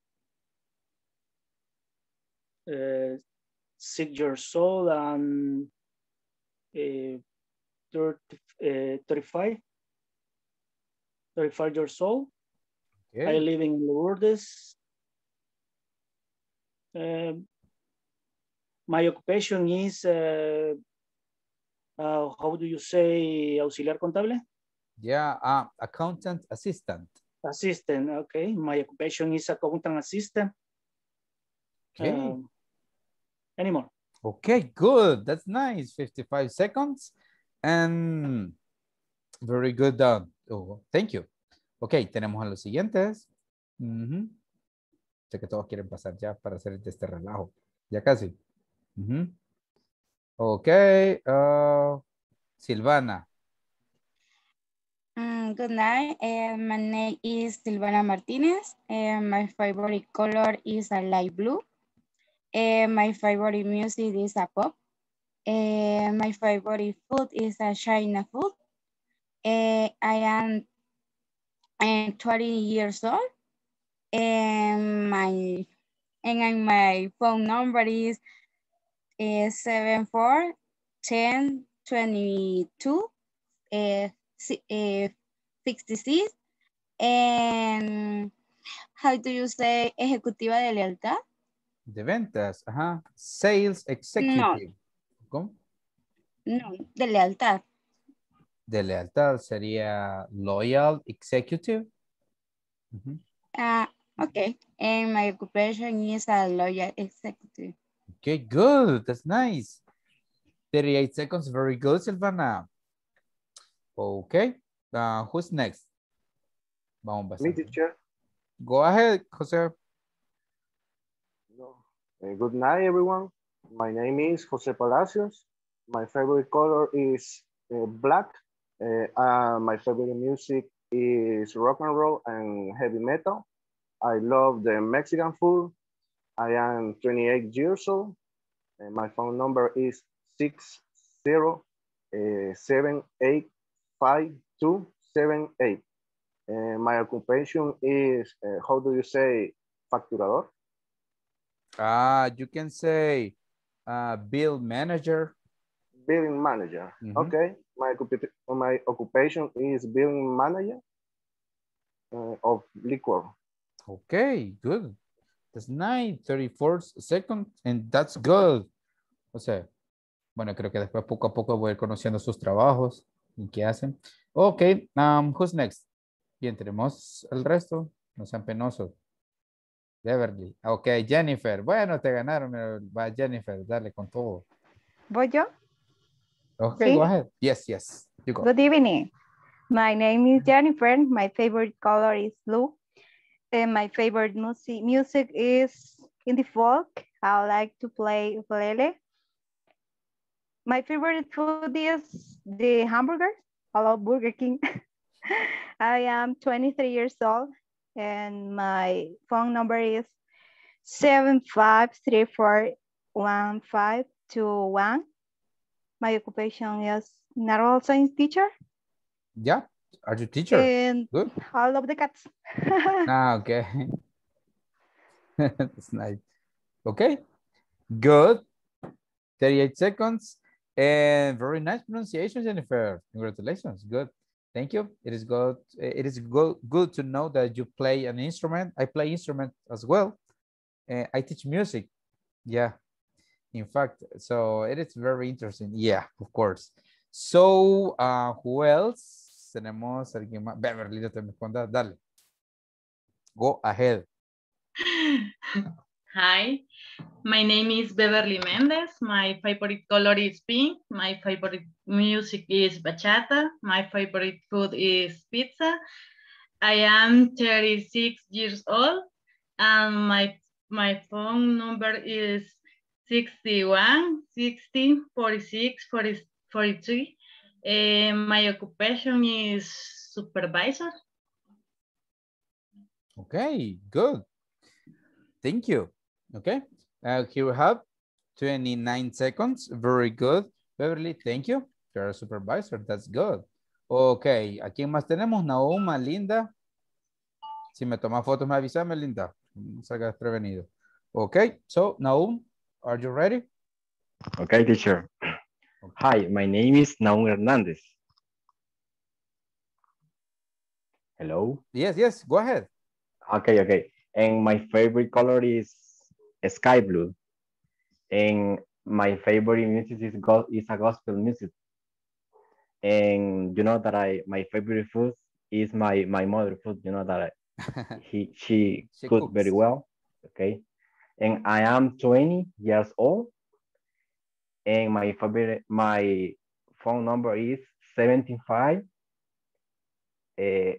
uh, six years old and uh, thirty, uh, thirty-five, thirty-five years old. Okay. I live in Lourdes. Uh, my occupation is, uh, uh, how do you say, auxiliar contable? Yeah, uh, accountant assistant. Assistant, okay. My occupation is accountant assistant. Okay. Um, anymore. Okay, good. That's nice. fifty-five seconds. And very good done. Oh, thank you. Ok, tenemos a los siguientes. Uh-huh. Sé que todos quieren pasar ya para hacer este relajo. Ya casi. Uh-huh. Ok. Uh, Silvana. Um, good night. Uh, my name is Silvana Martinez. And my favorite color is a light blue. And my favorite music is a pop. And my favorite food is a China food. And I am and twenty years old. And my and my phone number is uh, seven four ten twenty-two uh, uh, sixty-six. And how do you say ejecutiva de lealtad? De ventas, ajá. Sales executive. No. ¿Cómo? No, de lealtad. De lealtad sería loyal executive. Uh-huh. Ah, okay. And my occupation is a loyal executive. Okay, good. That's nice. thirty-eight seconds. Very good, Silvana. Okay. Uh, who's next? Vamos a Me, teacher. Go ahead, Jose. No. Uh, good night, everyone. My name is Jose Palacios. My favorite color is uh, black. Uh, uh, my favorite music is rock and roll and heavy metal. I love the Mexican food. I am twenty-eight years old. And my phone number is six zero seven eight five two seven eight. And my occupation is, uh, how do you say, facturador? Ah, you can say uh, bill manager. Billing manager. Mm-hmm. Okay. My, my occupation is billing manager uh, of liquor. Okay, good. That's nine, thirty-four seconds, and that's good. O sea, bueno, creo que después poco a poco voy a ir conociendo sus trabajos y qué hacen. Ok, um, who's next? Bien, tenemos el resto. No sean penosos. Beverly. Ok, Jennifer. Bueno, te ganaron. Va Jennifer, dale con todo. ¿Voy yo? Okay, ¿Sí? Go ahead. Yes, yes. You go. Good evening. My name is Jennifer. My favorite color is blue. And my favorite music, music is indie folk. I like to play ukulele. My favorite food is the hamburger. I love Burger King. I am twenty-three years old and my phone number is seven five three four one five two one. My occupation is natural science teacher. Yeah, are you teacher? And good. I love the cats. Ah, okay. That's nice. Okay, good. thirty-eight seconds and very nice pronunciation, Jennifer. Congratulations. Good. Thank you. It is good. It is good, good to know that you play an instrument. I play instrument as well. Uh, I teach music. Yeah. In fact, so it is very interesting. Yeah, of course. So, uh, who else? Tenemos alguien más. Beverly, no te me respondas. Dale. Go ahead. Hi, my name is Beverly Mendez. My favorite color is pink. My favorite music is bachata. My favorite food is pizza. I am thirty-six years old and my my phone number is sixty-one, sixty, forty-six, forty, forty-three. And my occupation is supervisor. Okay, good. Thank you. Okay, uh, here we have twenty-nine seconds. Very good. Beverly, thank you. You're a supervisor. That's good. Okay, ¿a quién más tenemos? Nauma, Linda. Si me toma fotos, me avísame, Linda. No salga desprevenido. Okay, so Naum, are you ready? Okay, teacher. Okay. Hi, my name is Naum Hernandez. Hello? Yes, yes, go ahead. Okay, okay. And my favorite color is sky blue. And my favorite music is go is a gospel music. And you know that I my favorite food is my my mother food. You know that I, he she, She cook cooks. very well. Okay, and I am twenty years old, and my favorite my phone number is seventy-five uh,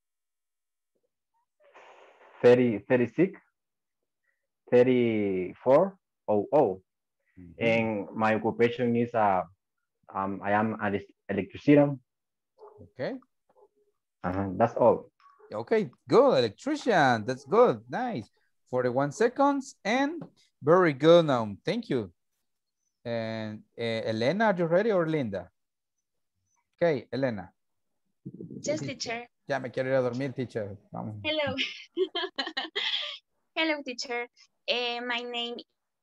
thirty, thirty-six, thirty-four oh oh. And my occupation is uh, um, I am an electrician. Okay. Uh-huh, that's all. Okay, good. Electrician. That's good. Nice. forty-one seconds and very good now. Thank you. And uh, Elena, are you ready or Linda? Okay, Elena. Yes, teacher. Ya me quiero ir a dormir, teacher. Vamos. Hello. Hello, teacher. Uh, my name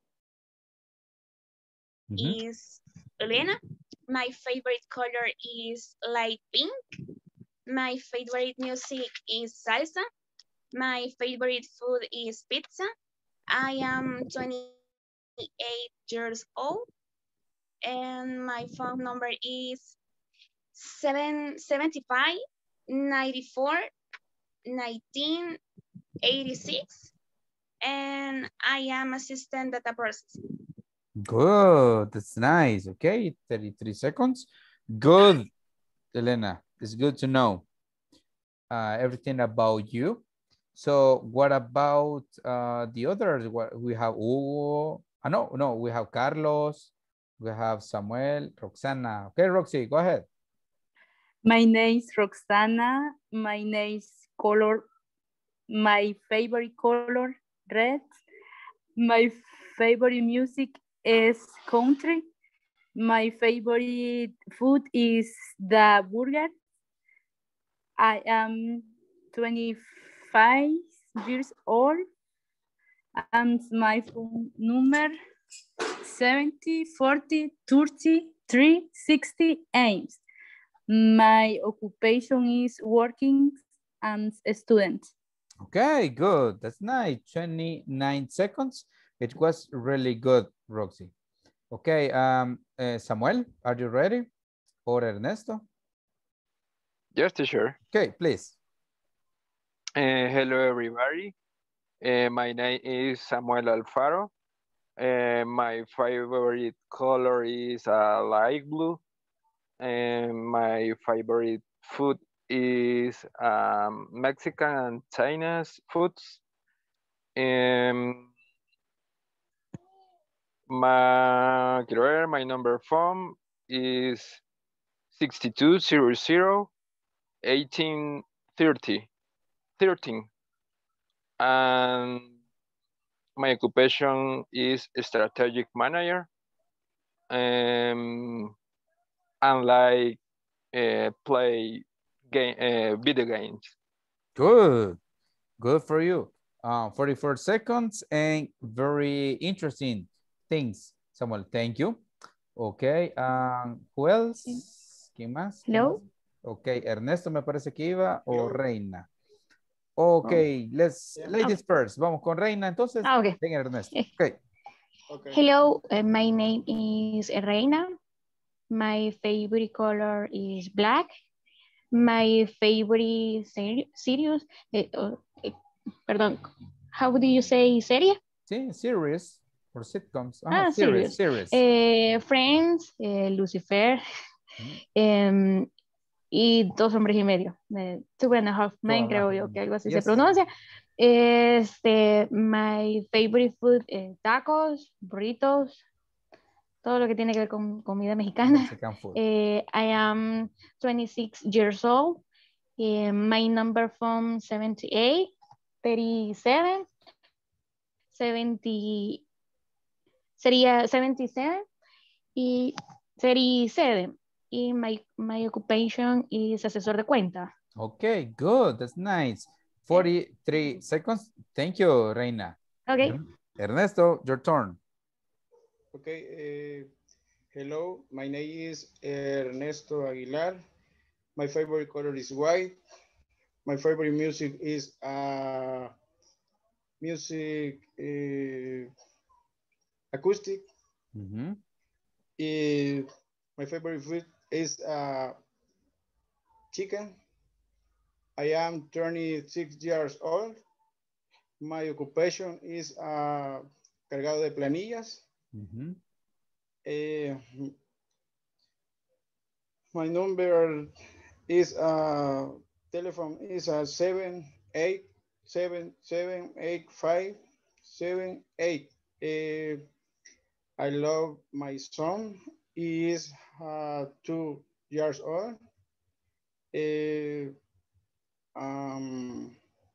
Mm-hmm. is Elena. My favorite color is light pink. My favorite music is salsa. My favorite food is pizza. I am twenty-eight years old. And my phone number is seven seventy-five ninety-four nineteen eighty-six. And I am assistant data processing. Good. That's nice. Okay, thirty-three seconds. Good, Elena. It's good to know uh, everything about you. So what about uh, the others? What we have Hugo. Ah, no, no, we have Carlos. We have Samuel, Roxana. Okay, Roxy, go ahead. My name is Roxana. My name is color. My favorite color, red. My favorite music is country. My favorite food is the burger. I am twenty-five years old. And my phone number seventy, forty, thirty-three, sixty-eight. My occupation is working and a student. Okay, good. That's nice. twenty-nine seconds. It was really good, Roxy. Okay, um, uh, Samuel, are you ready? Or Ernesto? Yes, teacher. Okay, please. Uh, hello, everybody. Uh, my name is Samuel Alfaro. Uh, my favorite color is uh, light blue. And my favorite food is um, Mexican and Chinese foods. Um, my, my number phone is sixty-two hundred, eighteen thirty, thirteen. And my occupation is strategic manager. Um, and like uh, play game, uh, video games. Good. Good for you. Uh, forty-four seconds and very interesting things. Samuel, thank you. Okay. Um, who else? ¿Quién más? ¿Quién Hello. más? Ok, Ernesto me parece que iba o Reina. Ok, let's Yeah. ladies first. Vamos con Reina entonces. Ah, okay. Venga, Ernesto. Okay. Okay. Hello, uh, my name is Reina. My favorite color is black. My favorite ser series, uh, uh, perdón, how do you say serie? Sí, series or sitcoms. Uh -huh, Ah, series, series. series. Eh, Friends, eh, Lucifer, mm. um, y Dos Hombres y Medio. Eh, two and a Half Men, creo yo que algo así yes. se pronuncia. Este, my favorite food, eh, tacos, burritos, todo lo que tiene que ver con comida mexicana. Eh, I am twenty-six years old. Eh, my number phone seventy-eight, thirty-seven, seventy, sería seventy-seven y thirty-seven. Y my, my occupation is asesor de cuenta. Okay, good. That's nice. forty-three seconds. Thank you, Reina. Okay. Ernesto, your turn. Okay. Uh, hello, my name is Ernesto Aguilar. My favorite color is white. My favorite music is uh, music uh, acoustic. Mm-hmm. Eh, my favorite food is uh, chicken. I am twenty-six years old. My occupation is uh, cargado de planillas. Mm-hmm. Eh, my number is uh, telephone is a seven eight seven seven eight five seven eight. Uh, I love my son. He is uh, two years old. Uh, um,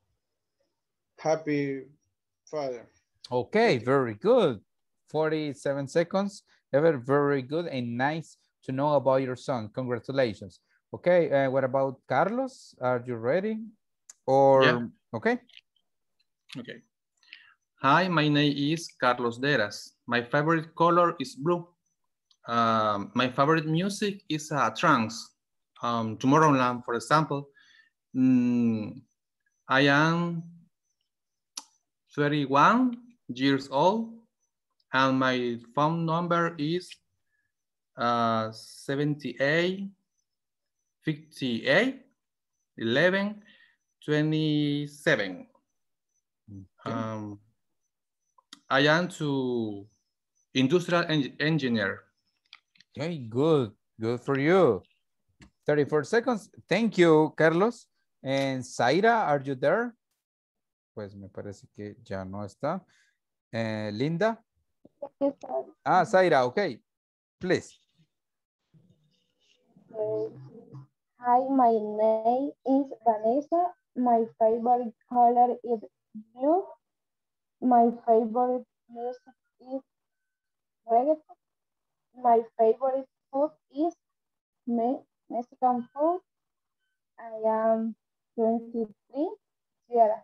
happy father. Okay, very good. forty-seven seconds. Ever very good and nice to know about your son. Congratulations. Okay, uh, what about Carlos? Are you ready? Or, Yeah. okay. Okay. Hi, my name is Carlos Deras. My favorite color is blue. Um, my favorite music is uh, trance. Um, Tomorrowland, for example. Mm, I am thirty-one years old and my phone number is uh, seventy-eight, fifty-eight, eleven, twenty-seven. Okay. Um, I am to industrial en engineer. Okay, good. Good for you. thirty-four seconds. Thank you, Carlos. And Zaira, are you there? Pues me parece que ya no está. Eh, Linda. Ah, Zaira, okay. Please. Hi, my name is Vanessa. My favorite color is blue. My favorite music is reggaeton. My favorite food is me Mexican food. I am twenty-three years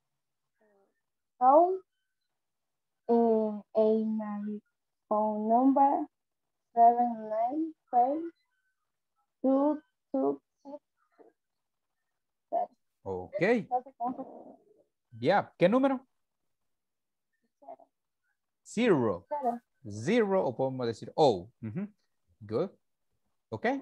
old. And in my phone number seven nine five two two six seven. Okay. Yeah. ¿Qué número? Zero. Zero. Zero o podemos decir O. Mm-hmm. Good. Okay.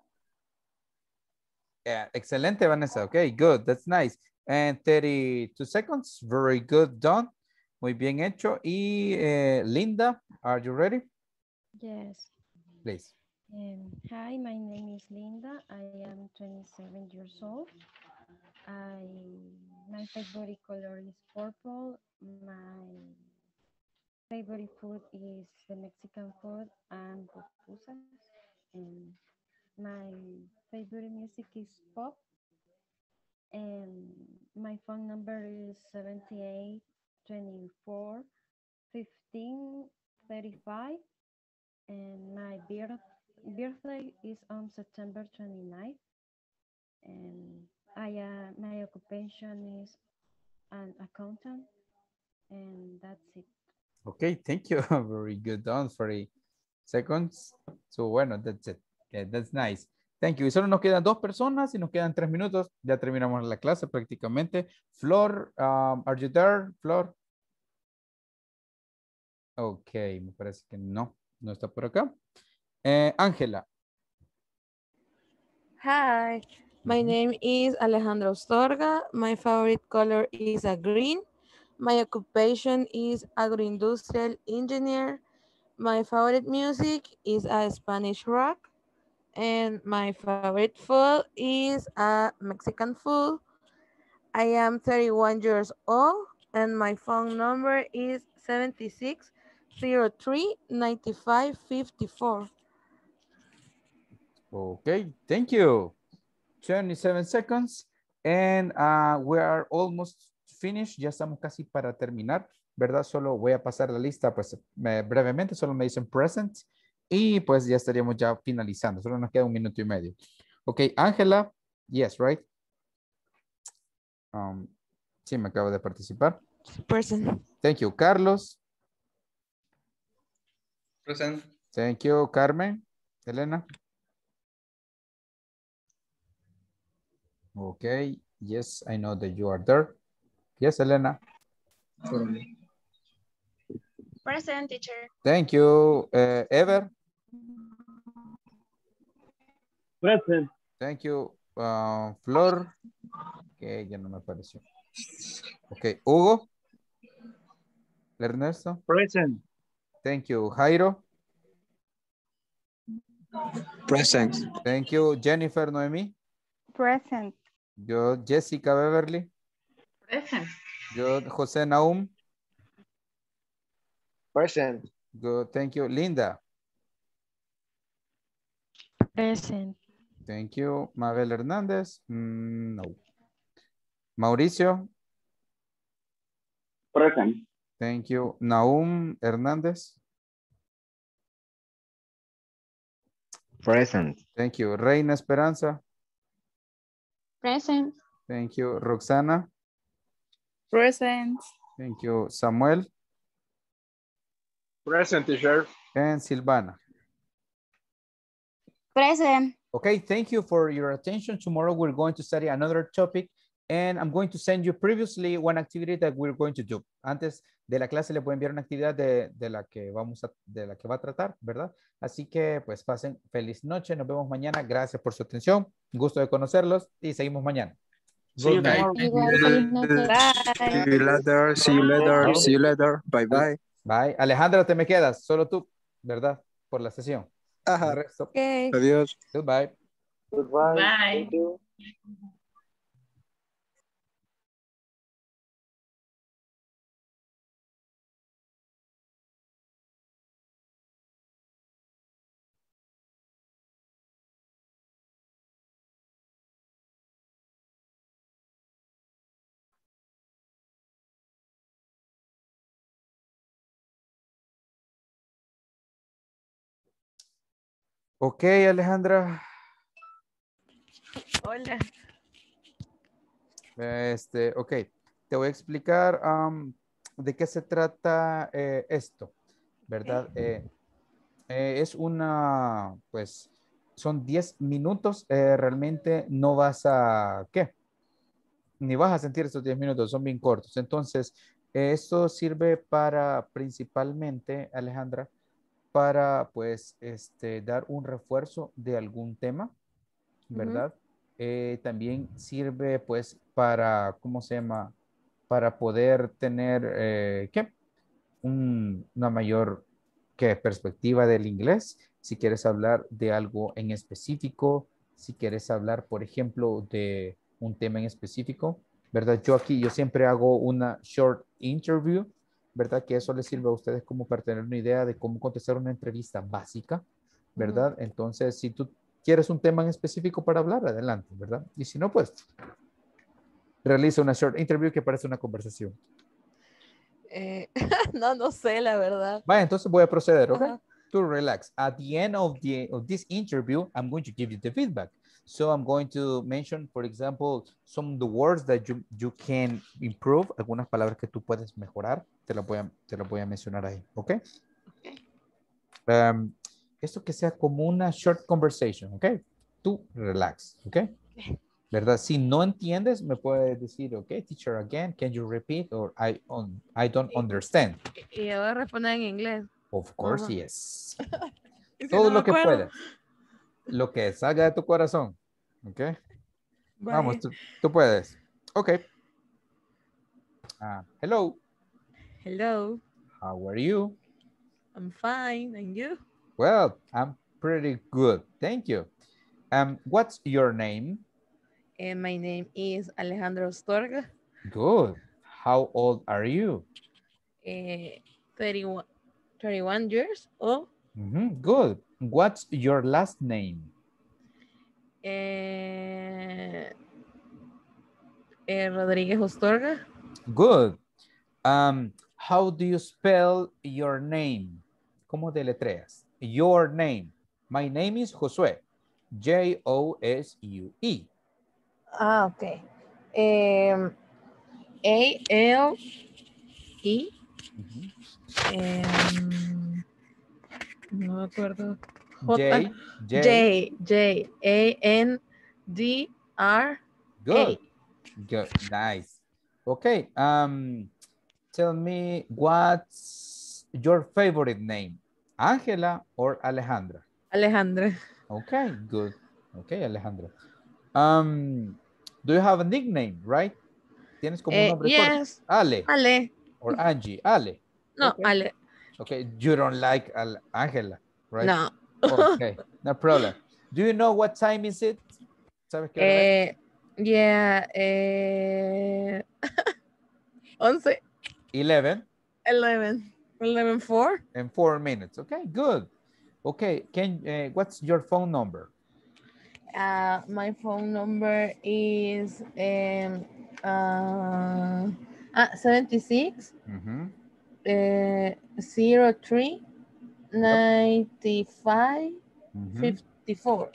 Yeah, excelente, Vanessa. Okay, good. That's nice. And thirty-two seconds. Very good done. Muy bien hecho. Y eh, Linda, are you ready? Yes. Please. Um, hi, my name is Linda. I am twenty-seven years old. I my favorite color is purple. My favorite food is the Mexican food and pupusas. And my favorite music is pop. And my phone number is seventy-eight, twenty-four, fifteen, thirty-five. And my birth, birthday is on September twenty-ninth. And I, uh, my occupation is an accountant. And that's it. Okay, thank you. Very good done. forty seconds. So, bueno, that's it. Okay, that's nice. Thank you. Y solo nos quedan dos personas y nos quedan tres minutos. Ya terminamos la clase prácticamente. Flor, um, are you there, Flor? Ok, me parece que no. No está por acá. Eh, Ángela. Hi, my Mm-hmm. name is Alejandro Storga. My favorite color is a green. My occupation is agroindustrial engineer. My favorite music is a Spanish rock. And my favorite food is a Mexican food. I am thirty-one years old and my phone number is seventy-six, zero three, ninety-five, fifty-four. Okay, thank you. twenty-seven seconds. And uh, we are almost finished. Ya estamos casi para terminar, ¿verdad? Solo voy a pasar la lista, pues me, brevemente, solo me dicen present. Y pues ya estaríamos ya finalizando. Solo nos queda un minuto y medio. Ok, Ángela. Yes, right? Um, sí, me acabo de participar. Present. Thank you. Carlos. Present. Thank you. Carmen. Elena. Okay. Yes, I know that you are there. Yes, Elena. Present, teacher. Thank you. Uh, Ever? Present. Thank you. Uh, Flor. Que ya no me apareció. Ok. Hugo. Ernesto. Present. Thank you. Jairo. Present. Thank you. Jennifer Noemi. Present. Yo, Jessica Beverly. Present. Yo, José Naum. Present. Good. Thank you. Linda. Present. Thank you. Mabel Hernández. Mm, no. Mauricio. Present. Thank you. Naum Hernández. Present. Thank you. Reina Esperanza. Present. Thank you. Roxana. Present. Thank you. Samuel. Present, teacher. And Silvana. Present. Okay, thank you for your attention. Tomorrow we're going to study another topic and I'm going to send you previously one activity that we're going to do. Antes de la clase le voy a enviar una actividad de, de la que vamos a, de la que va a tratar, ¿verdad? Así que pues pasen feliz noche. Nos vemos mañana. Gracias por su atención. Gusto de conocerlos y seguimos mañana. See you Good night. tomorrow. See you later. See you later. See you later. Bye bye. Bye. Alejandra, te me quedas. Solo tú, ¿verdad? Por la sesión. Ajá. El resto. Okay. Adiós. Goodbye. Goodbye. Bye. Thank you. Ok, Alejandra. Hola. Este, ok. Te voy a explicar um, de qué se trata eh, esto, ¿verdad? Eh, eh, es una, pues, son diez minutos. Eh, realmente no vas a, ¿qué? Ni vas a sentir estos diez minutos, son bien cortos. Entonces, eh, esto sirve para, principalmente, Alejandra, para, pues, este, dar un refuerzo de algún tema, ¿verdad? Uh-huh. eh, también sirve, pues, para, ¿cómo se llama? Para poder tener, eh, ¿qué? Un, una mayor, ¿qué? Perspectiva del inglés. Si quieres hablar de algo en específico, si quieres hablar, por ejemplo, de un tema en específico, ¿verdad? Yo aquí, yo siempre hago una short interview, ¿verdad? Que eso les sirve a ustedes como para tener una idea de cómo contestar una entrevista básica, ¿verdad? Uh-huh. Entonces, si tú quieres un tema en específico para hablar, adelante, ¿verdad? Y si no, pues, realiza una short interview que parece una conversación. Eh, no, no sé, la verdad. Vaya, entonces voy a proceder, ¿ok? Uh-huh. To relax. At the end of, the, of this interview, I'm going to give you the feedback. So I'm going to mention, for example, some of the words that you, you can improve, algunas palabras que tú puedes mejorar, te las voy a, te las voy a mencionar ahí, ¿ok? Okay. Um, esto que sea como una short conversation, ¿ok? Tú relax, ¿ok? ¿Verdad? Si no entiendes, me puedes decir, ok, teacher, again, can you repeat? Or I, on, I don't understand. Y yo voy a responder en inglés. Of course, uh-huh. Yes. Si Todo no lo que puedas. Lo que salga de tu corazón. Ok. Bye. Vamos, tú, tú puedes. Ok. Uh, hello. Hello. How are you? I'm fine. And you? Well, I'm pretty good. Thank you. Um, what's your name? And my name is Alejandro Astorga. Good. How old are you? Uh, thirty-one, thirty-one years old. Mm-hmm. Good. What's your last name? Uh, uh, Rodriguez Astorga. Good. Um, how do you spell your name? ¿Cómo deletreas? Your name. My name is Josué. J O S U E. Ah, ok. Um, A L E. Mm-hmm. um, no me acuerdo. J, J. J, J, A N D R. Good. Good. Nice. Okay. Um, tell me what's your favorite name? Angela or Alejandra? Alejandra. Okay, good. Okay, Alejandra. Um, do you have a nickname, right? Tienes como un Eh, nombre corto. yes. Ale. Ale. Or Angie. Ale. No, Okay. Ale. Okay, you don't like Al Angela, right? No. Okay, no problem. Do you know what time is it? ¿Sabes qué hora es? Eh, yeah. Eh, once. eleven. eleven. eleven four. And four minutes. Okay, good. Okay, can uh, what's your phone number? Uh, my phone number is um, uh, uh, seventy-six, Mm-hmm. uh, zero three, ninety-five, Mm-hmm. fifty-four.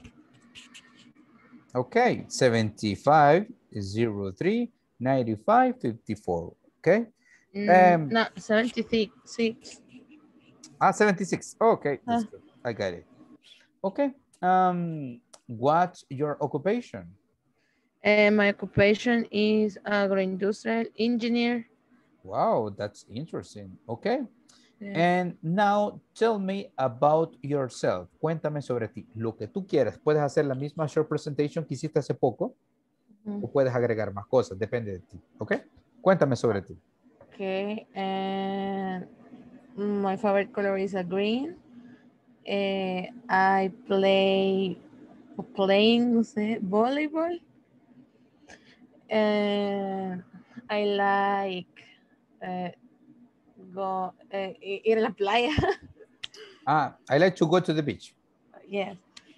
Okay, seventy-five, zero three, ninety-five, fifty-four. Okay. Mm, Um, no, seventy-six. Six. ah, seventy-six. Okay, that's Uh. good. I got it. Okay. Um, what's your occupation? Uh, my occupation is agroindustrial engineer. Wow, that's interesting. Okay. Yeah. And now tell me about yourself. Cuéntame sobre ti, lo que tú quieras. Puedes hacer la misma short presentation que hiciste hace poco Mm. o puedes agregar más cosas, depende de ti. ¿Ok? Cuéntame sobre ti. Okay, and my favorite color is a green. Uh, I play playing, no sé, volleyball. And I like uh, go uh, ir a la playa. Ah, I like to go to the beach. Yes.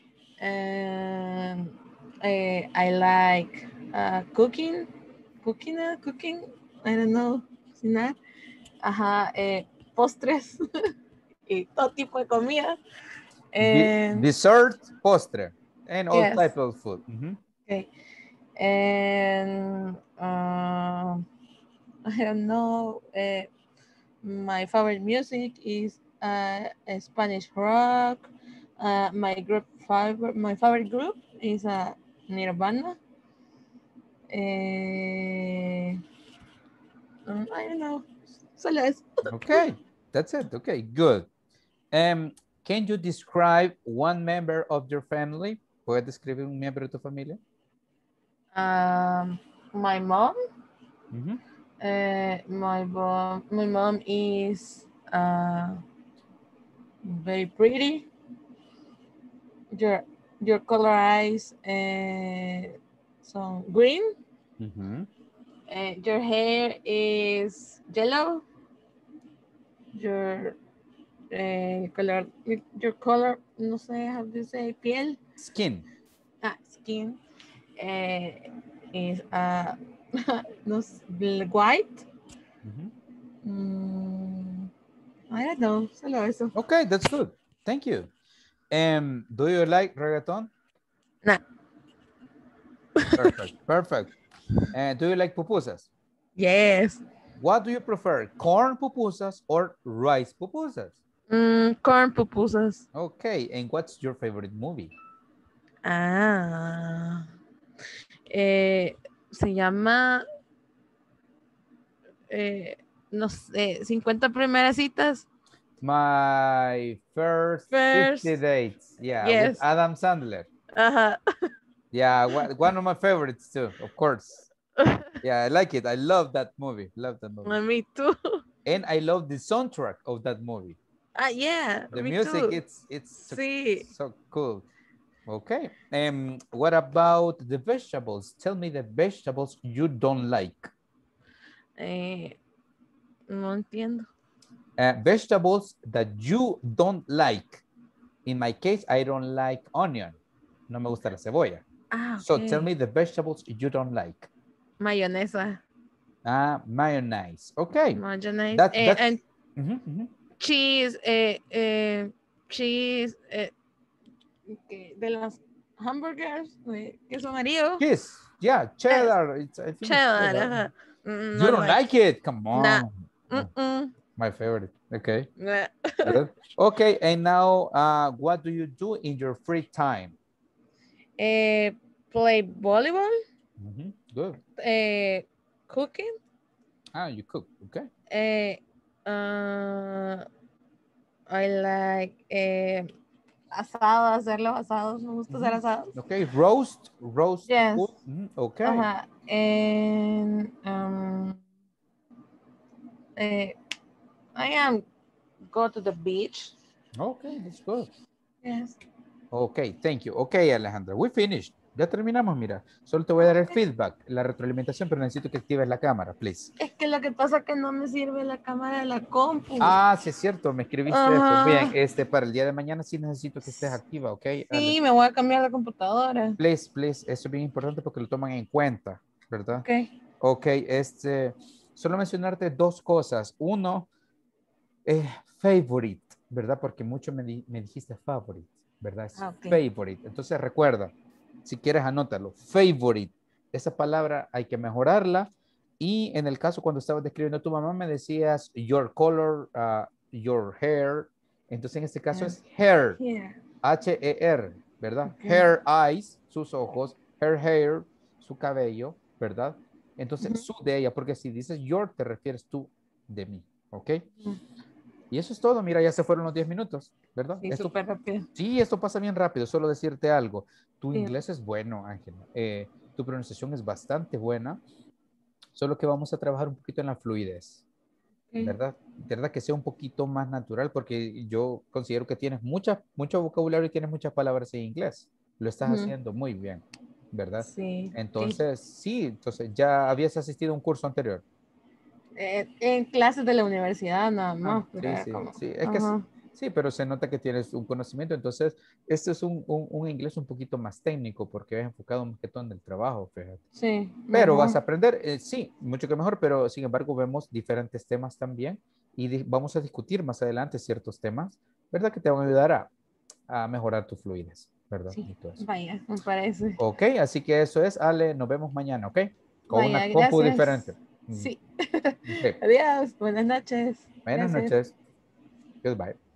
And I, I like uh, cooking, cooking, uh, cooking. I don't know, cocinar. Ajá, eh, postres y todo tipo de comida. And, De dessert, postre, and all yes. type of food. Mm-hmm. Okay. And uh, I don't know. Uh, my favorite music is uh, Spanish rock. Uh, my group favorite, my favorite group is uh, Nirvana. Uh, um, I don't know. Solo eso. Okay, that's it. Okay, good. Um, can you describe one member of your family? ¿Puedes describir un miembro de tu familia? Um, my mom. Mm-hmm. Uh, my mom. My mom is uh, very pretty. Your your color eyes uh, some green. Mm-hmm. Uh, your hair is yellow. Your uh, color, your color, no sé how to say, piel. Skin. Ah, skin uh, is uh, no, white. Mm-hmm. Mm, I don't know, solo eso. Okay, that's good. Thank you. Um, do you like reggaeton? No. Perfect, perfect. And do you like pupusas? Yes. What do you prefer, corn pupusas or rice pupusas? Mm, corn pupusas. Okay, and what's your favorite movie? Ah, eh, se llama, eh, no sé, cincuenta primeras citas. My first, First, fifty dates. Yeah, yes. with Adam Sandler. Uh-huh. Yeah, one of my favorites too, of course. Yeah, I like it. I love that movie. Love that movie. Me too. And I love the soundtrack of that movie. Ah, yeah. The me music, too. it's it's so, Sí. so cool. Okay. Um, what about the vegetables? Tell me the vegetables you don't like. Eh, no entiendo. Uh, vegetables that you don't like. In my case, I don't like onion. No me gusta la cebolla. Ah, okay. So tell me the vegetables you don't like. Mayonesa. Ah, mayonnaise. Okay. Mayonnaise. That, eh, that's, and mm-hmm, mm-hmm. cheese. Eh, eh, cheese. Eh, de las hamburgers. Eh, queso amarillo. Cheese. Yeah, cheddar. It's, I think cheddar. it's cheddar. Mm, you no don't like, like it? Come on. Nah. Mm -mm. My favorite. Okay. Nah. Good. Okay, and now uh, what do you do in your free time? Uh, play volleyball. Mm-hmm. Good. Uh, cooking. Ah, you cook. Okay. Uh, uh, I like eh, asado, hacer los asados. Me gusta hacer Mhm. asados. Okay, roast, roast Yes. food. Mhm, okay. Uh-huh. And um, eh, I am go to the beach. Okay, that's good. Yes. Okay, thank you. Okay, Alejandra, we finished. Ya terminamos, mira. Solo te voy a dar el feedback, la retroalimentación, pero necesito que actives la cámara, please. Es que lo que pasa es que no me sirve la cámara de la compu. Ah, sí es cierto, me escribiste Ajá. eso. Bien, este, para el día de mañana sí necesito que estés activa, ¿ok? Sí, Ale? me voy a cambiar la computadora. Please, please, eso es bien importante porque lo toman en cuenta, ¿verdad? Ok. Ok, este, solo mencionarte dos cosas. Uno, eh, favorite, ¿verdad? Porque mucho me, di- me dijiste favorite, ¿verdad? Es Ah, ok. favorite. Entonces recuerda, si quieres anótalo, favorite. Esa palabra hay que mejorarla. Y en el caso cuando estabas describiendo a tu mamá me decías your color, uh, your hair. Entonces en este caso es hair, Here. H E R, ¿verdad? Ok. Hair, eyes, sus ojos, her hair, su cabello, ¿verdad? Entonces, Ujú. su de ella, porque si dices your, te refieres tú de mí, ¿ok? Ujú. Y eso es todo, mira, ya se fueron los diez minutos, ¿verdad? Sí, Esto, súper rápido. sí, esto pasa bien rápido, solo decirte algo. Tu Sí. inglés es bueno, Ángela. Eh, tu pronunciación es bastante buena, solo que vamos a trabajar un poquito en la fluidez. Ok. ¿Verdad? ¿Verdad? Que sea un poquito más natural porque yo considero que tienes mucha, mucho vocabulario y tienes muchas palabras en inglés. Lo estás Ujú. haciendo muy bien, ¿verdad? Sí. Entonces, sí, entonces ya habías asistido a un curso anterior. Eh, en clases de la universidad nada más. Ah, pero sí, era sí, como- sí, es que sí, Ajá. sí, pero se nota que tienes un conocimiento. Entonces, este es un, un, un inglés un poquito más técnico porque es enfocado más que todo en el trabajo, fíjate. Sí, Pero mejor. vas a aprender, eh, sí, mucho que mejor, pero sin embargo vemos diferentes temas también y di- vamos a discutir más adelante ciertos temas, ¿verdad? Que te van a ayudar a, a mejorar tu fluidez, ¿verdad? Sí, Y todo eso. vaya, me parece. Ok, así que eso es, Ale, nos vemos mañana, ¿ok? Con Vaya, una compu gracias. diferente. Mm, Sí. ok. Adiós, buenas noches. Buenas Gracias. noches. Goodbye.